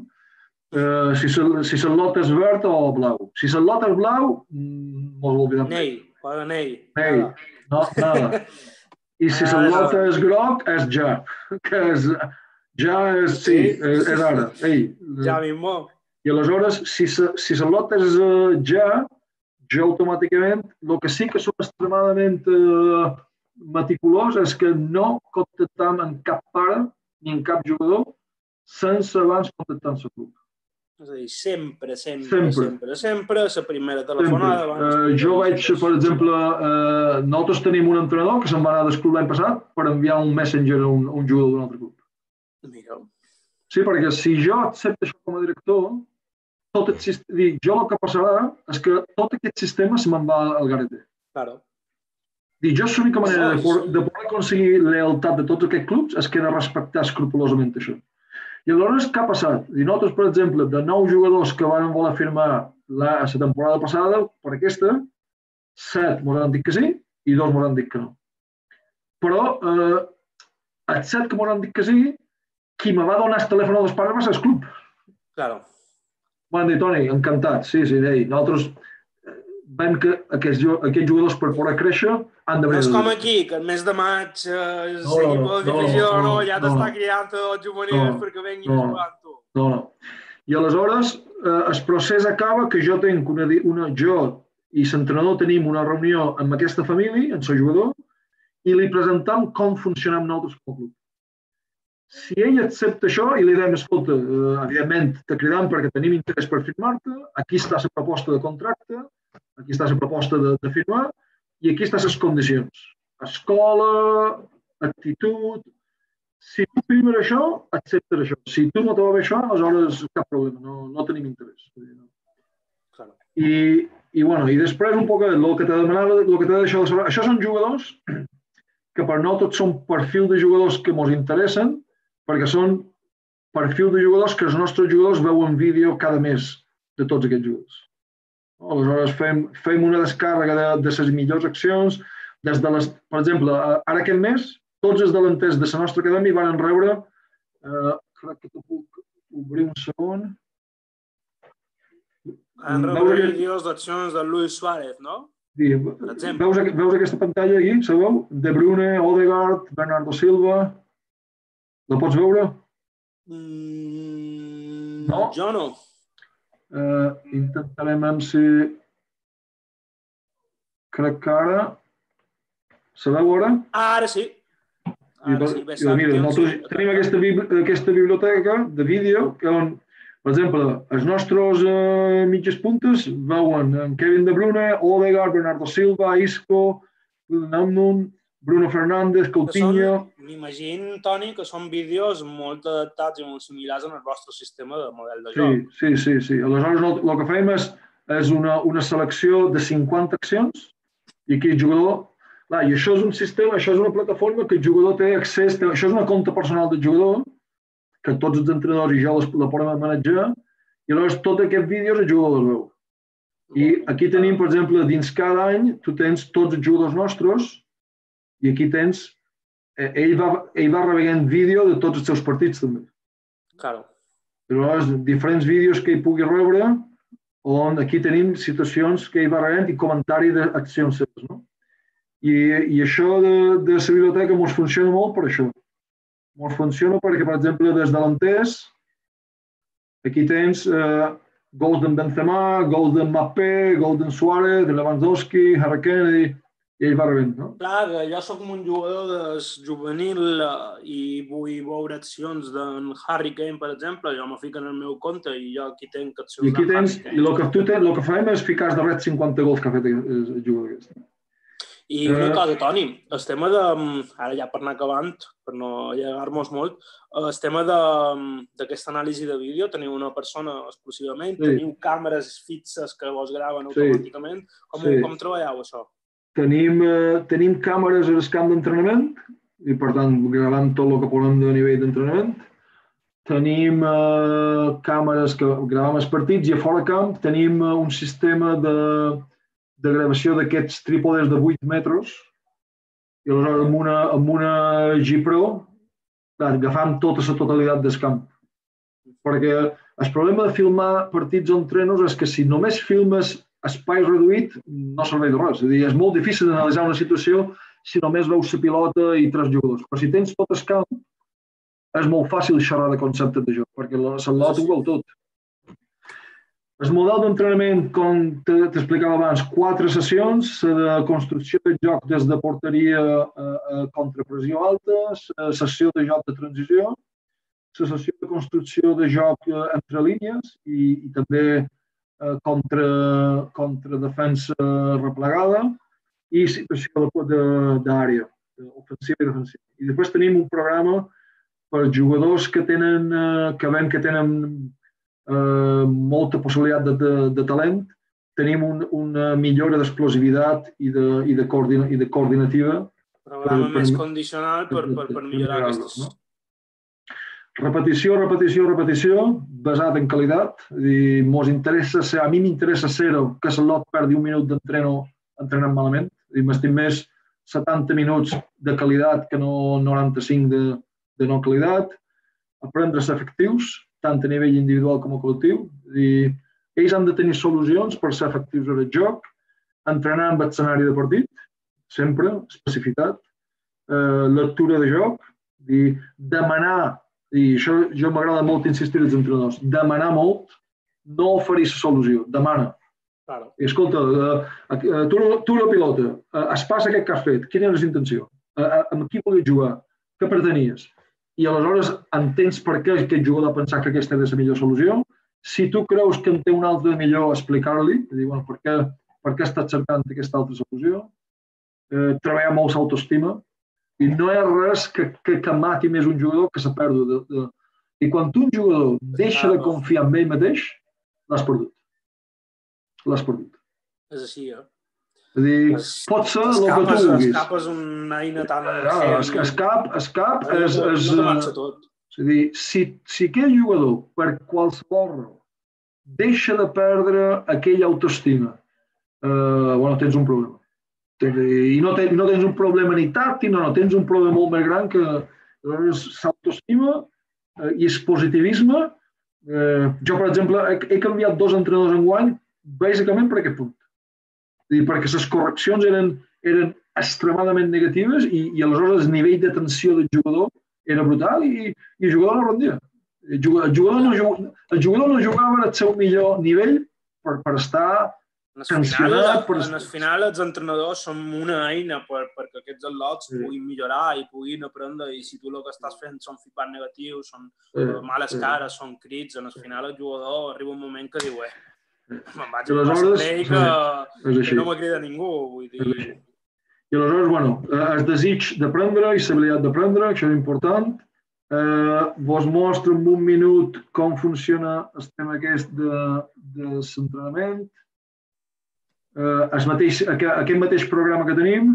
si el lot és verd o blau. Si el lot és blau, mos l'oblidem. Nei, paga nei. No, nada. I si el lot és groc, és ja. Que és... Ja és, sí, és ara. Ja mismo. I aleshores, si el lot és ja automàticament, el que sí que som extremadament meticulós és que no contactam en cap pare ni en cap jugador sense abans contactar amb el club. És a dir, sempre, la primera telefonada. Jo vaig, per exemple, nosaltres tenim un entrenador que se'n va anar del club l'any passat per enviar un messenger a un jugador d'un altre club. Mira. Sí, perquè si jo accepto això com a director, jo el que passarà és que tot aquest sistema se me'n va al garete. Claro. Jo l'única manera de poder aconseguir lealtat de tots aquests clubs és que he de respectar escrupolosament això. I aleshores, què ha passat? Nosaltres, per exemple, de 9 jugadors que van voler firmar la temporada passada, per aquesta, 7 m'ho han dit que sí i 2 m'ho han dit que no. Però els 7 que m'ho han dit que sí, qui me va donar el telèfon dels pares va ser el club. Claro. M'han dit, Toni, encantat, sí, nosaltres veiem que aquests jugadors per poder créixer han de venir. No és com aquí, que el mes de maig l'equip de divisió ja t'està criant els juvenils perquè venguin a jugar amb tu. No. I aleshores el procés acaba que jo tenc jo i l'entrenador tenim una reunió amb aquesta família, amb el jugador, i li presentem com funcionem nosaltres com a club. Si ell accepta això i li diem, escolta, evidentment te cridam perquè tenim interès per firmar-te, aquí està la proposta de contracte, aquí està la proposta de firmar i aquí estan les condicions. Escola, actitud... Si tu firmes això, acceptes això. Si tu no te va bé això, aleshores cap problema, no tenim interès. I després un poc el que t'he demanat, el que t'he deixat de saber, això són jugadors que per nosaltres són perfil de jugadors que ens interessen perquè són perfil de jugadors que els nostres jugadors veuen vídeo cada mes de tots aquests jugadors. Aleshores fem una descàrrega de les millors accions, per exemple, ara aquest mes, tots els delanters de la nostra acadèmia van rebre, crec que t'ho puc obrir un segon. Han rebut vídeos d'accions de Luis Suárez, no? Veus aquesta pantalla aquí, sabeu? De Bruyne, Odegaard, Bernardo Silva... La pots veure? No? Jo no. Intentarem si... Crec que ara... Sabeu ara? Ara sí. Mira, nosaltres tenim aquesta biblioteca de vídeo on, per exemple, els nostres mitges puntes veuen Kevin De Bruyne, Odegaard, Bernardo Silva, Isco, Namnun, Bruno Fernández, Coutinho... M'imagino, Toni, que són vídeos molt adaptats i molt similars al vostre sistema de model de joc. Sí. Aleshores, el que fem és una selecció de 50 accions i aquí el jugador... I això és un sistema, això és una plataforma que el jugador té accés... Això és una compte personal del jugador, que tots els entrenadors i jo la podem manejar, i aleshores tots aquests vídeos el jugador els veu. I aquí tenim, per exemple, dins cada any, tu tens tots els jugadors nostres i aquí tens... Ell va reveient vídeo de tots els seus partits, també. Claro. Aleshores, diferents vídeos que ell pugui rebre, on aquí tenim situacions que ell va reveient i comentari d'accions seves, no? I això de la biblioteca ens funciona molt per això. Ens funciona perquè, per exemple, des delanters, aquí tens gols d'en Benzema, gols d'en Mbappé, gols d'en Suárez, de Lewandowski, Harry Kennedy... I ell va rebent, no? Clar, que jo soc un jugador de juvenil i vull veure accions d'en Harry Kane, per exemple, jo m'ho fico en el meu compte i jo aquí tenc accions d'en Harry Kane. I el que farem és ficar darrere 50 gols que ha fet el jugador aquest. I una cosa, Toni, el tema de... Ara ja per anar acabant, per no allargar-nos molt, el tema d'aquesta anàlisi de vídeo, teniu una persona exclusivament, teniu càmeres fixes que vos graven automàticament. Com treballeu això? Tenim càmeres al camp d'entrenament i, per tant, gravant tot el que podem de nivell d'entrenament. Tenim càmeres que gravem els partits i a fora camp tenim un sistema de gravació d'aquests trípodes de 8 metres i aleshores amb una GPro agafam tota la totalitat del camp. Perquè el problema de filmar partits o entrenos és que si només filmes espai reduït no serveix de res. És a dir, és molt difícil d'analitzar una situació si només veus la pilota i 3 jugadors. Però si tens tot el camp, és molt fàcil xerrar de conceptes de joc, perquè la lot ho veu tot. El model d'entrenament, com t'explicava abans, 4 sessions, de construcció de joc des de porteria a contrapressió alta, la sessió de joc de transició, la sessió de construcció de joc entre línies i també contra defensa replegada i situació d'àrea, ofensiva i defensiva. I després tenim un programa per jugadors que veiem que tenen molta possibilitat de talent. Tenim una millora d'explosivitat i de coordinativa. Programa més condicional per millorar aquestes... Repetició, basat en qualitat. A mi m'interessa zero que la lot perdi un minut d'entreno entrenant malament. M'estim més 70 minuts de qualitat que no 95 de no qualitat. Aprendre a ser efectius, tant a nivell individual com a col·lectiu. Ells han de tenir solucions per ser efectius en el joc, entrenar amb escenari de partit, sempre, especificitat, lectura de joc, demanar. I això jo m'agrada molt insistir als entrenadors. Demanar molt, no oferir la solució, demana. I escolta, tu la pilota, es passa aquest que has fet, quina és la intenció? Amb qui volies jugar? Què pretenies? I aleshores entens per què aquest jugador ha pensat que aquesta és la millor solució. Si tu creus que en té una altra millor, explicar-li, dir, per què estàs cercant aquesta altra solució? Treballar molt l'autoestima. I no hi ha res que mati més un jugador que la pèrdua. I quan un jugador deixa de confiar en ell mateix, l'has perdut. L'has perdut. És així, És a dir, pot ser el que tu vulguis. El cap és una eina tan... El cap és... És a dir, si aquell jugador, per qualsevol raó, deixa de perdre aquella autoestima, tens un problema. I no tens un problema ni tàctic, no, tens un problema molt més gran que l'autoestima i el positivisme. Jo, per exemple, he canviat 2 entrenadors enguany bàsicament per aquest punt. Perquè les correccions eren extremadament negatives i aleshores el nivell de tensió del jugador era brutal i el jugador no rendia. El jugador no jugava al seu millor nivell per estar... En el final, els entrenadors són una eina perquè aquests atlots puguin millorar i puguin aprendre, i si tu el que estàs fent són feedback negatius, són males cares, són crits, en el final el jugador arriba un moment que diu me'n vaig a play que no me crida ningú. I aleshores, el desig d'aprendre i l'habilitat d'aprendre, això és important. Vos mostro en un minut com funciona el tema aquest de l'entrenament. Aquest mateix programa que tenim,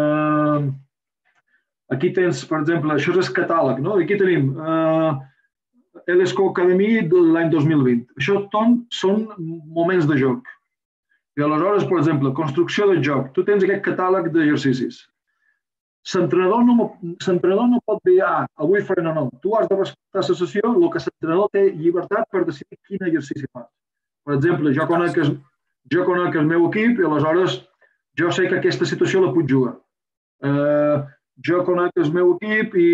aquí tens, per exemple, això és el catàleg, no? Aquí tenim l'Esco Academy de l'any 2020. Això són moments de joc. I aleshores, per exemple, construcció del joc. Tu tens aquest catàleg d'exercicis. L'entrenador no pot dir, avui faré no. Tu has de respectar la sessió, el que l'entrenador té llibertat per decidir quin exercici fas. Per exemple, jo conec el meu equip i aleshores jo sé que aquesta situació la puc jugar. Jo conec el meu equip i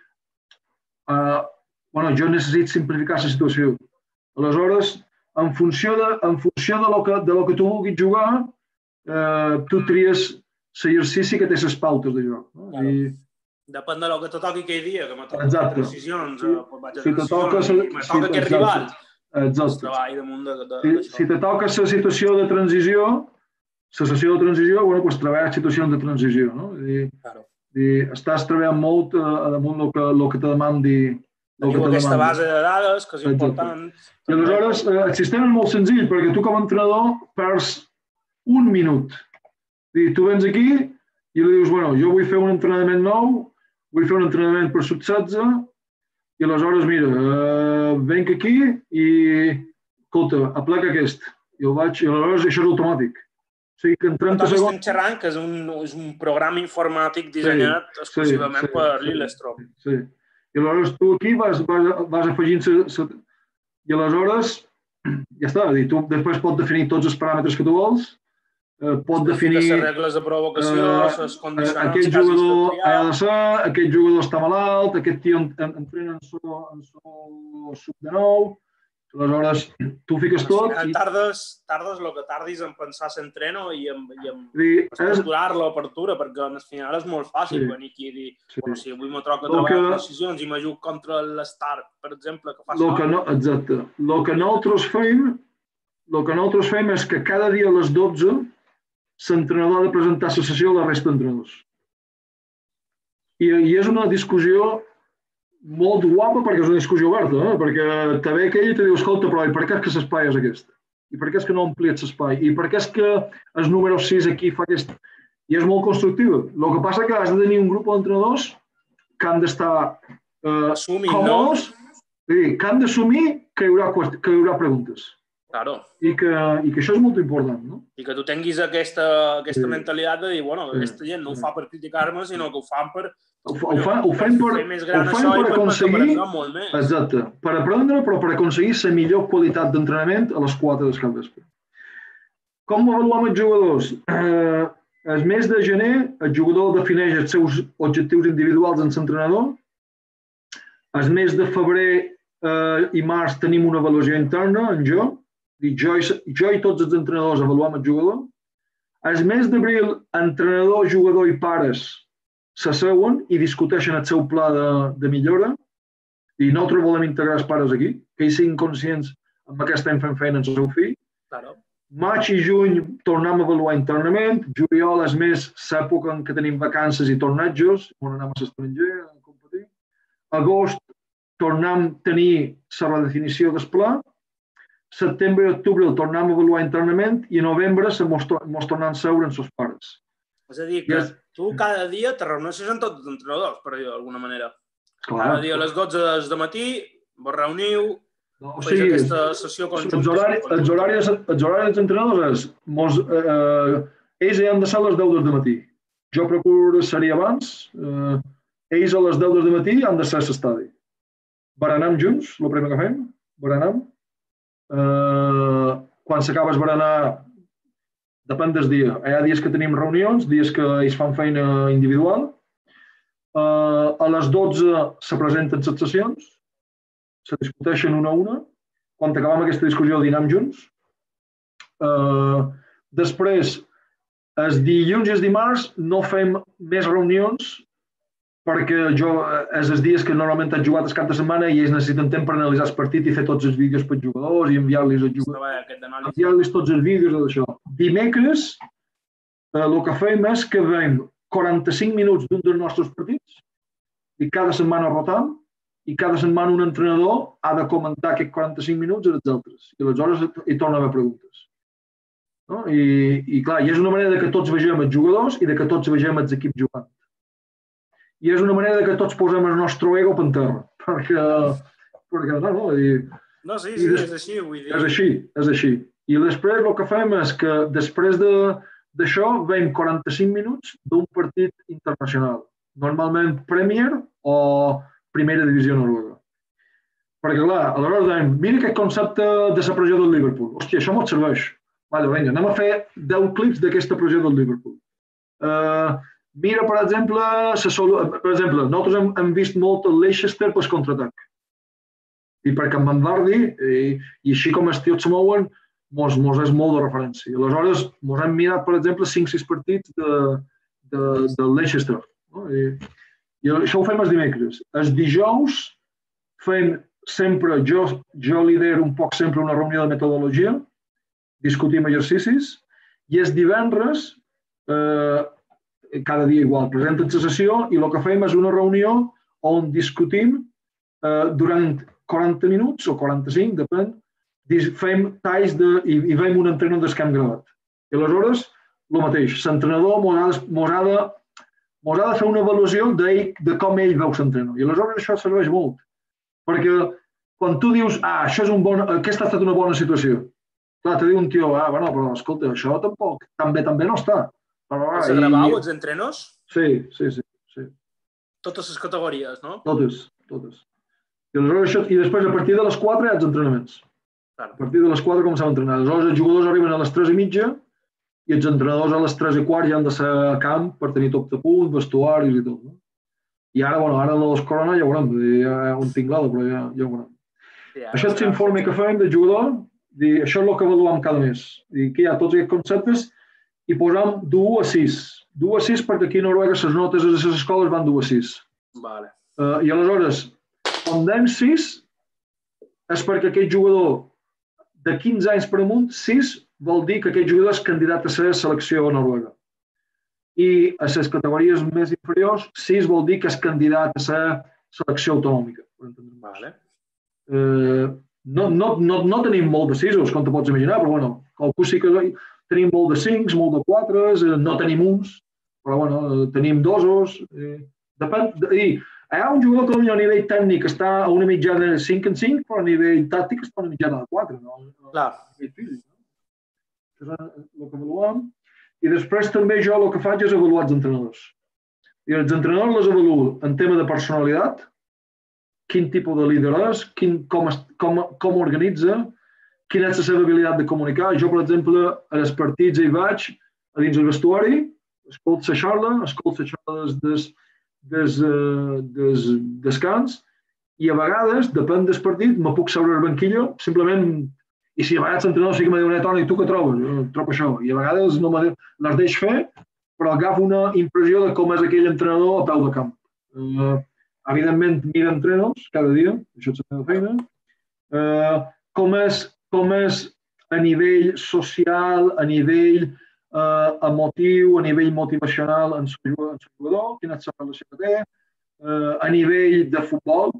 jo necessito simplificar la situació. Aleshores, en funció de lo que tu vulguis jugar, tu tries l'exercici que té les pautes de joc. Depèn del que te toqui aquell dia, que me toca decisions, vaig a si te toca aquest rival, exacte. treball damunt d'això. Si te toca la situació de transició, la sessió de transició, doncs treballes situacions de transició, no? Estàs treballant molt damunt el que te demandi. Teniu aquesta base de dades, que és important. I aleshores, el sistema és molt senzill, perquè tu com a entrenador perds un minut. Tu vens aquí i li dius, bueno, jo vull fer un entrenament nou, vull fer un entrenament per sub-16, i aleshores, mira, venc aquí i, escolta, aplica aquest. I aleshores això és automàtic. O sigui que en 30 segons... Estem xerrant que és un programa informàtic dissenyat exclusivament per l'Illestrom. Sí. I aleshores tu aquí vas afegint... I aleshores, ja està, tu després pots definir tots els paràmetres que tu vols, pot definir... Les regles de provocació, les condicions... Aquest jugador ha de ser, aquest jugador està malalt, aquest tio entrena en so sub-19... Aleshores, tu fiques tot... Tardes el que tardis en pensar l'entreno i en estructurar l'obertura, perquè al final és molt fàcil venir aquí i dir, bueno, si avui me troca treballar decisions i me jugo contra l'Start, per exemple, que fa exacte. El que nosaltres fem és que cada dia a les 12 l'entrenador ha de presentar la sessió a la resta d'entrenadors. I és una discussió molt guapa perquè és una discussió oberta, perquè te ve aquell i te diu, escolta, però i per què és que l'espai és aquest? I per què és que no amplies l'espai? I per què és que el número 6 aquí fa aquest... I és molt constructiva. El que passa és que has de tenir un grup d'entrenadors que han d'estar còmodes, que han d'assumir que hi haurà preguntes. Claro. I que això és molt important, no? I que tu tinguis aquesta mentalitat de dir, bueno, aquesta gent no ho fa per criticar-me, sinó que ho fan per... Ho fem per aconseguir... Exacte. Per aprendre, però per aconseguir la millor qualitat d'entrenament a les 4 del capvespre. Com avaluem els jugadors? El mes de gener, el jugador defineix els seus objectius individuals en l'entrenador. El mes de febrer i març tenim una avaluació interna, en jo. Jo i tots els entrenadors avaluem el jugador. El mes d'abril, entrenador, jugador i pares s'asseuen i discuteixen el seu pla de millora i nosaltres volem integrar els pares aquí, que ells siguin conscients amb què estem fent feina amb el seu fill. Claro. Maig i juny tornem a avaluar internament, juliol és més l'època en què tenim vacances i tornejos, on anem a l'estranger a competir. Agost tornem a tenir la redefinició del pla, setembre i octubre el tornem a avaluar internament i a novembre ens tornem a seure amb els pares. És a dir, que tu cada dia te reuneixes amb tots els entrenadors, per dir-ho d'alguna manera. Cada dia a les 12 del matí vos reuniu, feu aquesta sessió conjunta. Els horaris dels entrenadors és... Ells han de ser a les 10 del matí. Jo procuro ser-hi abans. Ells a les 10 del matí han de ser a l'estadi. Berenem junts, el primer que fem. Berenem. Quan s'acaba el berenar, depèn del dia. Hi ha dies que tenim reunions, dies que ells fan feina individual. A les 12 se presenten les sessions, se discuteixen una a una. Quan acabem aquesta discussió dinem junts. Després, els dilluns i els dimarts no fem més reunions perquè és els dies que normalment han jugat el cap de setmana i ells necessiten temps per analitzar el partit i fer tots els vídeos per jugadors i enviar-los als jugadors. Enviar-los tots els vídeos d'això. Dimecres, el que fem és que veiem 45 minuts d'un dels nostres partits i cada setmana rotam i cada setmana un entrenador ha de comentar aquests 45 minuts als altres. I aleshores hi torna a haver preguntes. I clar, és una manera que tots vegem els jugadors i que tots vegem els equips jugant. I és una manera que tots posem el nostre ego per terra. Perquè no. No, sí, és així, vull dir. És així. I després el que fem és que després d'això veiem 45 minuts d'un partit internacional. Normalment Premier o Primera Divisió Noruega. Perquè clar, aleshores dèiem, mira aquest concepte de la pressió del Liverpool. Hòstia, això mos serveix. Vinga, anem a fer 10 clips d'aquesta pressió del Liverpool. Mira, per exemple, nosaltres hem vist molt el Leicester per contraatac. I perquè en Van Vardy, i així com els tios se mouen, mos és molt de referència. Aleshores, mos hem mirat, per exemple, 5-6 partits de Leicester. I això ho fem els dimecres. Els dijous fem sempre, jo lidero un poc sempre una reunió de metodologia, discutim exercicis, i els divendres, cada dia igual, presenten la sessió i el que fem és una reunió on discutim durant 40 minuts o 45, depèn, fem talls i fem un entrenament del que hem gravat. I aleshores, el mateix, l'entrenador mos ha de fer una avaluació de com ell veu l'entrenador. I aleshores això serveix molt. Perquè quan tu dius, aquesta ha estat una bona situació, clar, te diu un tio, bueno, però escolta, això tampoc, també no està. Els gravau, els entrenos? Sí. Totes les categories, no? Totes. I després, a partir de les 4, hi ha els entrenaments. A partir de les 4 comencem a entrenar. Aleshores, els jugadors arriben a les 3:30 i els entrenadors a les 3:15 ja han de ser a camp per tenir tot de punt, vestuaris i tot. I ara, ara en les corona ja ho veurem, ja ho tinc clar, però ja ho veurem. Això és l'informe que fem del jugador, això és el que avaluem cada mes. Aquí hi ha tots aquests conceptes i posam d'1 a 6. D'1 a 6 perquè aquí a Noruega les notes de les escoles van d'1 a 6. I aleshores, quan dèiem 6, és perquè aquest jugador de 15 anys per amunt, 6 vol dir que aquest jugador és candidat a ser selecció a Noruega. I a les categories més inferiors, 6 vol dir que és candidat a ser selecció autonòmica. No tenim molt de 6, com te pots imaginar, però bueno, qualcú sí que tenim molt de 5, molt de 4, no tenim uns, però bueno, tenim 2. Depèn. Hi ha un jugador que a nivell tècnic està a una mitjana de 5 en 5, però a nivell tàctic està a una mitjana de 4. Clar. Això és el que avaluem. I després també jo el que faig és avaluar els entrenadors. I els entrenadors les avaluo en tema de personalitat, quin tipus de líder és, com organitza, quina és la seva habilitat de comunicar. Jo, per exemple, a les partits hi vaig a dins el vestuari, escolto la xarra des descans i a vegades, depèn del partit, me puc seure al banquillo, simplement, i si a vegades l'entrenador sí que me diu, Toni, tu què trobes? Trobo això. I a vegades no les deix fer, però agafo una impressió de com és aquell entrenador a peu de camp. Evidentment, mira entrenos cada dia, això és la meva feina. Com és a nivell social, a nivell emotiu, a nivell motivacional en el jugador, quina és la relació que té, a nivell de futbol.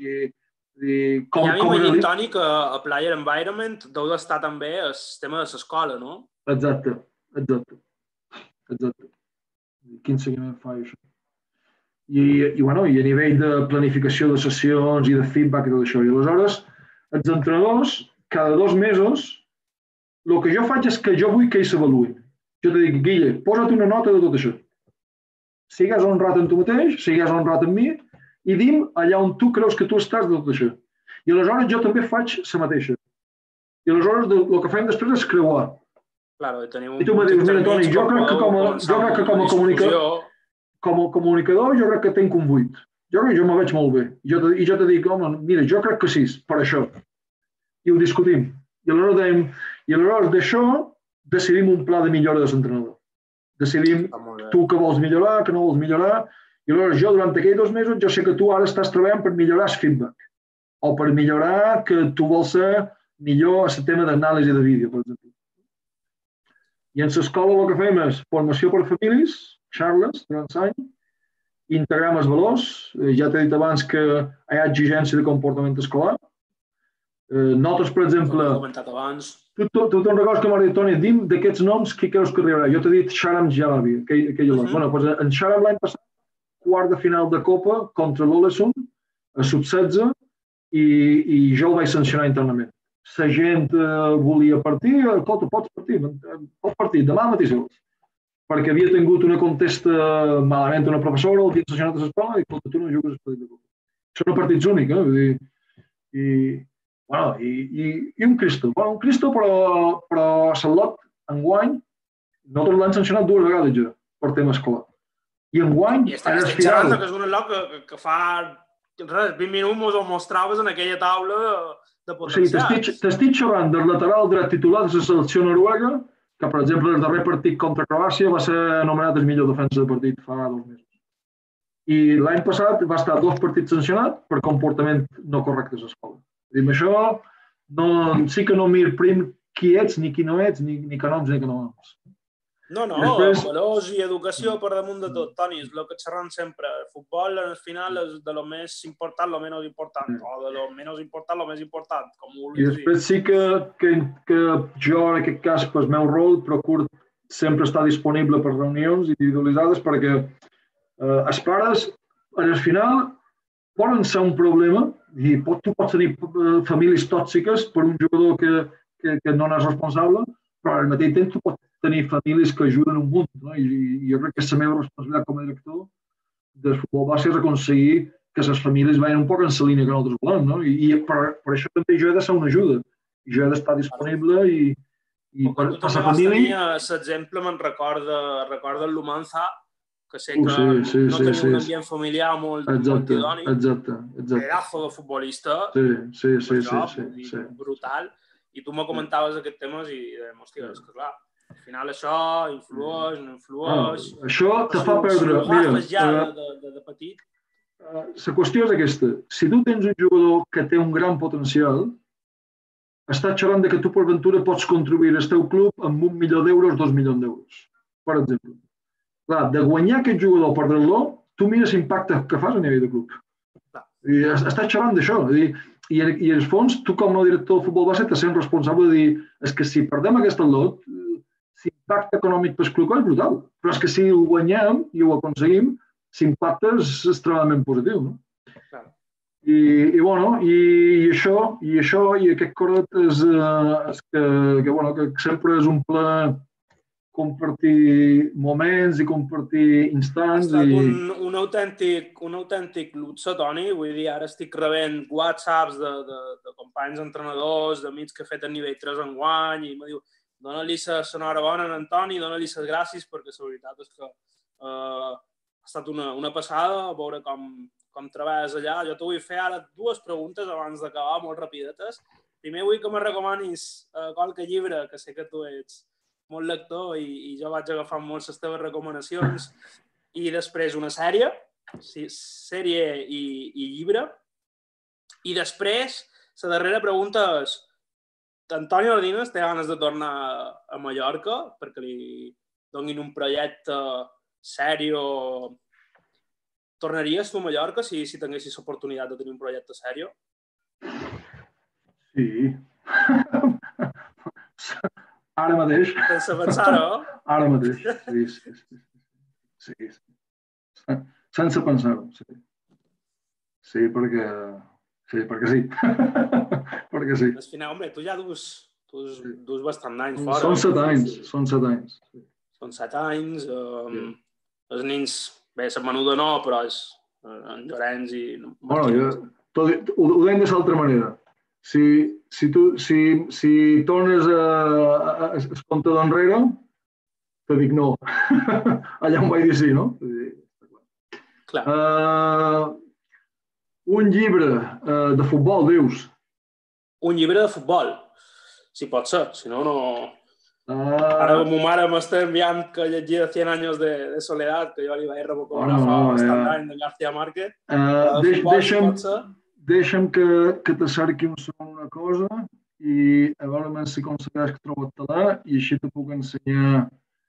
Ja m'imagino, Toni, que a Player Environment deu d'estar també el tema de l'escola, no? Exacte. Quin seguiment fa això? I a nivell de planificació de sessions i de feedback i tot això. I aleshores, els entrenadors, cada 2 mesos, el que jo faig és que jo vull que ells s'avaluïn. Jo te dic, Guille, posa't una nota de tot això. Sigues honrat amb tu mateix, sigues honrat amb mi, i dim allà on tu creus que tu estàs de tot això. I aleshores jo també faig la mateixa. I aleshores el que fem després és creuar. I tu me dius, mira, Toni, jo crec que com a comunicador jo crec que tinc un 8. Jo me veig molt bé. I jo te dic, home, mira, jo crec que 6, per això. I ho discutim. I aleshores d'això decidim un pla de millora de l'entrenador. Decidim tu que vols millorar, que no vols millorar. I aleshores jo durant aquells 2 mesos jo sé que tu ara estàs treballant per millorar el feedback o per millorar que tu vols ser millor a el tema d'anàlisi de vídeo, per exemple. I en l'escola el que fem és formació per famílies, xarles durant l'any, integrem els valors, ja t'he dit abans que hi ha exigència de comportament escolar. Nosaltres, per exemple, tu te'n recordes que m'ha dit, Toni, dim d'aquests noms qui creus que arribarà. Jo t'he dit Sharam Jalabi, aquell lot. Bueno, en Sharam l'any passat, quart de final de Copa contra l'Olesund, a sub-16, i jo el vaig sancionar internament. La gent volia partir, escolta, pots partir, demà mateix. Perquè havia tingut una contesta malament una professora, el dia sancionat a l'escola, i escolta, tu no jugues al partit de Copa. Són partits únics, i un Cristo. Un Cristo, però a Salot, enguany, nosaltres l'han sancionat 2 vegades ja, per tema escolar. I enguany... I estem xerrant que és un lloc que fa 20 minuts ho mostraves en aquella taula de potencials. T'estic xerrant del lateral dret titular de la selecció noruega que, per exemple, el darrer partit contra Croàcia va ser anomenat el millor defensa de partit fa 2 mesos. I l'any passat va estar 2 partits sancionat per comportament no correcte a l'escola. Amb això sí que no mir prim qui ets, ni qui no ets, ni canoms ni canoms. No, després... valors i educació per damunt de tot, Toni, és el que xerram sempre. El futbol, al final, és de lo més important, lo menys important, o de lo menys important, lo més important, com ho vulguis dir. I després sí que jo, en aquest cas, pel meu rol, procuro sempre estar disponible per reunions individualitzades perquè els pares, al final, poden ser un problema i tu pots tenir famílies tòxiques per un jugador que no n'és responsable, però al mateix temps tu pots tenir famílies que ajuden un munt. No? I jo crec que és la meva responsabilitat com a director del futbol base és aconseguir que les famílies vagin un poc en la línia que nosaltres volem. No? I per això també jo he de ser una ajuda. I jo he d'estar disponible i per la família... Tu també vas tenir l'exemple, me'n recorda el Lumanza, que sé que no tenia un ambient familiar molt idoni. Exacte. Pedazo de futbolista. Sí. Brutal. I tu me comentaves aquests temes i hòstia, és que clar, al final això influeix, no influeix... Això te fa perdre... Mira, de petit... La qüestió és aquesta. Si tu tens un jugador que té un gran potencial, estàs xerrant que tu per ventura pots contribuir al teu club amb 1 milió d'euros, 2 milions d'euros, per exemple. Clar, de guanyar aquest jugador o perdre-lo, tu mires l'impacte que fas a nivell de club. I estàs xerrant d'això. I en el fons, tu com a director del futbol base t'has sent responsable de dir és que si perdem aquest lot, l'impacte econòmic pel club és brutal. Però és que si ho guanyem i ho aconseguim, l'impacte és extremadament positiu. No? I això i aquest corret és que sempre és un plaer compartir moments i compartir instants. Ha estat un autèntic luxe, Toni. Vull dir, ara estic rebent whatsapps de companys entrenadors, d'amics que he fet a nivell 3 enguany, i me diu, dona-li l'enhorabona a en Toni, dona-li les gràcies, perquè la veritat és que ha estat una passada, a veure com treballes allà. Jo t'ho vull fer ara 2 preguntes abans d'acabar, molt rapidetes. Primer vull que me recomanis qualque llibre, que sé que tu ets molt lector i jo vaig agafar molt les teves recomanacions, i després una sèrie i llibre, i després la darrera pregunta és Antoni Ordines té ganes de tornar a Mallorca perquè li donin un projecte sèrio. Tornaries tu a Mallorca si tinguessis l'oportunitat de tenir un projecte sèrio? Sí. Ara mateix. Sense pensar-ho? Ara mateix, sí. Sense pensar-ho, sí. Sí, perquè sí. Perquè sí. Al final, home, tu ja dus bastant d'anys fora. Són 7 anys. Són 7 anys. Els nins, bé, la menuda no, però és en Llorenç i... Bueno, ho deim de l'altra manera. Si tornes a compte d'enrere, te dic no. Allà em vaig dir sí, no? Clar. Un llibre de futbol, dius? Un llibre de futbol, si pot ser, si no, no... Ara ma mare m'està enviant que llegia 100 años de soledad, que jo li vaig recomanar fa bastant d'any de García Márquez. Deixa'm que te cerqui una cosa i a veure si aconsegueix que trobo el telè i així te puc ensenyar.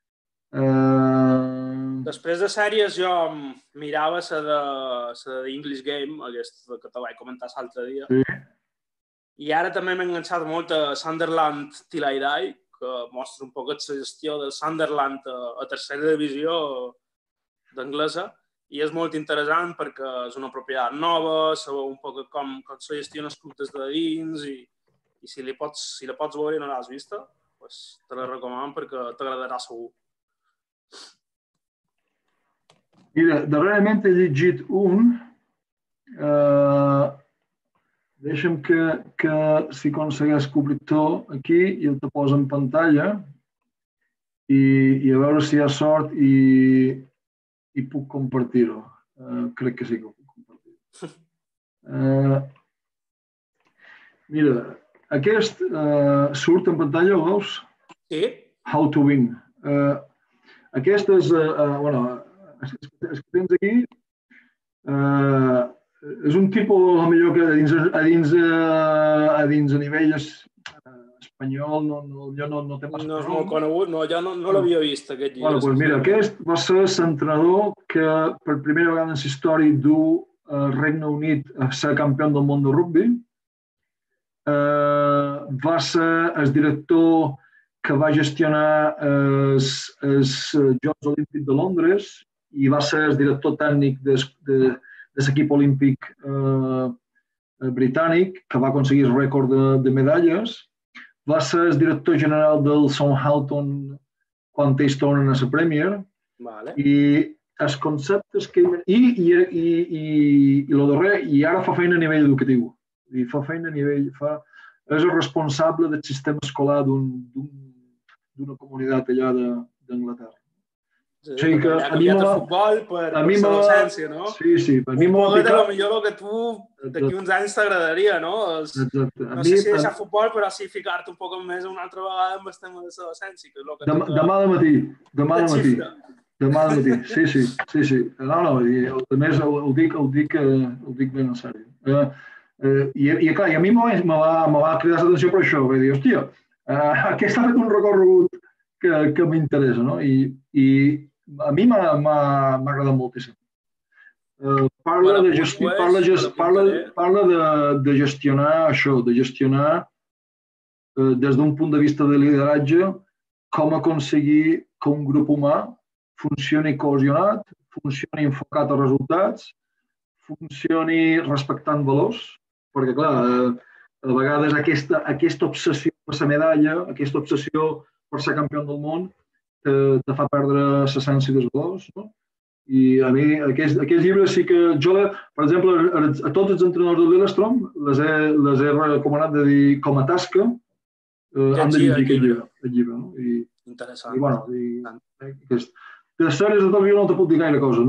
Després de sèries jo mirava la de English Game, aquesta que te vaig comentar l'altre dia. Sí. I ara també m'he enganxat molt a Sunderland Till I Die, que mostra un poc la gestió del Sunderland a tercera divisió d'anglesa. I és molt interessant perquè és una propietat nova, sabeu un poc com se gestiona els clubs des de dins i si la pots veure i no l'has vista, te la recomano perquè t'agradarà segur. Mira, darrerament he llegit deixa'm que si aconsegueix cobrir-ho aquí i el te poso en pantalla i a veure si hi ha sort i puc compartir-ho. Crec que sí que ho puc compartir. Mira, aquest surt en pantalla, ho veus? Sí. How to Win. Aquest és, bueno, el que tens aquí és un tipus, millor que a dins a nivell espanyol, jo no té massa. No és molt conegut, no, jo no l'havia vist, aquest llibre. Bueno, doncs mira, aquest va ser l'entrenador que per primera vegada en la història du el Regne Unit a ser campió del món de rugby. Va ser el director que va gestionar els Jocs Olímpics de Londres i va ser el director tècnic de l'equip olímpic britànic, que va aconseguir el rècord de medalles. Va ser el director general del Southampton quan ells tornen a la Premier. Vale. I els conceptes que... I el darrer, i ara fa feina a nivell educatiu. I fa feina a nivell... És el responsable del sistema escolar d'una comunitat allà d'Anglaterra. O sigui que a mi m'ha... futbol per la docència, no? Sí. A mi m'ha... Potser que tu d'aquí uns anys t'agradaria, no? Exacte. No sé si deixar futbol, però sí ficar-te un poc més una altra vegada amb el tema de la docència. Demà de matí. Demà de matí. Sí. No, i a més ho dic ben en sèrio. I clar, a mi me va cridar l'atenció per això. Vaig dir, hòstia, aquest ha fet un recorregut que m'interessa, no? I a mi m'ha agradat moltíssim. Parla de gestionar això, de gestionar des d'un punt de vista de lideratge com aconseguir que un grup humà funcioni cohesionat, funcioni enfocat a resultats, funcioni respectant valors, perquè clar, a vegades aquesta obsessió per la medalla, aquesta obsessió per ser campió del món, te fa perdre l'essència dels valors, no? I a mi aquests llibres sí que jo, per exemple, a tots els entrenadors de Lillestrøm les he recomanat de dir com a tasca han de llegir aquest llibre. Interessant. I bueno, de sèries de televisió no te puc dir gaire cosa.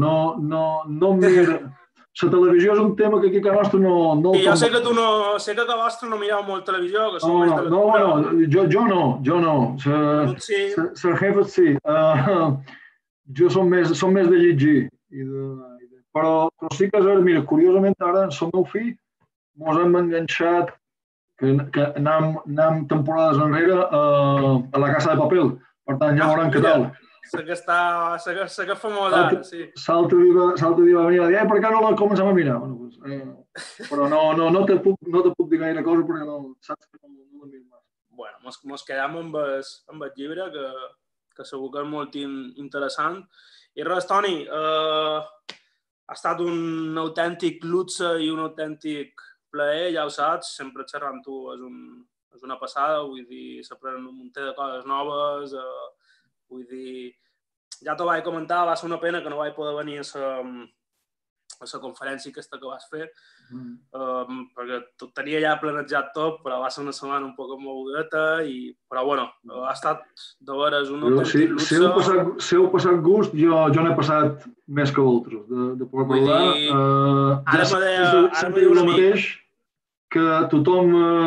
La televisió és un tema que aquí a casa nostra no... I jo sé que a casa vostra no mireu molt televisió, que sou més de lectura. Jo no. El jefe sí. Jo som més de llegir. Però sí que és vera, mira, curiosament ara el meu fill mos hem enganxat que anem temporades enrere a la Casa de Papel. Per tant, ja veurem què tal. Sé que fa molt d'ara, sí. L'altre dia va venir a dir, per què no la comencem a mirar? Però no te puc dir gaire cosa perquè saps que no la miro més. Bueno, mos quedem amb el llibre, que segur que és molt interessant. I res, Toni, ha estat un autèntic luxe i un autèntic plaer, ja ho saps, sempre xerrar amb tu és una passada, vull dir, s'aprenen un munt de coses noves, vull dir, ja t'ho vaig comentar, va ser una pena que no vaig poder venir a la conferència aquesta que vas fer, perquè tenia ja planejat tot, però va ser una setmana un poc mogudeta, però bueno, ha estat de veres un autèntic luxe. Si heu passat gust, jo n'he passat més que vosaltres, de poder parlar. Ara m'ho diu una mica. Que tothom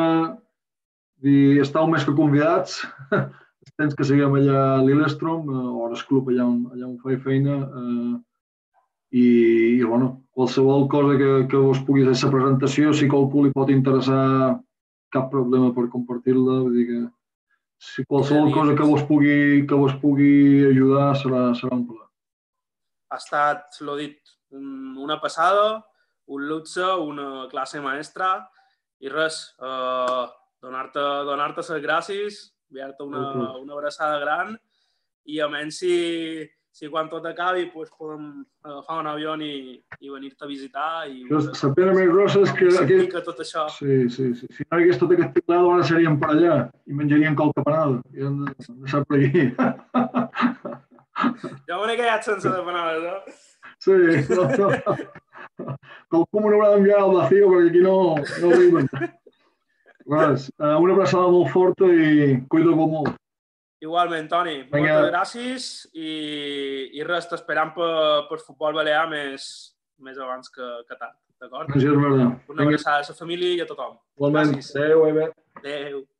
estàu més que convidats, els temps que siguem allà a Lillestrøm o al club allà on faig feina, i bueno, qualsevol cosa que vos pugui fer la presentació, si qualcú li pot interessar, cap problema per compartir-la, vull dir que si qualsevol cosa que vos pugui ajudar serà un plaer. Ha estat, l'ho dit, una passada, un luxe, una classe maestra, i res, donar-te les gràcies, enviar-te una abraçada gran, i almenys si quan tot acabi podem agafar un avió i venir-te a visitar. La pena més grossa és que... tot això. Sí. Si no hi hagués tot aquest teclat, ara seríem per allà i menjaríem colcapanada. I hem de deixar per aquí. Jo me n'he quedat sense de panades, eh? Sí. Qualcú me n'haurà d'enviar al vacío perquè aquí no arriben. Res, una abraçada molt forta i cuida-vos molt. Igualment, Toni. Moltes gràcies i res, t'esperem per futbol balear més abans que tard, d'acord? Gràcies, Merda. Una abraçada a la família i a tothom. Igualment. Adéu, Eber. Adéu.